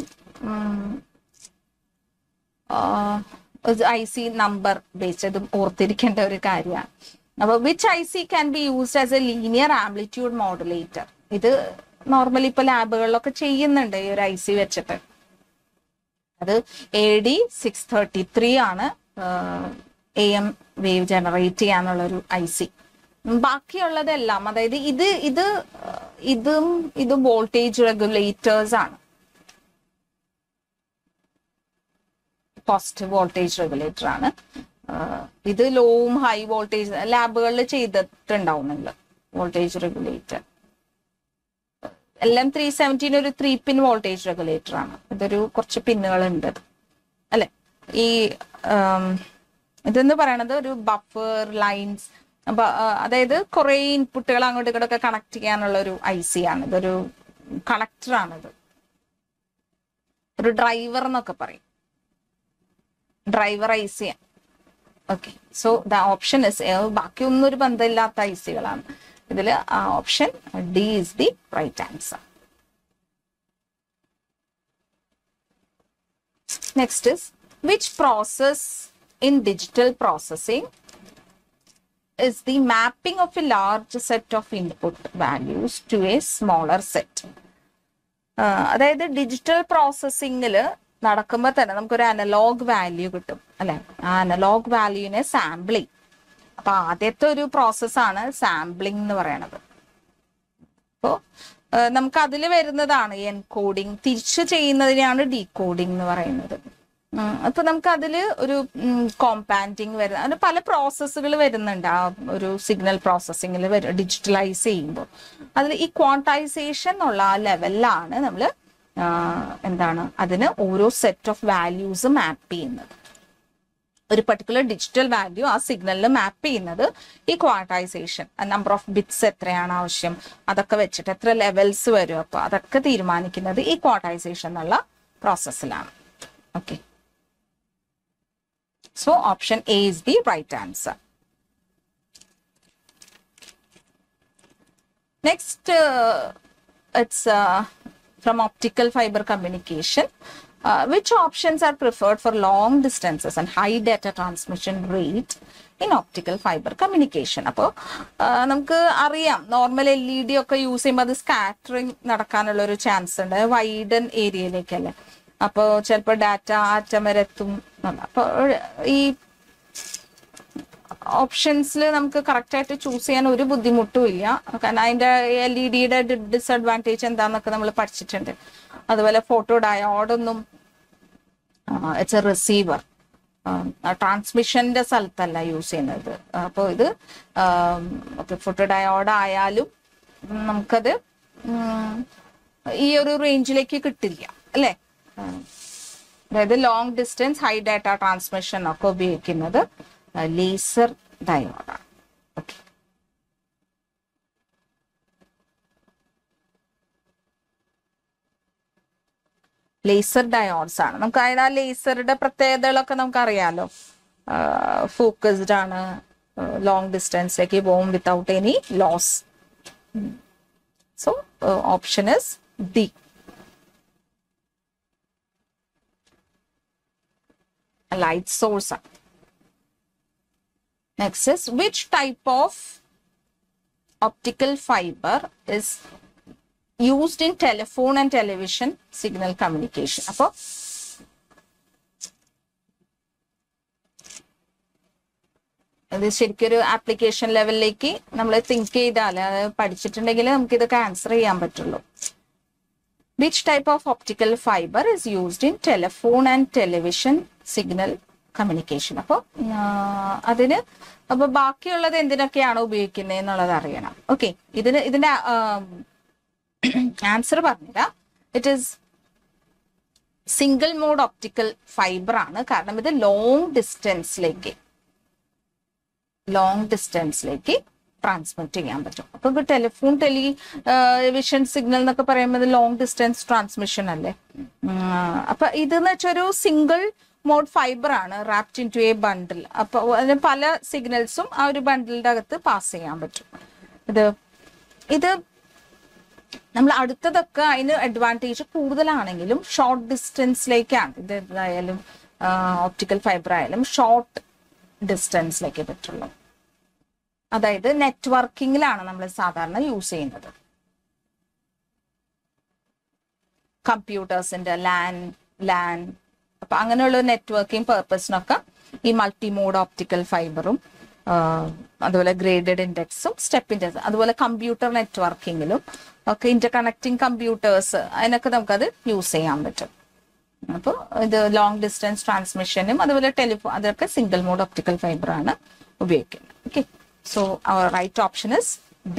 ഐ സി നമ്പർ ബേസ്ഡും ഓർത്തിരിക്കേണ്ട ഒരു കാര്യമാണ്. അപ്പൊ which I C can be used as a linear amplitude modulator? ഇത് നോർമലി ഇപ്പൊ ലാബുകളിലൊക്കെ ചെയ്യുന്നുണ്ട് ഈ ഒരു ഐ സി വെച്ചിട്ട്. അത് A D six thirty three ആണ് എ എം വേവ് ജനറേറ്റ് ചെയ്യാനുള്ള ഒരു ഐ സി. ബാക്കിയുള്ളതെല്ലാം, അതായത് ഇത് ഇത് ഇതും ഇതും വോൾട്ടേജ് റെഗുലേറ്റേഴ്സ് ആണ്, പോസിറ്റീവ് വോൾട്ടേജ് റെഗുലേറ്റർ ആണ്. ഇത് ലോവും ഹൈ വോൾട്ടേജ് ലാബുകളിൽ ചെയ്തിട്ടുണ്ടാവും നിങ്ങൾ voltage regulator. L M three seventeen ഒരു ത്രീ പിൻ വോൾട്ടേജ് റെഗുലേറ്റർ ആണ്. ഇതൊരു കുറച്ച് പിന്നുകൾ ഉണ്ട് അല്ലെ. ഈ ഇതെന്ന് പറയണത് ഒരു ബഫർ ലൈൻസ് അപ്പൊ അതായത് കുറെ ഇൻപുട്ടുകൾ അങ്ങോട്ടും ഇങ്ങോട്ടൊക്കെ കണക്ട് ചെയ്യാനുള്ള ഒരു ഐ സി ആണ്, ഇതൊരു കണക്ടറാണിത്, ഒരു ഡ്രൈവർ എന്നൊക്കെ പറയും, driver I C. Okay, so the option is, ബാക്കി ഒന്നും ഒരു ബന്ധമില്ലാത്ത ഐ സികളാണ് ഇതിൽ. Option D is the right answer. Next is which process in digital processing is the mapping of a large set of input values to a smaller set? അതായത് digital പ്രോസസ്സിംഗിൽ നടക്കുമ്പോൾ തന്നെ നമുക്കൊരു അനലോഗ് വാല്യൂ കിട്ടും അല്ലെ, ആ അനലോഗ് വാല്യൂവിനെ സാമ്പിൾ ചെയ്യും. അപ്പൊ ആദ്യത്തെ ഒരു പ്രോസസ്സാണ് സാമ്പിളിംഗ് എന്ന് പറയണത്. അപ്പോൾ നമുക്ക് അതിൽ വരുന്നതാണ് എൻകോഡിങ്, തിരിച്ചു ചെയ്യുന്നതിനെയാണ് ഡീകോഡിംഗ് എന്ന് പറയുന്നത്. അപ്പൊ നമുക്ക് അതിൽ ഒരു കോമ്പാൻഡിങ് വരുന്ന അതിന് പല പ്രോസസ്സുകൾ വരുന്നുണ്ട് ആ ഒരു സിഗ്നൽ പ്രോസസ്സിങ്ങിൽ വരും ഡിജിറ്റലൈസ് ചെയ്യുമ്പോൾ. അതിൽ ഈ ക്വാണ്ടൈസേഷൻ എന്നുള്ള ആ ലെവലിലാണ് നമ്മൾ എന്താണ് അതിന് ഓരോ സെറ്റ് ഓഫ് വാല്യൂസ് മാപ്പ് ചെയ്യുന്നത്. ഒരു പർട്ടിക്കുലർ ഡിജിറ്റൽ വാല്യൂ ആ സിഗ്നലിൽ മാപ്പ് ചെയ്യുന്നത് ഈ ക്വാണ്ടൈസേഷൻ, നമ്പർ ഓഫ് ബിറ്റ്സ് എത്രയാണ് ആവശ്യം അതൊക്കെ വെച്ചിട്ട് എത്ര ലെവൽസ് വരും, അപ്പൊ അതൊക്കെ തീരുമാനിക്കുന്നത് ഈ ക്വാണ്ടൈസേഷൻ എന്നുള്ള പ്രോസസ്സിലാണ്. Okay, so option A is the right answer. Next, uh, it's uh, from optical fiber communication. Uh, which options are preferred for long distances and high data transmission rate in optical fiber communication? അപ്പോൾ നമുക്ക് അറിയാം normal L E D ഒക്കെ use ചെയ്യുമ്പോൾ അത് scattering നടക്കാനുള്ള ഒരു chance ഉണ്ട് widen ഏരിയയിലേക്കല്ലേ. അപ്പോൾ ചിലപ്പോൾ ഡാറ്റ ആറ്റം വരെ എത്തും. അപ്പോൾ ഈ ഓപ്ഷൻസിൽ നമുക്ക് കറക്റ്റ് ആയിട്ട് ചൂസ് ചെയ്യാൻ ഒരു ബുദ്ധിമുട്ടും ഇല്ല, കാരണം അതിന്റെ എൽ ഇ ഡിയുടെ ഡിസഡ്വാൻറ്റേജ് എന്താന്നൊക്കെ നമ്മൾ പഠിച്ചിട്ടുണ്ട്. അതുപോലെ ഫോട്ടോ ഡയോഡൊന്നും ഇറ്റ്സ് എ റിസീവർ, ട്രാൻസ്മിഷന്റെ സ്ഥലത്തല്ല യൂസ് ചെയ്യുന്നത്. അപ്പോൾ ഇത് ഫോട്ടോ ഡയോഡ് ആയാലും നമുക്കത് ഈ ഒരു റേഞ്ചിലേക്ക് കിട്ടില്ല അല്ലേ. അതായത് long distance high data transmission ഒക്കെ ഉപയോഗിക്കുന്നത് ലേസർ ഡയോഡാണ്. ഓക്കെ, ലേസർ ഡയോഡ്സ് ആണ്. നമുക്ക് അതായത് ആ ലേസറുടെ പ്രത്യേകതകളൊക്കെ നമുക്ക് അറിയാലോ. ഫോക്കസ്ഡ് ആണ്, ലോങ് ഡിസ്റ്റൻസിലേക്ക് പോകും without any loss. So option is D. Light source. Next is which type of optical fiber is used in telephone and television signal communication? അപ്പോൾ ഇത് ശരിക്കും ഒരു ആപ്ലിക്കേഷൻ ലെവലിലേക്ക് നമ്മൾ തിങ്ക് ചെയ്താൽ പഠിച്ചിട്ടുണ്ടെങ്കിൽ നമുക്ക് ഇതൊക്കെ ആൻസർ ചെയ്യാൻ പറ്റുള്ളൂ. Which type of optical fiber is used in telephone and television signal communication? അപ്പോൾ അതിന് അപ്പൊ ബാക്കിയുള്ളത് എന്തിനൊക്കെയാണ് ഉപയോഗിക്കുന്നത് എന്നുള്ളത് അറിയണം. ഓക്കെ, ഇതിന് ഇതിന്റെ ആൻസർ പറഞ്ഞുതരാം. It is single mode optical fibre ആണ്. കാരണം ഇത് ലോങ് ഡിസ്റ്റൻസിലേക്ക് ലോങ് ഡിസ്റ്റൻസിലേക്ക് ട്രാൻസ്മിറ്റ് ചെയ്യാൻ പറ്റും. അപ്പൊ ടെലിഫോൺ ടെലി വിഷൻ സിഗ്നൽ എന്നൊക്കെ പറയുമ്പോൾ ലോങ് ഡിസ്റ്റൻസ് ട്രാൻസ്മിഷൻ അല്ലേ. അപ്പൊ ഇതെന്ന് വെച്ചാൽ ഒരു സിംഗിൾ മോഡ് ഫൈബർ ആണ്, wrapped into a bundle. അപ്പൊ അതിന് പല സിഗ്നൽസും ആ ഒരു ബണ്ടിലിന്റെ അകത്ത് പാസ് ചെയ്യാൻ പറ്റും. ഇത് ഇത് നമ്മൾ അടുത്തതൊക്കെ അതിന് അഡ്വാൻറ്റേജ് കൂടുതലാണെങ്കിലും ഷോർട്ട് ഡിസ്റ്റൻസിലേക്കാണ് ഇത്. ഏതായാലും ഓപ്റ്റിക്കൽ ഫൈബർ ആയാലും ഷോർട്ട് ഡിസ്റ്റൻസിലേക്ക് പറ്റുള്ളൂ. അതായത് നെറ്റ്വർക്കിങ്ങിലാണ് നമ്മൾ സാധാരണ യൂസ് ചെയ്യുന്നത്. കമ്പ്യൂട്ടേഴ്സിന്റെ ലാൻ ലാൻ അപ്പൊ അങ്ങനെയുള്ള നെറ്റ്വർക്കിംഗ് പെർപ്പസിനൊക്കെ ഈ മൾട്ടിമോഡ് ഓപ്റ്റിക്കൽ ഫൈബറും അതുപോലെ ഗ്രേഡഡ് ഇൻഡെക്സും സ്റ്റെപ്പിന്റെ അതുപോലെ കമ്പ്യൂട്ടർ നെറ്റ്വർക്കിങ്ങിലും ഒക്കെ ഇന്റർ കണക്ടിങ് കമ്പ്യൂട്ടേഴ്സ് അതിനൊക്കെ നമുക്കത് യൂസ് ചെയ്യാൻ പറ്റും. അപ്പോൾ ഇത് ലോങ് ഡിസ്റ്റൻസ് ട്രാൻസ്മിഷനും അതുപോലെ ടെലിഫോൺ അതൊക്കെ സിംഗിൾ മോഡ് ഒപ്റ്റിക്കൽ ഫൈബർ ആണ് ഉപയോഗിക്കുന്നത്. Okay, so our right option is B.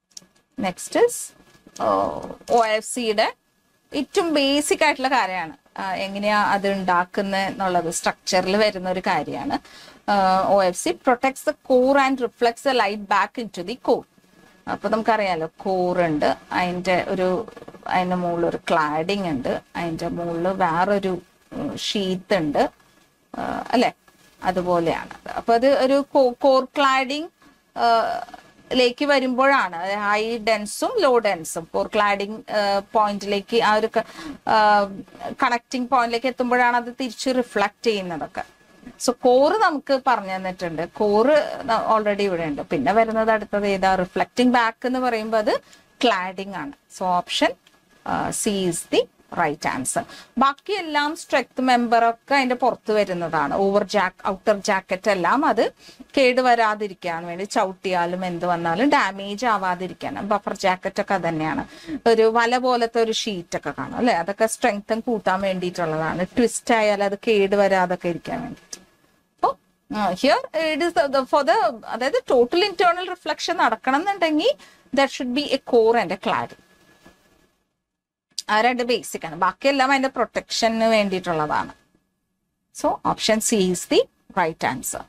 Next is O F C യുടെ ഏറ്റവും ബേസിക് ആയിട്ടുള്ള കാര്യമാണ്. എങ്ങനെയാ അത് ഉണ്ടാക്കുന്നത് എന്നുള്ളത് സ്ട്രക്ചറിൽ വരുന്ന ഒരു കാര്യമാണ്. O F C protects the core and reflects the light back into the core. അപ്പൊ നമുക്കറിയാലോ കോറുണ്ട്, അതിൻ്റെ ഒരു അതിൻ്റെ മുകളിൽ ഒരു ക്ലാഡിങ് ഉണ്ട്, അതിൻ്റെ മുകളിൽ വേറൊരു ഷീത്ത് ഉണ്ട് അല്ലെ, അതുപോലെയാണ്. അപ്പൊ അത് ഒരു കോർ ക്ലാഡിങ് ലേക്ക് വരുമ്പോഴാണ് ഹൈ ഡെൻസും ലോ ഡെൻസും കോർ ക്ലാഡിങ് പോയിന്റിലേക്ക് ആ ഒരു കണക്റ്റിംഗ് പോയിന്റിലേക്ക് എത്തുമ്പോഴാണ് അത് തിരിച്ച് റിഫ്ലക്ട് ചെയ്യുന്നതൊക്കെ. സോ കോറ് നമുക്ക് പറഞ്ഞു തന്നിട്ടുണ്ട്, കോറ് ഓൾറെഡി ഇവിടെ ഉണ്ട്. പിന്നെ വരുന്നത് അടുത്തത് ഏതാ, റിഫ്ലക്റ്റിംഗ് ബാക്ക് എന്ന് പറയുമ്പോൾ അത് ക്ലാഡിംഗ് ആണ്. So option C is the right answer. ബാക്കിയെല്ലാം സ്ട്രെങ്ത് മെമ്പർ ഒക്കെ അതിന്റെ പുറത്ത് വരുന്നതാണ്. ഓവർ ജാക്ക് ഔട്ടർ ജാക്കറ്റ് എല്ലാം അത് കേടുവരാതിരിക്കാൻ വേണ്ടി, ചവിട്ടിയാലും എന്ത് വന്നാലും ഡാമേജ് ആവാതിരിക്കാൻ. ബഫർ ജാക്കറ്റ് ഒക്കെ തന്നെയാണ്. ഒരു വല പോലത്തെ ഒരു ഷീറ്റ് ഒക്കെ കാണും അല്ലെ, അതൊക്കെ സ്ട്രെങ്ത് കൂട്ടാൻ വേണ്ടിയിട്ടുള്ളതാണ്. ട്വിസ്റ്റ് ആയാൽ അത് കേടുവരാതൊക്കെ ഇരിക്കാൻ വേണ്ടിയിട്ട്. അപ്പോൾ here it is for the, അതായത് ടോട്ടൽ ഇന്റേണൽ റിഫ്ലക്ഷൻ നടക്കണം എന്നുണ്ടെങ്കിൽ that should be a core and a clad. ആ രണ്ട് ബേസിക് ആണ്, ബാക്കിയെല്ലാം അതിന്റെ പ്രൊട്ടക്ഷന് വേണ്ടിയിട്ടുള്ളതാണ്. So option C is the right answer.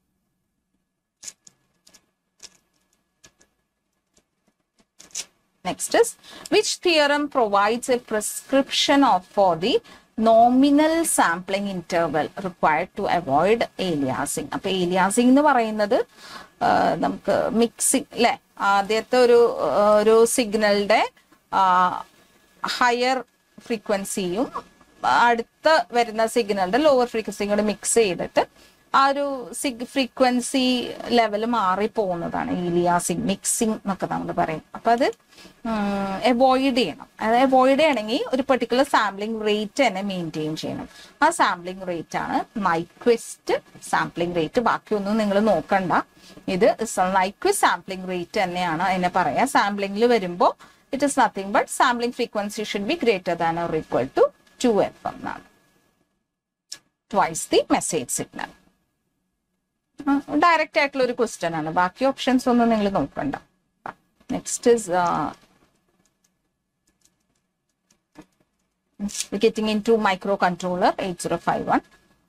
Next is which theorem provides a prescription of for the nominal sampling interval required to avoid aliasing. അപ്പൊ aliasing എന്ന് പറയുന്നത് നമുക്ക് മിക്സിങ് അല്ലെ, ആദ്യത്തെ ഒരു ഒരു സിഗ്നലിന്റെ ഹയർ ഫ്രീക്വൻസിയും അടുത്ത വരുന്ന സിഗ്നലിന്റെ ലോവർ ഫ്രീക്വൻസിയും കൂടെ മിക്സ് ചെയ്തിട്ട് ആ ഒരു സിഗ് ഫ്രീക്വൻസി ലെവൽ മാറി പോകുന്നതാണ് ഏലിയാസിങ്, മിക്സിങ് എന്നൊക്കെ നമ്മൾ പറയും. അപ്പൊ അത് അവോയ്ഡ് ചെയ്യണം. അത് അവോയ്ഡ് ചെയ്യണമെങ്കിൽ ഒരു പെർട്ടിക്കുലർ സാമ്പിളിംഗ് റേറ്റ് തന്നെ മെയിൻറ്റെയിൻ ചെയ്യണം. ആ സാമ്പിളിംഗ് റേറ്റ് ആണ് നൈക്വിസ്റ്റ് സാമ്പിളിംഗ് റേറ്റ്. ബാക്കിയൊന്നും നിങ്ങൾ നോക്കണ്ട, ഇത് നൈക്വിസ്റ്റ് സാമ്പിളിംഗ് റേറ്റ് തന്നെയാണ് അതിനെ പറയാ. സാമ്പിളിംഗിൽ വരുമ്പോൾ it is nothing but sampling frequency should be greater than or equal to two F M എന്നാണ്, twice the message signal. Direct ആയിട്ടുള്ള ഒരു ക്വസ്റ്റ്യൻ ആണ്, ബാക്കി ഓപ്ഷൻസ് ഒന്നും നിങ്ങൾ നോക്കണ്ട. Next is getting into microcontroller eight zero five one.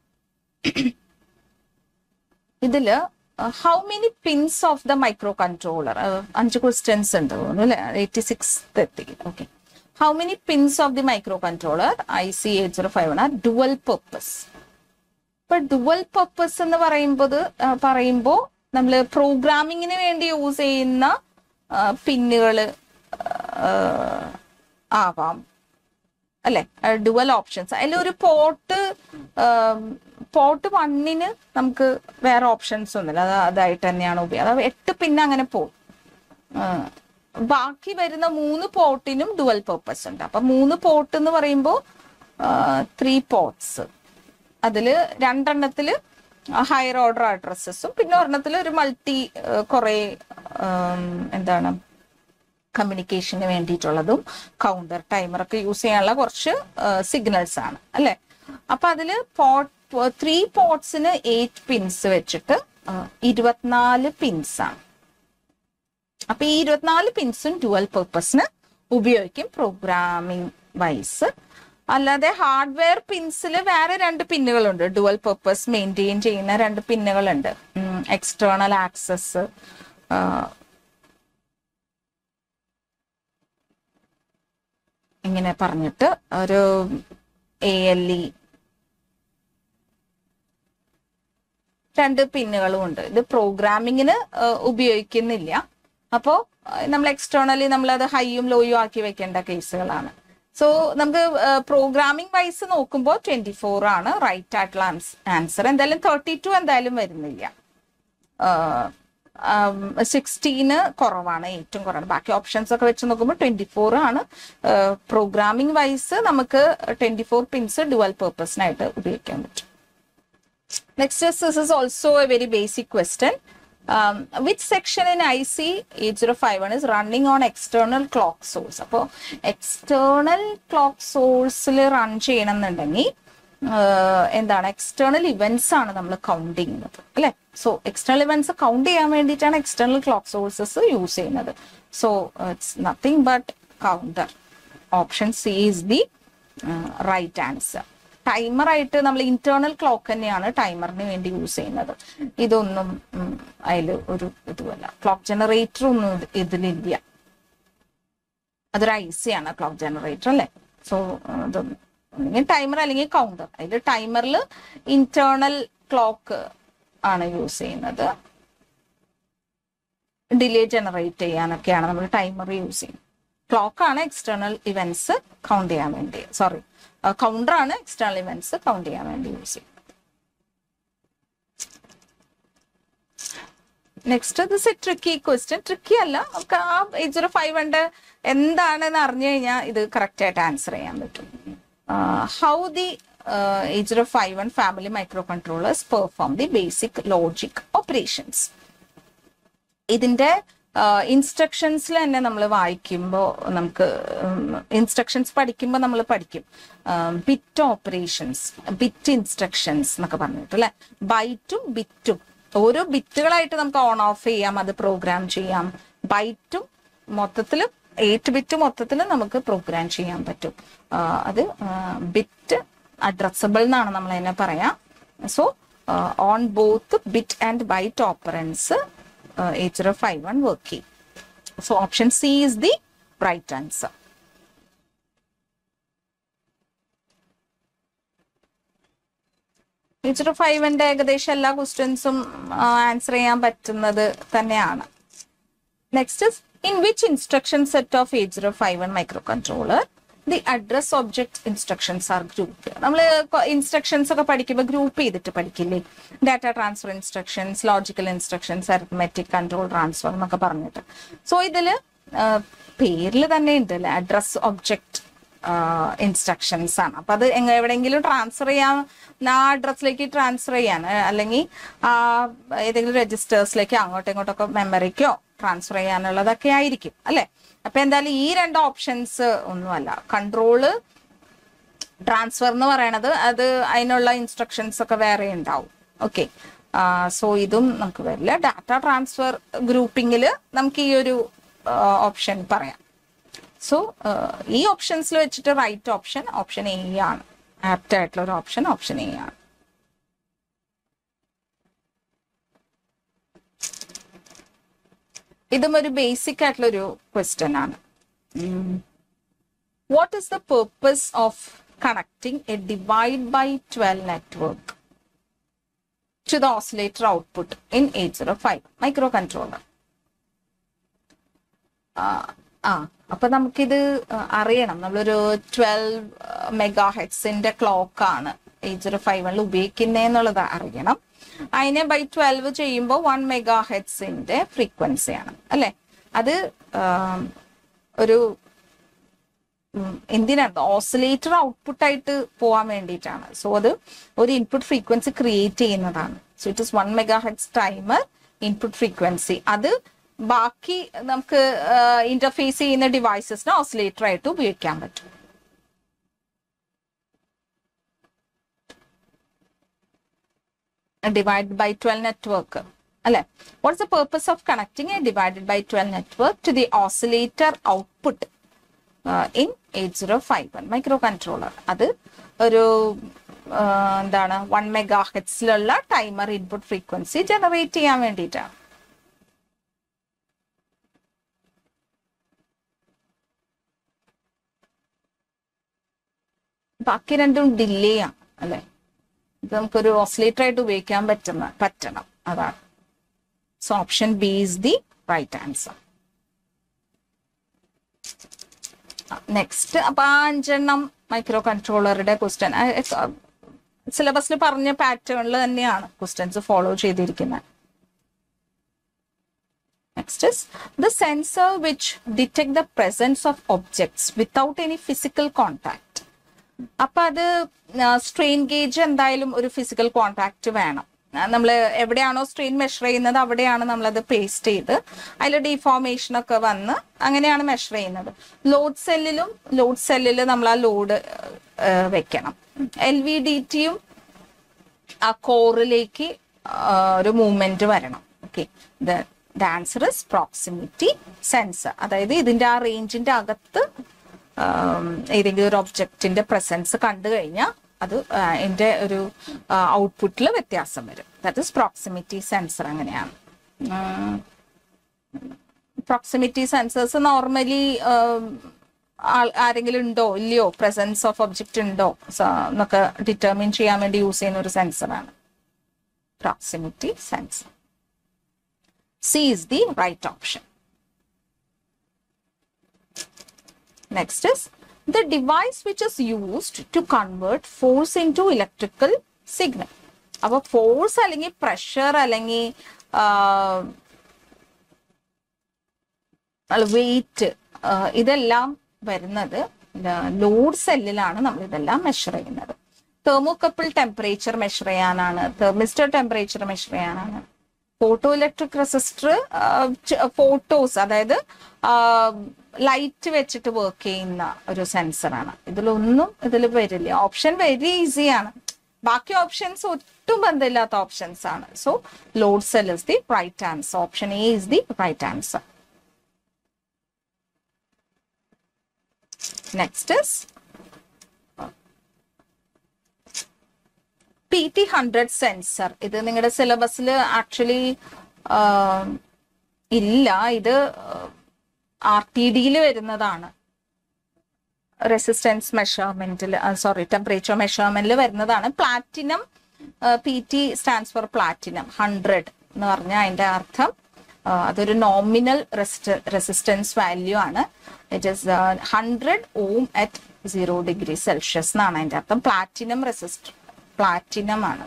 ഇതില് how many pins of the microcontroller, അഞ്ച് ക്വസ്റ്റ്യൻസ് ഉണ്ട് അല്ലെ, എയ്റ്റി സിക്സ് എത്തി. Okay, how many pins of the microcontroller I C eight zero five one are dual purpose. ഇപ്പൊ dual purpose എന്ന് പറയുമ്പോൾ പറയുമ്പോ നമ്മള് പ്രോഗ്രാമിങ്ങിന് വേണ്ടി യൂസ് ചെയ്യുന്ന പിന്നുകള് ആവാം അല്ലെ, ഡുവൽ ഓപ്ഷൻസ്. അതിലൊരു പോർട്ട് പോർട്ട് വണ്ണിന് നമുക്ക് വേറെ ഓപ്ഷൻസ് ഒന്നുമില്ല, അത് അതായിട്ട് തന്നെയാണ് ഉപയോഗം. അത് എട്ട് പിന്നെ അങ്ങനെ പോകും. ബാക്കി വരുന്ന മൂന്ന് പോർട്ടിനും ഡുവൽ പർപ്പസ് ഉണ്ട്. അപ്പൊ മൂന്ന് പോർട്ട് എന്ന് പറയുമ്പോൾ ത്രീ പോർട്ട്സ്, അതില് രണ്ടെണ്ണത്തില് ഹയർ ഓർഡർ അഡ്രസ്സസും പിന്നെ ഒരെണ്ണത്തിൽ ഒരു മൾട്ടി കുറെ എന്താണ് കമ്മ്യൂണിക്കേഷന് വേണ്ടിയിട്ടുള്ളതും കൗണ്ടർ ടൈമർ ഒക്കെ യൂസ് ചെയ്യാനുള്ള കുറച്ച് സിഗ്നൽസ് ആണ് അല്ലെ. അപ്പൊ അതില് പോർട്ട് ത്രീ പോർട്സിന് എയ്റ്റ് പിൻസ് വെച്ചിട്ട് ഇരുപത്തിനാല് പിൻസ് ആണ്. അപ്പൊ ഈ ഇരുപത്തിനാല് പിൻസും ഡുവൽ പർപ്പസിന് ഉപയോഗിക്കും പ്രോഗ്രാമിംഗ് വൈസ്. അല്ലാതെ ഹാർഡ്വെയർ പിൻസിൽ വേറെ രണ്ട് പിന്നുകളുണ്ട്, ഡുവൽ പർപ്പസ് മെയിൻറ്റെയിൻ ചെയ്യുന്ന രണ്ട് പിന്നുകളുണ്ട്. എക്സ്റ്റേണൽ ആക്സസ് ഇങ്ങനെ പറഞ്ഞിട്ട് ഒരു എ എൽ ഇ രണ്ട് പിന്നുകളും ഉണ്ട്. ഇത് പ്രോഗ്രാമിങ്ങിന് ഉപയോഗിക്കുന്നില്ല. അപ്പോ നമ്മൾ എക്സ്റ്റേണലി നമ്മളത് ഹൈയും ലോയും ആക്കി വെക്കേണ്ട കേസുകളാണ്. സോ നമുക്ക് പ്രോഗ്രാമിംഗ് വൈസ് നോക്കുമ്പോൾ ട്വന്റി ഫോർ ആണ് റൈറ്റ് ആയിട്ടുള്ള ആൻസർ. എന്തായാലും തേർട്ടി ടു എന്തായാലും വരുന്നില്ല. സിക്സ്റ്റീന് കുറവാണ്, ഏറ്റവും കുറവാണ്. ബാക്കി ഓപ്ഷൻസ് ഒക്കെ വെച്ച് നോക്കുമ്പോൾ ട്വന്റി ഫോർ ആണ്. പ്രോഗ്രാമിംഗ് വൈസ് നമുക്ക് ട്വന്റി ഫോർ പിൻസ് ഡുവൽ പർപ്പസിനായിട്ട് ഉപയോഗിക്കാൻ പറ്റും. Next, this is also a very basic question. Um, which section in I C eight zero five one is running on external clock source? അപ്പോൾ external clock sourceൽ run ചെയ്യണമെന്നുണ്ടെങ്കിൽ എന്താണ് external events ആണ് നമ്മൾ count ചെയ്യുന്നത് അല്ലെ. സോ എക്സ്റ്റേണൽ ഇവന്റ്സ് കൗണ്ട് ചെയ്യാൻ വേണ്ടിയിട്ടാണ് എക്സ്റ്റേണൽ ക്ലോക്ക് സോഴ്സസ് യൂസ് ചെയ്യുന്നത്. So it's nothing but counter. Option C is the right answer. Timer ആയിട്ട് നമ്മൾ ഇന്റേണൽ ക്ലോക്ക് തന്നെയാണ് ടൈമറിന് വേണ്ടി യൂസ് ചെയ്യുന്നത്. ഇതൊന്നും അതിൽ ഒരു ഇതുമല്ല. ക്ലോക്ക് ജനറേറ്റർ ഒന്നും ഇതിലില്ല. അതൊരു ഐസിയാണ് ക്ലോക്ക് ജനറേറ്റർ അല്ലേ. സോ ഇതൊന്നും അല്ലെങ്കിൽ ടൈമർ അല്ലെങ്കിൽ കൗണ്ടർ. അതിൽ ടൈമറിൽ ഇന്റേണൽ ക്ലോക്ക് ആണ് യൂസ് ചെയ്യുന്നത്. ഡിലേ ജനറേറ്റ് ചെയ്യാനൊക്കെയാണ് നമ്മൾ ടൈമർ യൂസ് ചെയ്യുന്നത്. ക്ലോക്കാണ് എക്സ്റ്റേണൽ ഇവന്റ്സ് കൗണ്ട് ചെയ്യാൻ വേണ്ടി, സോറി കൗണ്ടറാണ് എക്സ്റ്റേണൽ ഇവന്റ്സ് കൗണ്ട് ചെയ്യാൻ വേണ്ടി യൂസ് ചെയ്യുന്നത്. Next this a tricky question. Tricky അല്ല, നമുക്ക് ആ എയ്റ്റ് സീറോ ഫൈവ് ഹൺഡ്രഡ് എന്താണെന്ന് അറിഞ്ഞു കഴിഞ്ഞാൽ ഇത് കറക്റ്റ് ആയിട്ട് ആൻസർ ചെയ്യാൻ പറ്റും. How the eight zero five one family microcontrollers perform the basic logic operations. ഇതിന്റെ ഇൻസ്ട്രക്ഷൻസിൽ തന്നെ നമ്മൾ വായിക്കുമ്പോൾ നമുക്ക് ഇൻസ്ട്രക്ഷൻസ് പഠിക്കുമ്പോൾ നമ്മൾ പഠിക്കും ബിറ്റ് ഓപ്പറേഷൻസ്, ബിറ്റ് ഇൻസ്ട്രക്ഷൻസ് എന്നൊക്കെ പറഞ്ഞിട്ട് അല്ലെ. ബൈറ്റും ബിറ്റും ഓരോ ബിറ്റുകളായിട്ട് നമുക്ക് ഓൺ ഓഫ് ചെയ്യാം, അത് പ്രോഗ്രാം ചെയ്യാം. ബൈറ്റും മൊത്തത്തിൽ എയ്റ്റ് ബിറ്റ് മൊത്തത്തിൽ നമുക്ക് പ്രോഗ്രാം ചെയ്യാൻ പറ്റും. അത് ബിറ്റ് അഡ്രസ്സബിൾ എന്നാണ് നമ്മൾ അതിനെ പറയാം. So on both bit and byte operands eight zero five one work ചെയ്യും. So option C is the right answer. Eight zero five ന്റെ ഏകദേശം എല്ലാ ക്വസ്റ്റ്യൻസും ആൻസർ ചെയ്യാൻ പറ്റുന്നത് തന്നെയാണ്. Next is in which instruction set of eight zero five one microcontroller the address object instructions are group. നമ്മൾ instructions ഒക്കെ പഠിക്കുമ്പോൾ ഗ്രൂപ്പ് ചെയ്തിട്ട് പഠിക്കില്ലേ. Data transfer instructions, logical instructions, arithmetic, control transfer എന്നൊക്കെ പറഞ്ഞിട്ട്. സോ ഇതില് പേരിൽ തന്നെ ഉണ്ട് അല്ലെ, അഡ്രസ് ഒബ്ജക്ട് ഇൻസ്ട്രക്ഷൻസ് ആണ്. അപ്പൊ അത് എവിടെയെങ്കിലും ട്രാൻസ്ഫർ ചെയ്യാൻ, ആ അഡ്രസ്സിലേക്ക് ട്രാൻസ്ഫർ ചെയ്യാൻ, അല്ലെങ്കിൽ ആ ഏതെങ്കിലും രജിസ്റ്റേഴ്സിലേക്ക് അങ്ങോട്ടും ഇങ്ങോട്ടൊക്കെ മെമ്മറിക്കോ ട്രാൻസ്ഫർ ചെയ്യാനുള്ളതൊക്കെ ആയിരിക്കും അല്ലെ. അപ്പൊ എന്തായാലും ഈ രണ്ട് ഓപ്ഷൻസ് ഒന്നുമല്ല. കൺട്രോള് ട്രാൻസ്ഫർ എന്ന് പറയണത് അത് അതിനുള്ള ഇൻസ്ട്രക്ഷൻസ് ഒക്കെ വേറെ ഉണ്ടാവും. ഓക്കെ, സോ ഇതും നമുക്ക് വരില്ല. ഡാറ്റ ട്രാൻസ്ഫർ ഗ്രൂപ്പിങ്ങില് നമുക്ക് ഈ ഒരു ഓപ്ഷൻ പറയാം. സോ ഈ ഓപ്ഷൻസിൽ വെച്ചിട്ട് റൈറ്റ് ഓപ്ഷൻ ഓപ്ഷൻ എ ആണ്. ആപ്റ്റ് ആയിട്ടുള്ള ഒരു ഓപ്ഷൻ ഓപ്ഷൻ എ ആണ്. ഇതും ഒരു ബേസിക് ആയിട്ടുള്ള ഒരു ക്വസ്റ്റ്യൻ ആണ്. What is the purpose of connecting a divide by twelve network to the oscillator output in eight zero five microcontroller? ആ അപ്പൊ നമുക്കിത് അറിയണം. നമ്മളൊരു ട്വൽവ് മെഗാ ഹെഡ്സിന്റെ ക്ലോക്ക് ആണ് എയ്റ്റ് സീറോ ഫൈവ് വണ്ണിൽ ഉപയോഗിക്കുന്നതെന്നുള്ളത് അറിയണം. അതിനെ ബൈ ട്വൽവ് ചെയ്യുമ്പോൾ വൺ മെഗാ ഹെഡ്സിന്റെ ഫ്രീക്വൻസിയാണ് അല്ലെ. അത് ഒരു എന്തിനാണ്? ഓസിലേറ്റർ ഔട്ട്പുട്ട് ആയിട്ട് പോകാൻ വേണ്ടിയിട്ടാണ്. സോ അത് ഒരു ഇൻപുട്ട് ഫ്രീക്വൻസി ക്രിയേറ്റ് ചെയ്യുന്നതാണ്. So it is one mega hertz timer input frequency. അത് ബാക്കി നമുക്ക് ഇന്റർഫേസ് ചെയ്യുന്ന ഡിവൈസസിന് ഓസിലേറ്റർ ആയിട്ട് ഉപയോഗിക്കാൻ പറ്റും. ഡിവൈഡ് ബൈ ട്വൽവ് നെറ്റ്വർക്ക് അല്ലെ. What's the purpose of connecting a divided by twelve network to the oscillator output in eight zero five one microcontroller? അത് ഒരു എന്താണ്, വൺ മെഗാ ഹെഡ്സിലുള്ള ടൈമർ ഇൻപുട്ട് ഫ്രീക്വൻസി ജനറേറ്റ് ചെയ്യാൻ വേണ്ടിയിട്ടാണ്. ബാക്കി രണ്ടും delay ആണ് അല്ലെ. ഇത് നമുക്കൊരു ഓസിലേറ്റർ ആയിട്ട് ഉപയോഗിക്കാൻ പറ്റുന്ന പറ്റണം അതാണ്. So option B is the right answer. Next അപ്പൊ ആ അഞ്ചെണ്ണം മൈക്രോ കൺട്രോളറുടെ ക്വസ്റ്റ്യൻ സിലബസിൽ പറഞ്ഞ പാറ്റേണിൽ തന്നെയാണ് ക്വസ്റ്റ്യൻസ് ഫോളോ ചെയ്തിരിക്കുന്നത്. Next is the sensor which detect the presence of objects without any physical contact. അപ്പൊ അത് സ്ട്രെയിൻ ഗേജ് എന്തായാലും ഒരു ഫിസിക്കൽ കോണ്ടാക്ട് വേണം. നമ്മൾ എവിടെയാണോ സ്ട്രെയിൻ മെഷർ ചെയ്യുന്നത് അവിടെയാണ് നമ്മളത് പേസ്റ്റ് ചെയ്ത് അതിൽ ഡീഫോർമേഷൻ ഒക്കെ വന്ന് അങ്ങനെയാണ് മെഷർ ചെയ്യുന്നത്. ലോഡ് സെല്ലിലും ലോഡ് സെല്ലിൽ നമ്മൾ ആ ലോഡ് വെക്കണം. എൽ വി ഡി ടിയും ആ കോറിലേക്ക് ഒരു മൂവ്മെന്റ് വരണം. Okay, the answer is proximity sensor. അതായത് ഇതിന്റെ ആ റേഞ്ചിന്റെ അകത്ത് ഏതെങ്കിലും ഒരു ഒബ്ജക്റ്റിന്റെ പ്രസൻസ് കണ്ടു കഴിഞ്ഞാൽ അത് എൻ്റെ ഒരു ഔട്ട്പുട്ടിൽ വ്യത്യാസം വരും. That is proximity sensor. അങ്ങനെയാണ്. പ്രോക്സിമിറ്റി സെൻസേഴ്സ് നോർമലി ആരെങ്കിലും ഉണ്ടോ ഇല്ലയോ, പ്രസൻസ് ഓഫ് ഒബ്ജക്റ്റ് ഉണ്ടോ എന്നൊക്കെ ഡിറ്റർമിൻ ചെയ്യാൻ വേണ്ടി യൂസ് ചെയ്യുന്ന ഒരു സെൻസറാണ് proximity sensor. C is the right option. Next is the device which is used to convert force into electrical signal. അപ്പോൾ ഫോഴ്സ് അല്ലെങ്കിൽ പ്രഷർ അല്ലെങ്കിൽ വെയിറ്റ് ഇതെല്ലാം വരുന്നത് ലോഡ് സെല്ലിലാണ് നമ്മൾ ഇതെല്ലാം മെഷർ ചെയ്യുന്നത്. തെർമോകപ്പിൾ ടെമ്പറേച്ചർ മെഷർ ചെയ്യാനാണ്, തെർമിസ്റ്റർ ടെമ്പറേച്ചർ മെഷർ ചെയ്യാനാണ്. ഫോട്ടോ ഇലക്ട്രിക് റെസിസ്റ്റർ ഫോട്ടോസ്, അതായത് ലൈറ്റ് വെച്ചിട്ട് വർക്ക് ചെയ്യുന്ന ഒരു സെൻസറാണ്. ഇതിലൊന്നും ഇതിൽ വരില്ല. ഓപ്ഷൻ വെരി ഈസിയാണ്. ബാക്കി ഓപ്ഷൻസ് ഒട്ടും ബന്ധമില്ലാത്ത ഓപ്ഷൻസ് ആണ്. So load cell is the right answer. Option A is the right answer. Next is P T hundred sensor. ഇത് നിങ്ങളുടെ സിലബസിൽ ആക്ച്വലി ഇല്ല. ഇത് ആർ ടി ഡിയിൽ വരുന്നതാണ്. റെസിസ്റ്റൻസ് മെഷർമെന്റിൽ, സോറി ടെമ്പറേച്ചർ മെഷർമെന്റിൽ വരുന്നതാണ്. Platinum, P T stands for platinum. Hundred എന്ന് പറഞ്ഞാൽ അതിന്റെ അർത്ഥം അതൊരു നോമിനൽ റെസിസ്റ്റൻസ് വാല്യൂ ആണ്. It is hundred ohm at zero degree Celsius എന്നാണ് അതിന്റെ അർത്ഥം. പ്ലാറ്റിനം റെസിസ്റ്റർ പ്ലാറ്റിനം ആണ്.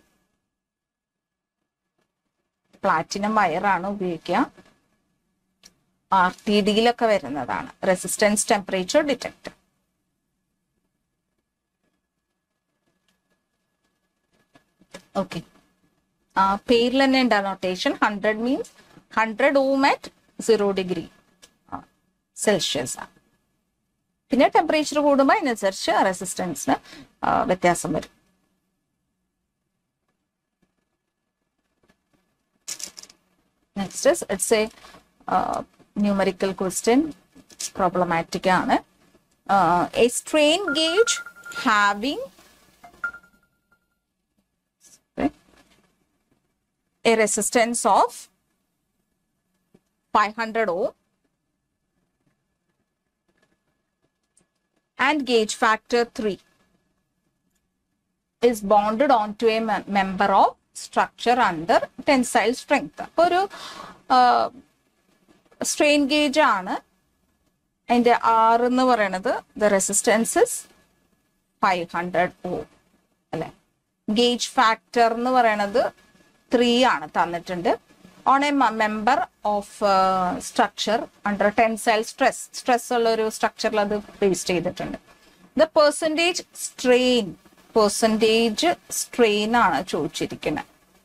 പ്ലാറ്റിനം വയറാണ് ഉപയോഗിക്കുക. ആർ ടി ഡിയിലൊക്കെ വരുന്നതാണ് റെസിസ്റ്റൻസ് ടെമ്പറേച്ചർ ഡിറ്റക്ടർ. ഓക്കെ, ആ പേരിൽ തന്നെ ഉണ്ട് notation. Hundred means hundred ohm at zero degree Celsius ആണ്. പിന്നെ ടെമ്പറേച്ചർ കൂടുമ്പോൾ അതിനനുസരിച്ച് റെസിസ്റ്റൻസിന് വ്യത്യാസം വരും. Next is, it's a uh, numerical question, problematic ആണ്. Uh, a strain gauge having okay, a resistance of five hundred ohm and gauge factor three is bonded onto a mem member of structure under tensile strength. അപ്പോൾ ഒരു strain gauge ആണ്. അതിന്റെ R എന്ന് പറയുന്നത് the resistance is five hundred ohm അല്ലെ. Gauge factor എന്ന് പറയുന്നത് three ആണ് തന്നിട്ടുണ്ട്. On a member of structure under tensile stress, stress ഉള്ള ഒരു സ്ട്രക്ചറിൽ അത് ബേസ് ചെയ്തിട്ടുണ്ട്. The percentage strain, percentage strain ആണ് ചോദിച്ചിരിക്കുന്നത്.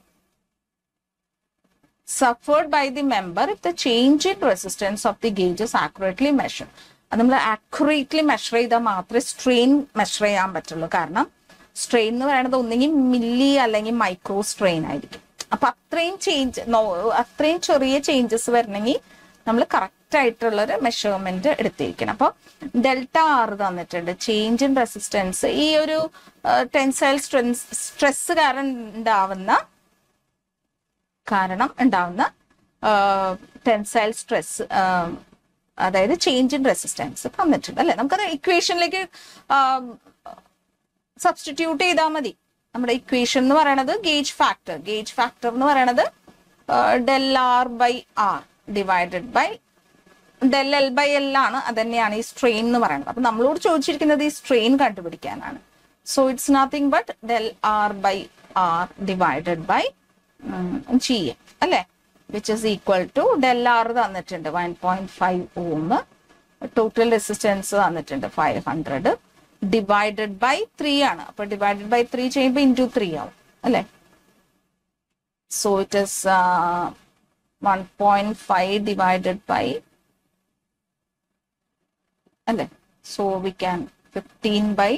suffered by the member if the change in resistance of the gauge is accurately measured. അത് നമ്മൾ ആക്യുറേറ്റ്ലി മെഷർ ചെയ്താൽ മാത്രമേ സ്ട്രെയിൻ മെഷർ ചെയ്യാൻ പറ്റുള്ളൂ. കാരണം സ്ട്രെയിൻ എന്ന് പറയുന്നത് ഒന്നെങ്കിൽ മില്ലി അല്ലെങ്കിൽ മൈക്രോ സ്ട്രെയിൻ ആയിരിക്കും. അപ്പൊ അത്രയും ചേഞ്ച്, അത്രയും ചെറിയ ചേഞ്ചസ് വരണമെങ്കിൽ നമ്മൾ കറക്റ്റ് ആയിട്ടുള്ളൊരു മെഷർമെന്റ് എടുത്തിരിക്കണം. അപ്പൊ ഡെൽറ്റ ആർ തന്നിട്ടുണ്ട്. ചേഞ്ച് ഇൻ റെസിസ്റ്റൻസ് ഈ ഒരു ടെൻസൈൽ സ്ട്രെസ് കാരണം ഉണ്ടാവുന്ന കാരണം ഉണ്ടാവുന്ന ടെൻസൈൽ സ്ട്രെസ്, അതായത് ചേഞ്ച് ഇൻ റെസിസ്റ്റൻസ് തന്നിട്ടുണ്ട് അല്ലെ. നമുക്കത് ഇക്വേഷനിലേക്ക് സബ്സ്റ്റിറ്റ്യൂട്ട് ചെയ്താൽ മതി. നമ്മുടെ ഇക്വേഷൻ എന്ന് പറയുന്നത് ഗേജ് ഫാക്ടർ, ഗേജ് ഫാക്ടർ എന്ന് പറയുന്നത് del R by R divided by del L by L ആണ്. അത് തന്നെയാണ് ഈ സ്ട്രെയിൻ എന്ന് പറയുന്നത്. അപ്പൊ നമ്മളോട് ചോദിച്ചിരിക്കുന്നത് ഈ സ്ട്രെയിൻ കണ്ടുപിടിക്കാനാണ്. So it's nothing but del R by R divided by G M അല്ലെ, which is equal to del R തന്നിട്ടുണ്ട് one point five ohm, total resistance തന്നിട്ടുണ്ട് five hundred, divided by three ആണ്. അപ്പൊ ഡിവൈഡഡ് ബൈ ത്രീ ചെയ്യുമ്പോൾ into three ആവും അല്ലെ. So it is one point five divided by അല്ലെ. So we can fifteen by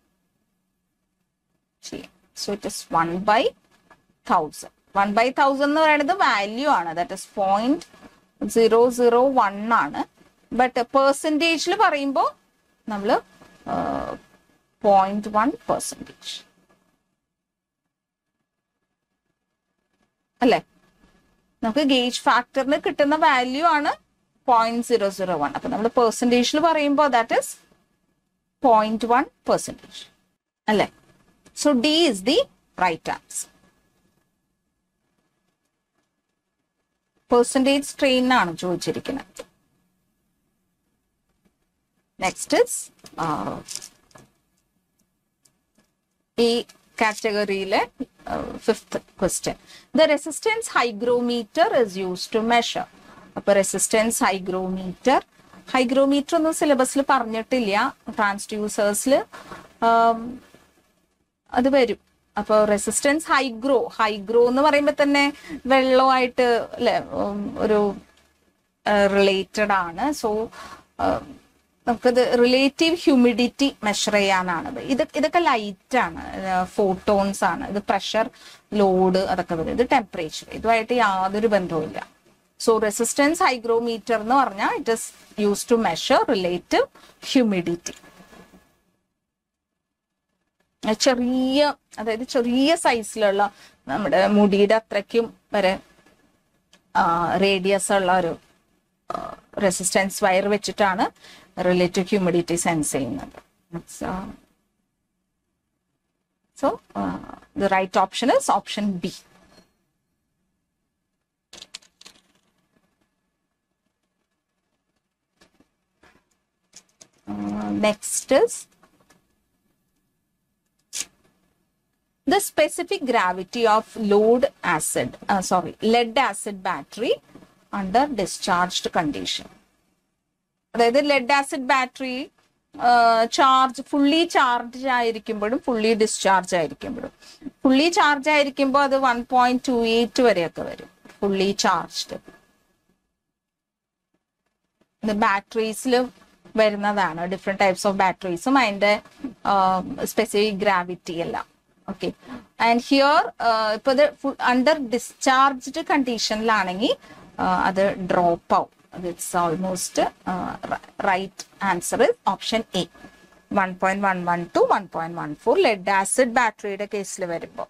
so it is one by thousand. One by thousand എന്ന് പറയുന്നത് value ആണ്, that is point zero zero one ആണ്. But പെർസെൻറ്റേജിൽ പറയുമ്പോൾ നമ്മൾ പോയിന്റ് വൺ പെർസെൻറ്റേജ് അല്ലേ. നമുക്ക് ഗേജ് ഫാക്ടറിന് കിട്ടുന്ന വാല്യൂ ആണ് പോയിന്റ് സീറോ സീറോ വൺ. അപ്പൊ നമ്മൾ പെർസെൻറ്റേജിൽ പറയുമ്പോൾ that is point one percentage അല്ലേ. So D is the right answer. Percentage strain ആണ് ചോദിച്ചിരിക്കുന്നത്. നെക്സ്റ്റ് ഇസ് ഈ കാറ്റഗറിയിലെ fifth question. The resistance hygrometer is used to measure. അപ്പൊ റെസിസ്റ്റൻസ് ഹൈഗ്രോമീറ്റർ ഹൈഗ്രോമീറ്റർ ഒന്നും സിലബസിൽ പറഞ്ഞിട്ടില്ല. ട്രാൻസ്ഡ്യൂസേഴ്സിൽ അത് വരും. അപ്പോൾ റെസിസ്റ്റൻസ് ഹൈഗ്രോ ഹൈഗ്രോ എന്ന് പറയുമ്പോൾ തന്നെ വെള്ളമായിട്ട് അല്ലെ ഒരു റിലേറ്റഡ് ആണ്. സോ നമുക്കത് റിലേറ്റീവ് ഹ്യൂമിഡിറ്റി മെഷർ ചെയ്യാനാണത്. ഇത് ഇതൊക്കെ ലൈറ്റ് ആണ്, ഫോട്ടോൺസ് ആണ്. ഇത് പ്രഷർ, ലോഡ് അതൊക്കെ വരും. ഇത് ടെമ്പറേച്ചർ, ഇതുമായിട്ട് യാതൊരു ബന്ധവുമില്ല. സോ റെസിസ്റ്റൻസ് ഹൈഗ്രോമീറ്റർ എന്ന് പറഞ്ഞാൽ it is use to measure relative humidity. ചെറിയ അതായത് ചെറിയ സൈസിലുള്ള നമ്മുടെ മുടിയുടെ അത്രയ്ക്കും വരെ റേഡിയസ് ഉള്ള ഒരു റെസിസ്റ്റൻസ് വയർ വെച്ചിട്ടാണ് റിലേറ്റീവ് ഹ്യൂമിഡിറ്റി സെൻസ് ചെയ്യുന്നത്. So the right option is option B. Next is the specific gravity of load acid uh, sorry lead acid battery under discharged condition. അതായത് lead acid battery charge fully charge ആയിരിക്കുമ്പോഴും fully discharge ആയിരിക്കുമ്പോഴും fully charge ആയിരിക്കുമ്പോൾ അത് one point to eight വരെയൊക്കെ വരും. Fully charged ബാറ്ററീസിൽ വരുന്നതാണ്. Different types of ബാറ്ററീസും അതിന്റെ സ്പെസിഫിക് ഗ്രാവിറ്റി എല്ലാം. ഓക്കെ, ആൻഡ് ഹിയർ ഇപ്പൊ ഇത് അണ്ടർ ഡിസ്ചാർജ്ഡ് കണ്ടീഷനിലാണെങ്കിൽ അത് ഡ്രോപ്പ് ആവും. It's almost right answer is option A. One point one one two one point one four lead acid ബാറ്ററിയുടെ കേസിൽ വരുമ്പോൾ.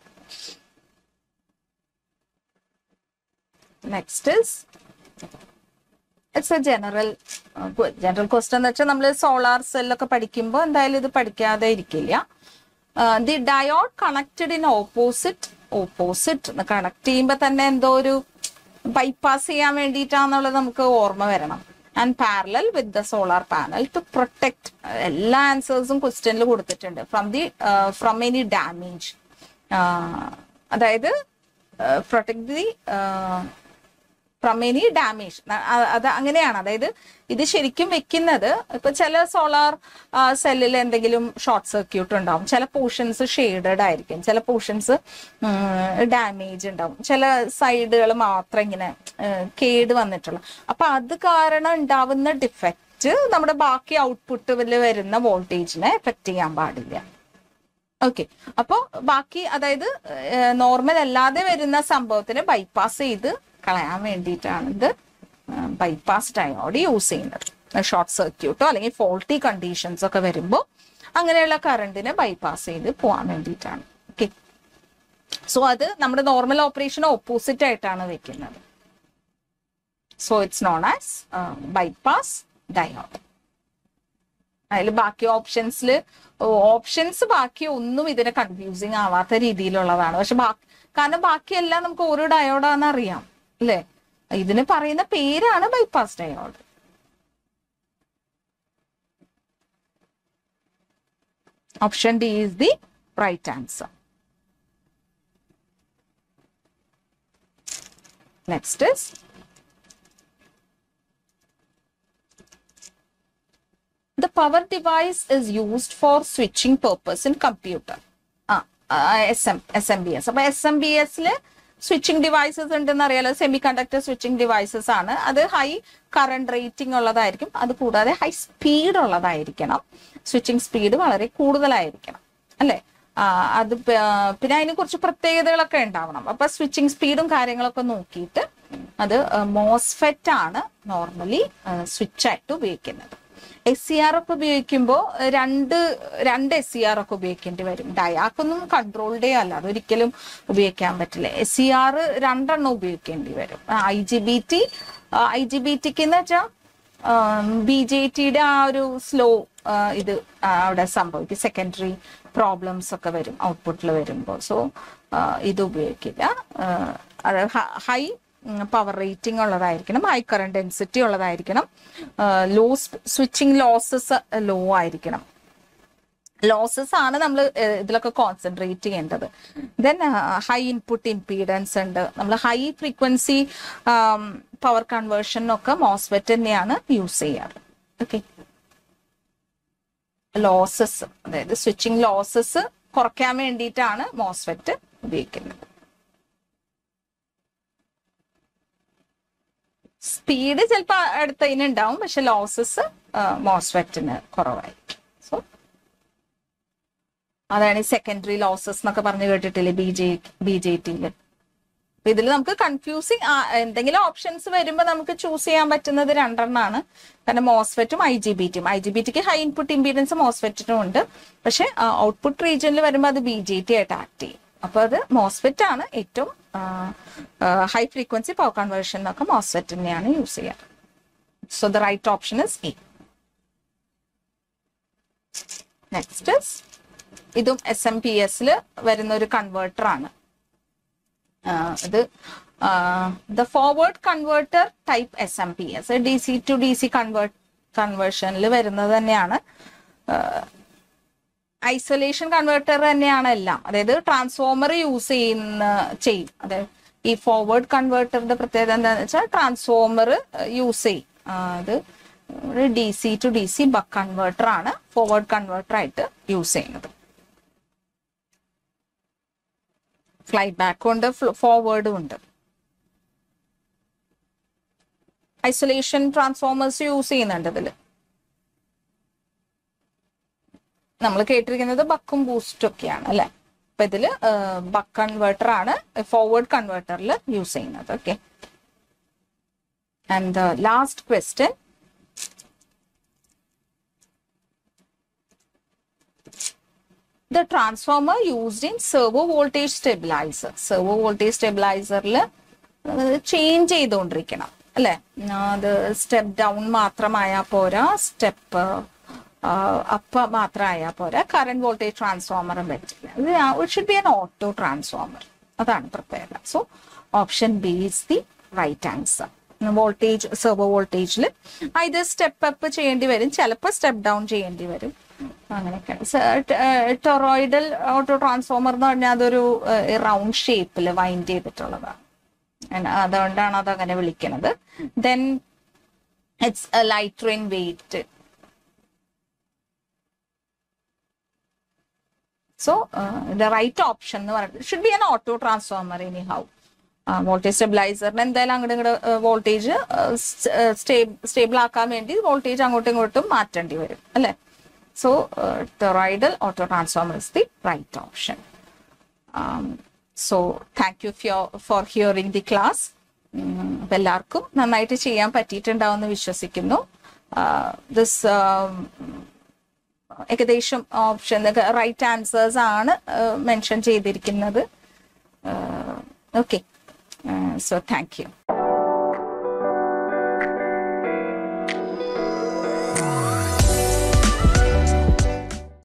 Next is it's a general general question എന്ന് വെച്ചാൽ നമ്മൾ സോളാർ സെല്ലൊക്കെ പഠിക്കുമ്പോൾ എന്തായാലും ഇത് പഠിക്കാതെ ഇരിക്കില്ല. The diode connected in opposite opposite connect ചെയ്യുമ്പോൾ തന്നെ എന്തോ ഒരു ബൈപ്പാസ് ചെയ്യാൻ വേണ്ടിയിട്ടാന്നുള്ളത് നമുക്ക് ഓർമ്മ വരണം. And parallel with the solar panel to protect. എല്ലാ ആൻസേഴ്സും ക്വസ്റ്റ്യനിൽ കൊടുത്തിട്ടുണ്ട്. From the from any damage, അതായത് protect the from any damage. അത് അങ്ങനെയാണ്. അതായത് ഇത് ശരിക്കും വെക്കുന്നത് ഇപ്പൊ ചില സോളാർ സെല്ലിൽ എന്തെങ്കിലും ഷോർട്ട് സർക്യൂട്ട് ഉണ്ടാവും, ചില പോർഷൻസ് ഷെയ്ഡഡ് ആയിരിക്കും, ചില പോർഷൻസ് ഡാമേജ് ഉണ്ടാവും, ചില സൈഡുകൾ മാത്രം ഇങ്ങനെ കേട് വന്നിട്ടുള്ള. അപ്പൊ അത് കാരണം ഉണ്ടാവുന്ന ഡിഫക്റ്റ് നമ്മുടെ ബാക്കി ഔട്ട്പുട്ടിൽ വരുന്ന വോൾട്ടേജിനെ എഫക്ട് ചെയ്യാൻ പാടില്ല. ഓക്കെ, അപ്പൊ ബാക്കി അതായത് നോർമൽ അല്ലാതെ വരുന്ന സംഭവത്തിന് ബൈപ്പാസ് ചെയ്ത് കളയാൻ വേണ്ടിയിട്ടാണ് ഇത് ബൈപ്പാസ് ഡയോഡ് യൂസ് ചെയ്യുന്നത്. ഷോർട്ട് സർക്യൂട്ടോ അല്ലെങ്കിൽ ഫോൾട്ടി കണ്ടീഷൻസ് ഒക്കെ വരുമ്പോൾ അങ്ങനെയുള്ള കറണ്ടിനെ ബൈപ്പാസ് ചെയ്ത് പോകാൻ വേണ്ടിയിട്ടാണ്. ഓക്കെ, സോ അത് നമ്മുടെ നോർമൽ ഓപ്പറേഷൻ ഓപ്പോസിറ്റ് ആയിട്ടാണ് വെക്കുന്നത്. So it's known as bypass diode. അതിൽ ബാക്കി ഓപ്ഷൻസിൽ ഓപ്ഷൻസ് ബാക്കി ഒന്നും ഇതിനെ കൺഫ്യൂസിങ് ആവാത്ത രീതിയിലുള്ളതാണ്. പക്ഷെ കാരണം ബാക്കിയെല്ലാം നമുക്ക് ഓരോ ഡയോഡാന്ന് അറിയാം അല്ലേ. ഇതിന് പറയുന്ന പേരാണ് bypass diode. Option D is the right answer. Next is the power device is used for switching purpose in computer. ആ S M S M B S. അപ്പൊ എസ് എം ബി എസില് സ്വിച്ചിങ് ഡിവൈസസ് ഉണ്ടെന്ന് അറിയാലോ. Semi conductor switching devices ആണ്. അത് high current rating ഉള്ളതായിരിക്കും. അത് കൂടാതെ ഹൈ സ്പീഡ് ഉള്ളതായിരിക്കണം. സ്വിച്ചിങ് സ്പീഡ് വളരെ കൂടുതലായിരിക്കണം അല്ലെ. അത് പിന്നെ അതിന് കുറച്ച് പ്രത്യേകതകളൊക്കെ ഉണ്ടാവണം. അപ്പൊ സ്വിച്ചിങ് സ്പീഡും കാര്യങ്ങളൊക്കെ നോക്കിയിട്ട് അത് മോസ്ഫെറ്റ് ആണ് നോർമലി സ്വിച്ച് ആയിട്ട് ഉപയോഗിക്കുന്നത്. എസ് സി ആർ ഒക്കെ ഉപയോഗിക്കുമ്പോൾ രണ്ട് രണ്ട് എസ് സി ആർ ഒക്കെ ഉപയോഗിക്കേണ്ടി വരും. ഡയാക്കൊന്നും കൺട്രോൾഡേ അല്ല, അതൊരിക്കലും ഉപയോഗിക്കാൻ പറ്റില്ല. എസ് സി ആർ രണ്ടെണ്ണം ഉപയോഗിക്കേണ്ടി വരും. I G B T I G B ടിക്ക് എന്ന് വെച്ചാൽ ബി ജെ ടിയുടെ ആ ഒരു സ്ലോ ഇത് അവിടെ സംഭവിക്കും, സെക്കൻഡറി പ്രോബ്ലംസ് ഒക്കെ വരും ഔട്ട്പുട്ടിൽ വരുമ്പോൾ. സോ ഇത് ഉപയോഗിക്കില്ല. അത് ഹൈ പവർ റേറ്റിംഗ് ഉള്ളതായിരിക്കണം, ഹൈ കറണ്ട് ഡെൻസിറ്റി ഉള്ളതായിരിക്കണം, ലോ സ്വിച്ചിങ് ലോസസ് ലോ ആയിരിക്കണം. ലോസസ് ആണ് നമ്മൾ ഇതിലൊക്കെ കോൺസെൻട്രേറ്റ് ചെയ്യേണ്ടത്. ദെൻ ഹൈ ഇൻപുട്ട് ഇംപീഡൻസ് ഉണ്ട്. നമ്മൾ ഹൈ ഫ്രീക്വൻസി പവർ കൺവേർഷനൊക്കെ മോസ്ഫെറ്റ് തന്നെയാണ് യൂസ് ചെയ്യാറ്. ഓക്കെ, ലോസസ് അതായത് സ്വിച്ചിങ് ലോസസ് കുറയ്ക്കാൻ വേണ്ടിയിട്ടാണ് മോസ്ഫെറ്റ് ഉപയോഗിക്കുന്നത്. സ്പീഡ് ചിലപ്പോൾ അടുത്തതിന് ഉണ്ടാവും, പക്ഷെ ലോസസ് മോസ്ഫെറ്റിന് കുറവായിരിക്കും. സോ അതാണ് ഈ സെക്കൻഡറി ലോസസ് എന്നൊക്കെ പറഞ്ഞു കേട്ടിട്ടില്ലേ ബി ജെ ബി ജെ ടിയില്. അപ്പൊ ഇതിൽ നമുക്ക് കൺഫ്യൂസിങ് എന്തെങ്കിലും ഓപ്ഷൻസ് വരുമ്പോൾ നമുക്ക് ചൂസ് ചെയ്യാൻ പറ്റുന്നത് രണ്ടെണ്ണമാണ്. കാരണം മോസ്ഫെറ്റും ഐ ജി ബി ടിയും ഐ ജി ബി ടിക്ക് ഹൈ ഇൻപുട്ട് ഇംപീഡൻസ് മോസ്ഫെറ്റിനും ഉണ്ട്, പക്ഷെ ഔട്ട്പുട്ട് റീജിയനിൽ വരുമ്പോൾ അത് ബി ജെ ടി ആയിട്ട് ആക്ട് ചെയ്യും. അപ്പൊ അത് മോസ്ഫെറ്റ് ആണ് ഏറ്റവും ഹൈ ഫ്രീക്വൻസി പവർ കൺവേർഷൻ എന്നൊക്കെ മോസ്ഫെറ്റ് തന്നെയാണ് യൂസ് ചെയ്യാറ്. So the right option is A. Next ഇതും എസ് എം പി എസിൽ വരുന്ന ഒരു കൺവേർട്ടർ ആണ്. ഇത് the forward converter type S M P S D C to D C convert കൺവേർഷനിൽ വരുന്നത് തന്നെയാണ്. ഐസൊലേഷൻ കൺവേർട്ടർ തന്നെയാണ് എല്ലാം. അതായത് ട്രാൻസ്ഫോമർ യൂസ് ചെയ്യുന്ന ചെയ്യും. അതായത് ഈ ഫോർവേഡ് കൺവേർട്ടറിന്റെ പ്രത്യേകത എന്താണെന്ന് വെച്ചാൽ ട്രാൻസ്ഫോമർ യൂസ് ചെയ്യും. അത് D C to D C buck converter ആണ് ഫോർവേഡ് കൺവേർട്ടർ ആയിട്ട് യൂസ് ചെയ്യുന്നത്. ഫ്ലൈ ബാക്കും ഉണ്ട്, ഫോർവേഡും ഉണ്ട്. ഐസൊലേഷൻ ട്രാൻസ്ഫോമേഴ്സ് യൂസ് ചെയ്യുന്നുണ്ട് ഇതിൽ. നമ്മൾ കേട്ടിരിക്കുന്നത് ബക്കും ബൂസ്റ്റും ഒക്കെയാണ് അല്ലെ. അപ്പൊ ഇതില് ബക്ക് കൺവേർട്ടർ ആണ് ഫോർവേഡ് കൺവേർട്ടറിൽ യൂസ് ചെയ്യുന്നത്. Okay, and last question, the transformer used in servo voltage stabilizer. servo voltage stabilizerൽ ചേഞ്ച് ചെയ്തുകൊണ്ടിരിക്കണം അല്ലെ. അത് സ്റ്റെപ്പ് ഡൗൺ മാത്രമായാൽ പോരാ, സ്റ്റെപ്പ് അപ്പ് മാത്രമായാൽ പോരാ, കറന്റ് വോൾട്ടേജ് ട്രാൻസ്ഫോമറും പറ്റില്ല. It should be an auto transformer. അതാണ് പ്രത്യേകത. So option B is the right answer. Voltage servo വോൾട്ടേജിൽ ഇത് സ്റ്റെപ്പ് അപ്പ് ചെയ്യേണ്ടി വരും, ചിലപ്പോൾ സ്റ്റെപ്പ് ഡൗൺ ചെയ്യേണ്ടി വരും. അങ്ങനെയൊക്കെയാണ്. ടൊറോയിഡൽ ഓട്ടോ ട്രാൻസ്ഫോമർ എന്ന് പറഞ്ഞാൽ അതൊരു റൗണ്ട് ഷേപ്പിൽ വൈൻഡ് ചെയ്തിട്ടുള്ളതാണ്, അതുകൊണ്ടാണ് അതങ്ങനെ വിളിക്കുന്നത്. Then it's lighter in weight. So the right option എന്ന് പറയുന്നത് should be an auto transformer anyhow. Voltage സ്റ്റെബിലൈസറിന് എന്തായാലും അങ്ങോട്ടും ഇങ്ങോട്ട് വോൾട്ടേജ് സ്റ്റേബിൾ ആക്കാൻ വേണ്ടി വോൾട്ടേജ് അങ്ങോട്ടും ഇങ്ങോട്ടും മാറ്റേണ്ടി വരും അല്ലെ. So uh, toroidal auto transformer is the right option. Um, so thank you for, for hearing the class. എല്ലാവർക്കും നന്നായിട്ട് ചെയ്യാൻ പറ്റിയിട്ടുണ്ടാവുമെന്ന് വിശ്വസിക്കുന്നു. ദിസ് ഏകദേശം ഓപ്ഷൻ റൈറ്റ് ആൻസേഴ്സ് ആണ് മെൻഷൻ ചെയ്തിരിക്കുന്നത്. Okay, so thank U.